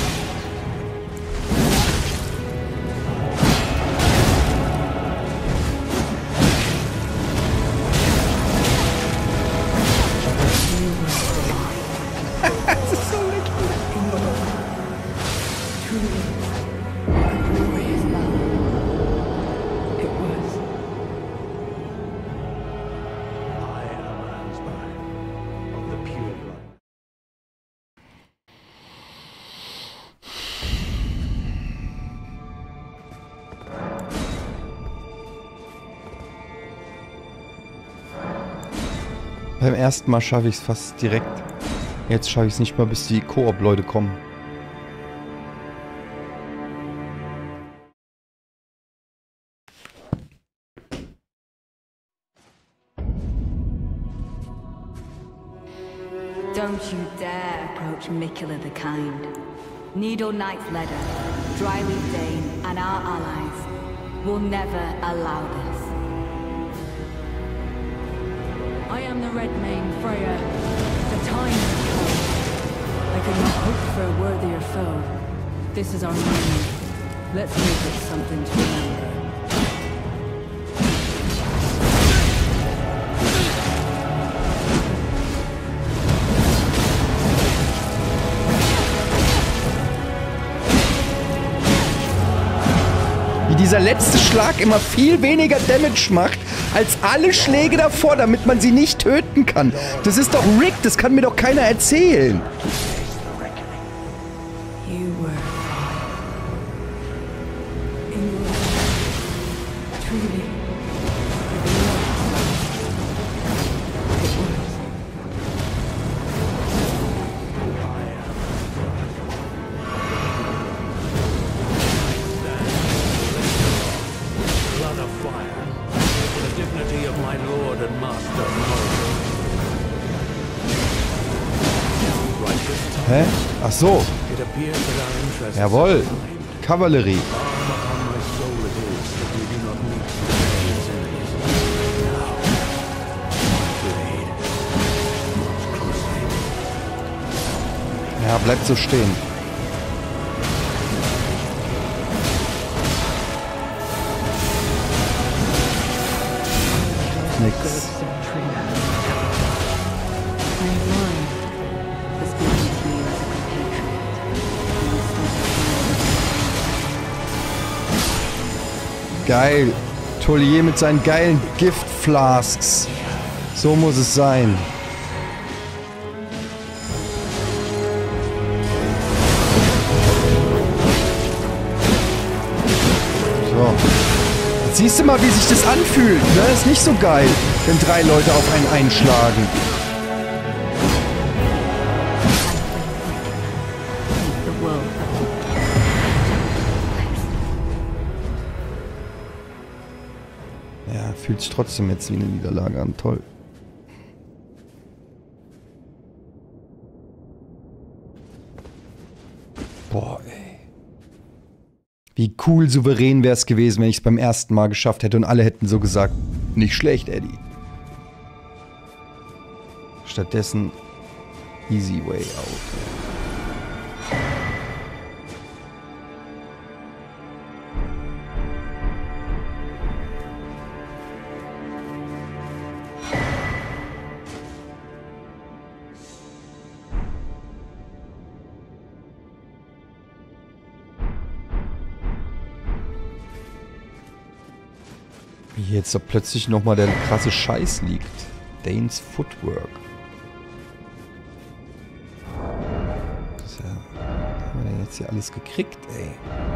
Beim ersten Mal schaffe ich es fast direkt. Jetzt schaffe ich es nicht mal, bis die Koop-Leute kommen. Don't you dare approach Mikula the Kind. Needle Knight's Ledder, Dryleaf Dane, and our allies will never allow this. I am the Red Mane, Freya. The time has come. I could not hope for a worthier foe. This is our moment. Let's make it something to remember. Wie dieser letzte Schlag immer viel weniger Damage macht als alle Schläge davor, damit man sie nicht töten kann. Das ist doch rigged, das kann mir doch keiner erzählen. Hä? Ach so. Jawohl. Kavallerie. Ja, bleibt so stehen. Nix. Geil. Tolier mit seinen geilen Giftflasks. So muss es sein. So. Jetzt siehst du mal, wie sich das anfühlt. Ne? Ist nicht so geil, wenn 3 Leute auf einen einschlagen. Fühlt sich trotzdem jetzt wie eine Niederlage an. Toll. Boah, ey. Wie cool souverän wäre es gewesen, wenn ich es beim ersten Mal geschafft hätte und alle hätten so gesagt, nicht schlecht, Eddie. Stattdessen easy way out. Hier jetzt doch plötzlich nochmal der krasse Scheiß liegt. Danes Footwork. Das ist ja, was haben wir denn jetzt hier alles gekriegt, ey?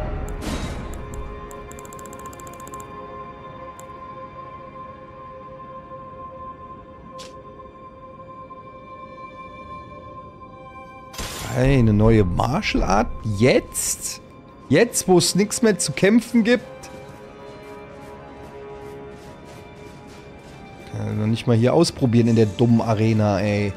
Hey, eine neue Martial Art? Jetzt? Jetzt, wo es nichts mehr zu kämpfen gibt? Noch nicht mal hier ausprobieren in der dummen Arena, ey.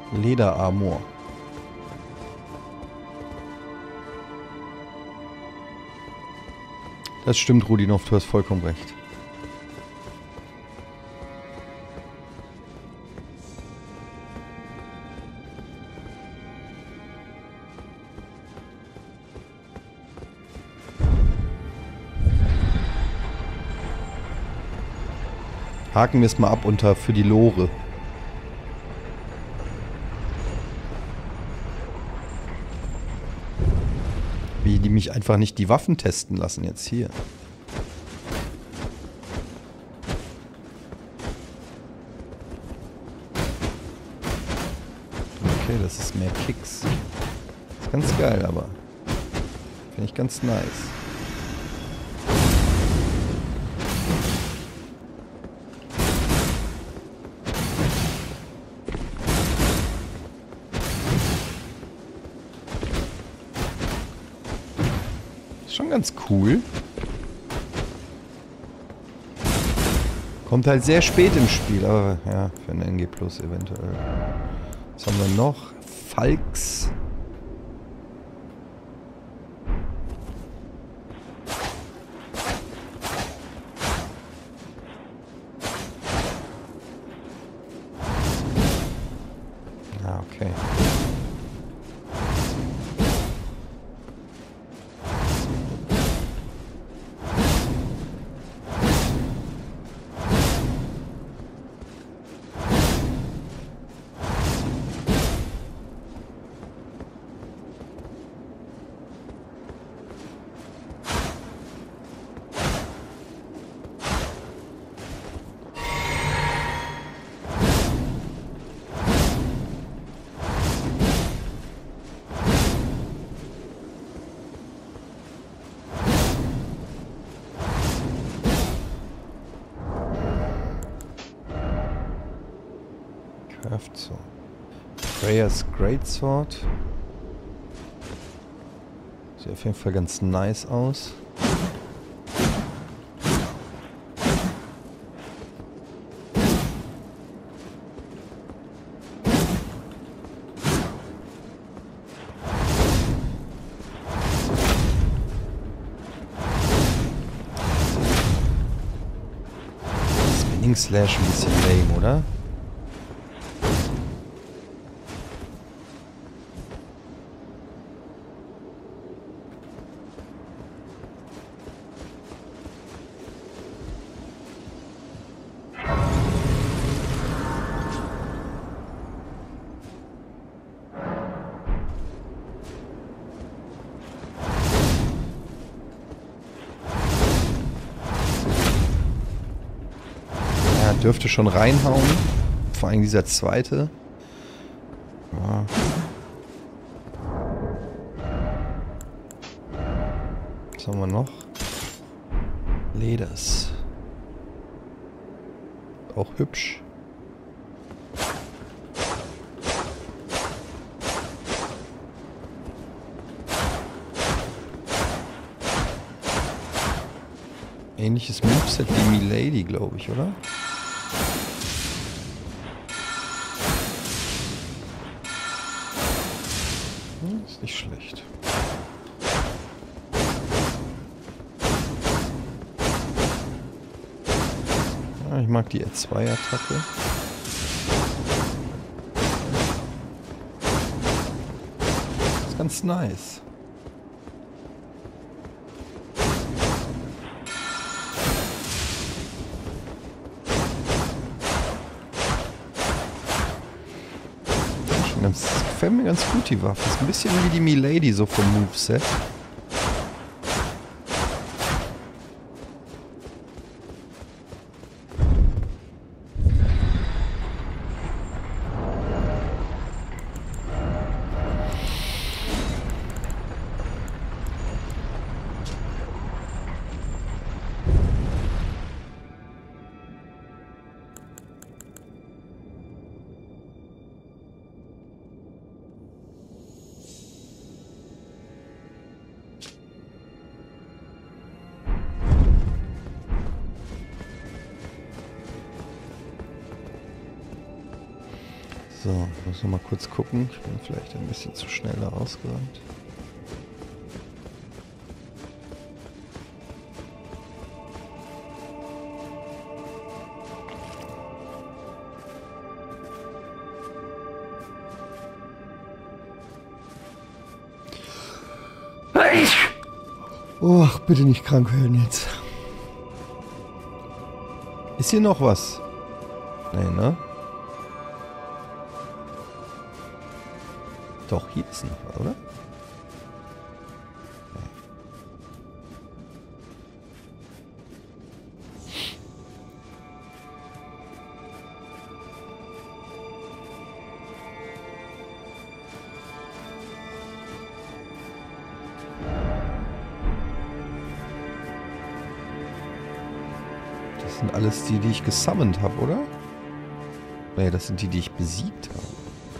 Lederarmor. Das stimmt, Rudinov, du hast vollkommen recht. Haken wir es mal ab unter für die Lore. Wie die mich einfach nicht die Waffen testen lassen jetzt hier. Okay, das ist mehr Kicks. Ist ganz geil, aber finde ich ganz nice. Schon ganz cool. Kommt halt sehr spät im Spiel, aber ja, für ein NG Plus eventuell. Was haben wir noch? Falks. Ah, okay. So. Freya's Greatsword. Sieht auf jeden Fall ganz nice aus. Spinning Slash ein bisschen lame, oder? Dürfte schon reinhauen. Vor allem dieser zweite. Ja. Was haben wir noch? Leders. Auch hübsch. Ähnliches Moveset wie Milady, glaube ich, oder? Ist nicht schlecht. Ja, ich mag die R2-Attacke. Ist ganz nice. Das gefällt mir ganz gut, die Waffe. Ist ein bisschen wie die Milady so vom Moveset. So, muss noch mal kurz gucken. Ich bin vielleicht ein bisschen zu schnell da rausgerannt. Oh, bitte nicht krank werden jetzt. Ist hier noch was? Nee, ne? Doch, hier ist noch was, oder? Das sind alles die, die ich gesummont habe, oder? Nee, das sind die, die ich besiegt habe.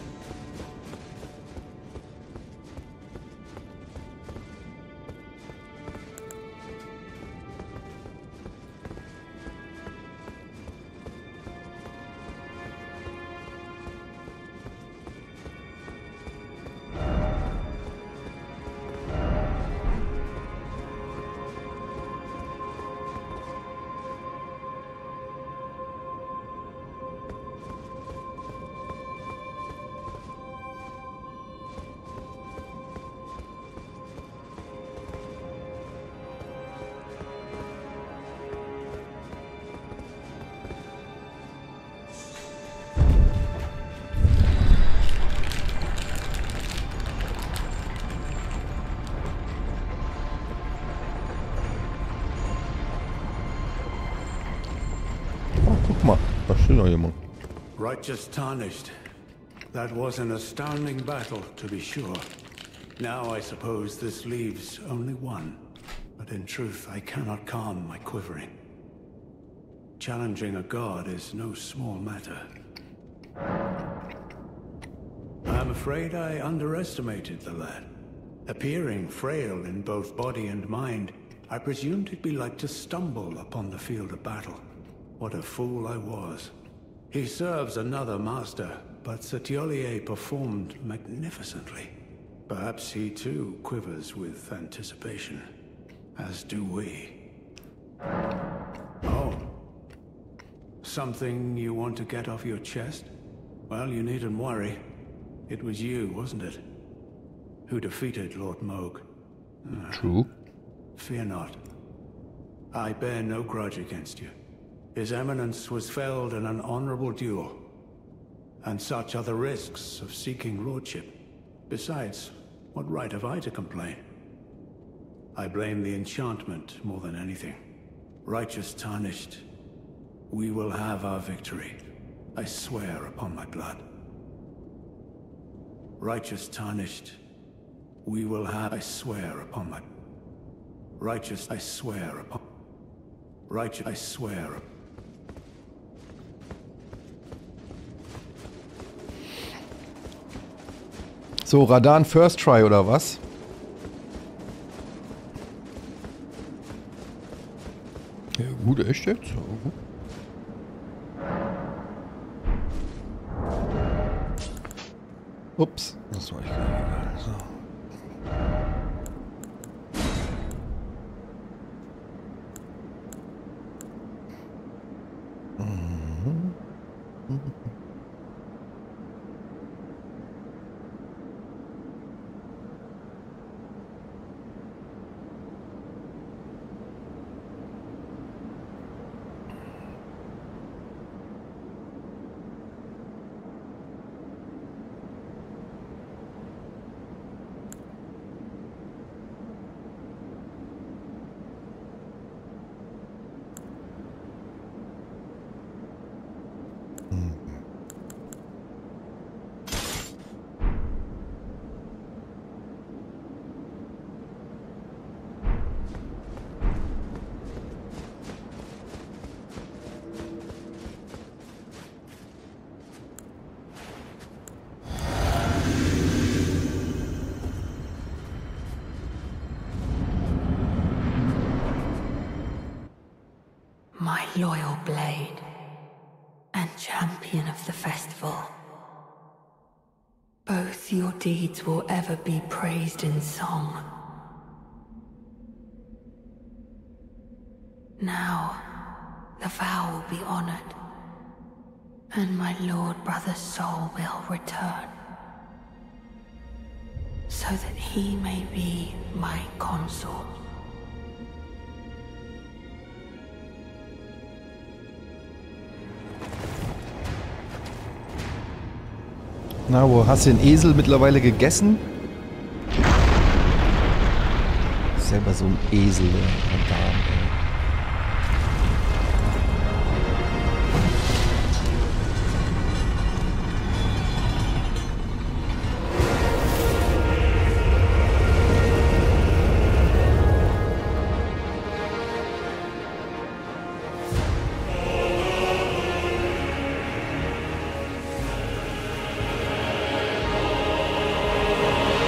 Guck mal, da steht noch jemand. Righteous Tarnished. That was an astounding battle, to be sure. Now I suppose this leaves only one. But in truth, I cannot calm my quivering. Challenging a god is no small matter. I'm afraid I underestimated the lad. Appearing frail in both body and mind, I presumed it'd be like to stumble upon the field of battle. What a fool I was. He serves another master, but Setiolier performed magnificently. Perhaps he too quivers with anticipation, as do we. Oh. Something you want to get off your chest? Well, you needn't worry. It was you, wasn't it? Who defeated Lord Moog. True. Fear not. I bear no grudge against you. His Eminence was felled in an honorable duel. And such are the risks of seeking lordship. Besides, what right have I to complain? I blame the enchantment more than anything. Righteous Tarnished, we will have our victory. I swear upon my blood. Righteous Tarnished, we will have... I swear upon my... Righteous, I swear upon... Righteous, I swear... So, Radan First Try oder was? Ja, gut, echt jetzt? Ups, das war ich gar nicht. So. My loyal blade and champion of the festival. Both your deeds will ever be praised in song. Now, the vow will be honored, and my lord brother's soul will return, so that he may be my consort. Na, wo hast du den Esel mittlerweile gegessen? Selber so ein Esel, der Darm, ey.